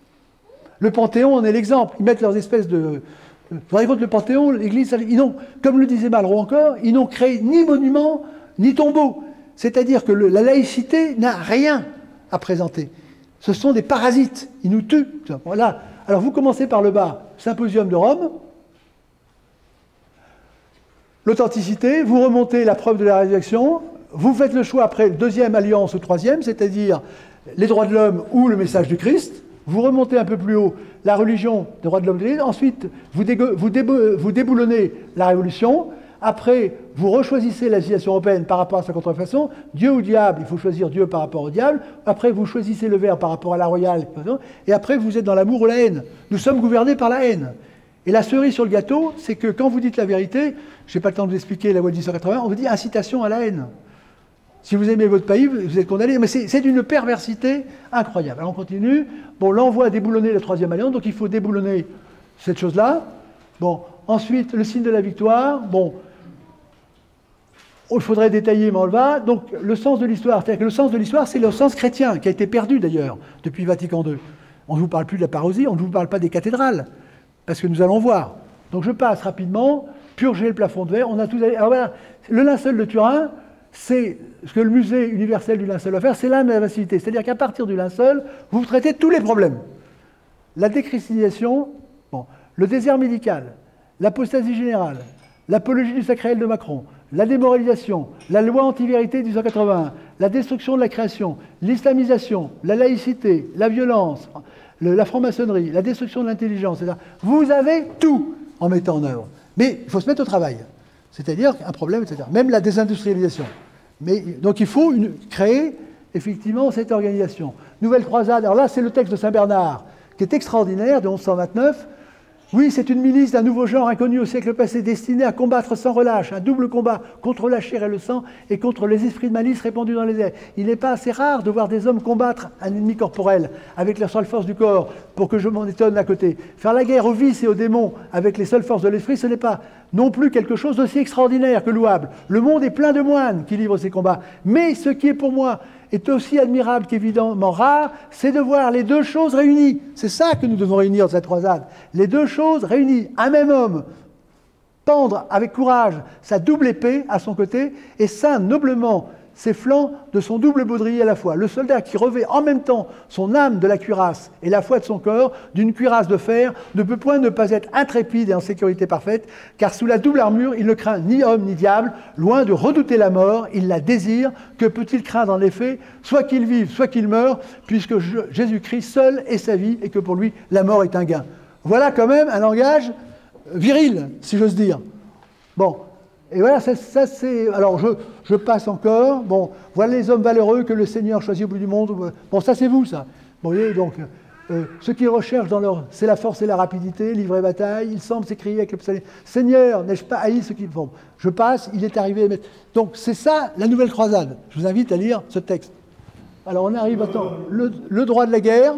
Le Panthéon en est l'exemple. Ils mettent leurs espèces de... Vous vous rendez compte, le Panthéon, l'Église, comme le disait Malraux encore, ils n'ont créé ni monument, ni tombeau. C'est-à-dire que la laïcité n'a rien à présenter. Ce sont des parasites. Ils nous tuent. Voilà. Alors, vous commencez par le bas, Symposium de Rome. L'authenticité, vous remontez la preuve de la résurrection, vous faites le choix après le 2e alliance au 3e, c'est-à-dire les droits de l'homme ou le message du Christ, vous remontez un peu plus haut la religion des droits de l'homme de l'Église, ensuite vous déboulonnez la révolution, après vous rechoisissez la civilisation européenne par rapport à sa contrefaçon, Dieu ou diable, il faut choisir Dieu par rapport au diable, après vous choisissez le verbe par rapport à la royale, et après vous êtes dans l'amour ou la haine. Nous sommes gouvernés par la haine. Et la cerise sur le gâteau, c'est que quand vous dites la vérité, je n'ai pas le temps de vous expliquer la loi de 1880, on vous dit incitation à la haine. Si vous aimez votre pays, vous êtes condamné. Mais c'est d'une perversité incroyable. Alors on continue. Bon, l'envoi a déboulonné la 3e alliance, donc il faut déboulonner cette chose-là. Bon, ensuite, le signe de la victoire. Bon, il faudrait détailler, mais on le va. Donc, le sens de l'histoire. C'est-à-dire que le sens de l'histoire, c'est le sens chrétien, qui a été perdu d'ailleurs, depuis Vatican II. On ne vous parle plus de la parousie, on ne vous parle pas des cathédrales. Parce que nous allons voir. Donc je passe rapidement, purger le plafond de verre, on a tout... Alors voilà, le linceul de Turin, c'est ce que le musée universel du linceul va faire, c'est l'âme de la facilité. C'est-à-dire qu'à partir du linceul, vous traitez tous les problèmes. La déchristianisation, bon, le désert médical, l'apostasie générale, l'apologie du sacréel de Macron, la démoralisation, la loi anti-vérité du 181, la destruction de la création, l'islamisation, la laïcité, la violence... la franc-maçonnerie, la destruction de l'intelligence, etc. Vous avez tout en mettant en œuvre. Mais il faut se mettre au travail. C'est-à-dire un problème, etc. Même la désindustrialisation. Donc il faut créer effectivement cette organisation. Nouvelle croisade. Alors là, c'est le texte de Saint-Bernard, qui est extraordinaire, de 1129. Oui, c'est une milice d'un nouveau genre inconnu au siècle passé, destinée à combattre sans relâche, un double combat contre la chair et le sang et contre les esprits de malice répandus dans les airs. Il n'est pas assez rare de voir des hommes combattre un ennemi corporel avec les seules forces du corps, pour que je m'en étonne à côté. Faire la guerre aux vices et aux démons avec les seules forces de l'esprit, ce n'est pas non plus quelque chose d'aussi extraordinaire que louable. Le monde est plein de moines qui livrent ces combats. Mais ce qui est pour moi est aussi admirable qu'évidemment rare, c'est de voir les deux choses réunies. C'est ça que nous devons réunir dans cette croisade. Les deux choses réunies. Un même homme, pendre avec courage sa double épée à son côté et ceindre noblement ses flancs de son double baudrier à la fois. Le soldat qui revêt en même temps son âme de la cuirasse et la foi de son corps d'une cuirasse de fer ne peut point ne pas être intrépide et en sécurité parfaite, car sous la double armure, il ne craint ni homme ni diable, loin de redouter la mort, il la désire. Que peut-il craindre en effet? Soit qu'il vive, soit qu'il meure, puisque Jésus-Christ seul est sa vie et que pour lui, la mort est un gain. Voilà quand même un langage viril, si j'ose dire. Bon. Et voilà, ça c'est... Alors, je passe encore. Bon, voilà les hommes valeureux que le Seigneur choisit au bout du monde. Bon, ça c'est vous, ça. Bon, vous voyez, donc, ceux qui recherchent dans leur... C'est la force et la rapidité, livrer bataille. Ils semblent s'écrier avec le psaume. Seigneur, n'ai-je pas haï ceux qui me font? Je passe, il est arrivé... Donc, c'est ça, la nouvelle croisade. Je vous invite à lire ce texte. Alors, on arrive, attends, le droit de la guerre...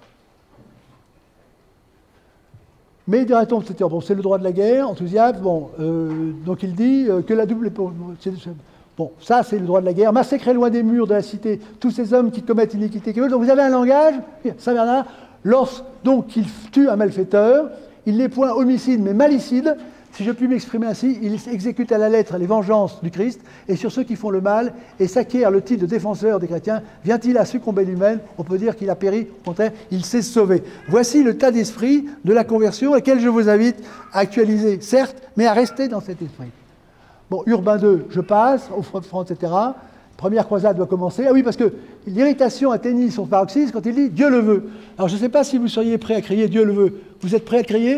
Mais dira-t-on, bon, c'est le droit de la guerre, enthousiasme, bon, donc il dit que la double... Bon, ça c'est le droit de la guerre. Massacrer loin des murs de la cité tous ces hommes qui commettent iniquité. Donc vous avez un langage, Saint-Bernard, donc il tue un malfaiteur, il n'est point homicide mais malicide, si je puis m'exprimer ainsi, il exécute à la lettre les vengeances du Christ, et sur ceux qui font le mal, et s'acquiert le titre de défenseur des chrétiens, vient-il à succomber lui-même? On peut dire qu'il a péri, au contraire, il s'est sauvé. Voici le tas d'esprit de la conversion, lequel je vous invite à actualiser, certes, mais à rester dans cet esprit. Bon, Urbain II, je passe, au front, etc. Première croisade doit commencer. Ah oui, parce que l'irritation atteignit son paroxysme quand il dit « Dieu le veut ». Alors je ne sais pas si vous seriez prêts à crier « Dieu le veut ». Vous êtes prêts à crier?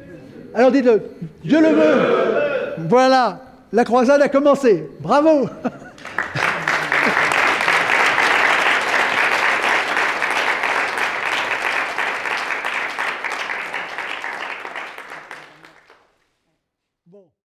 Alors dites-le, Dieu le veut. Voilà, la croisade a commencé. Bravo.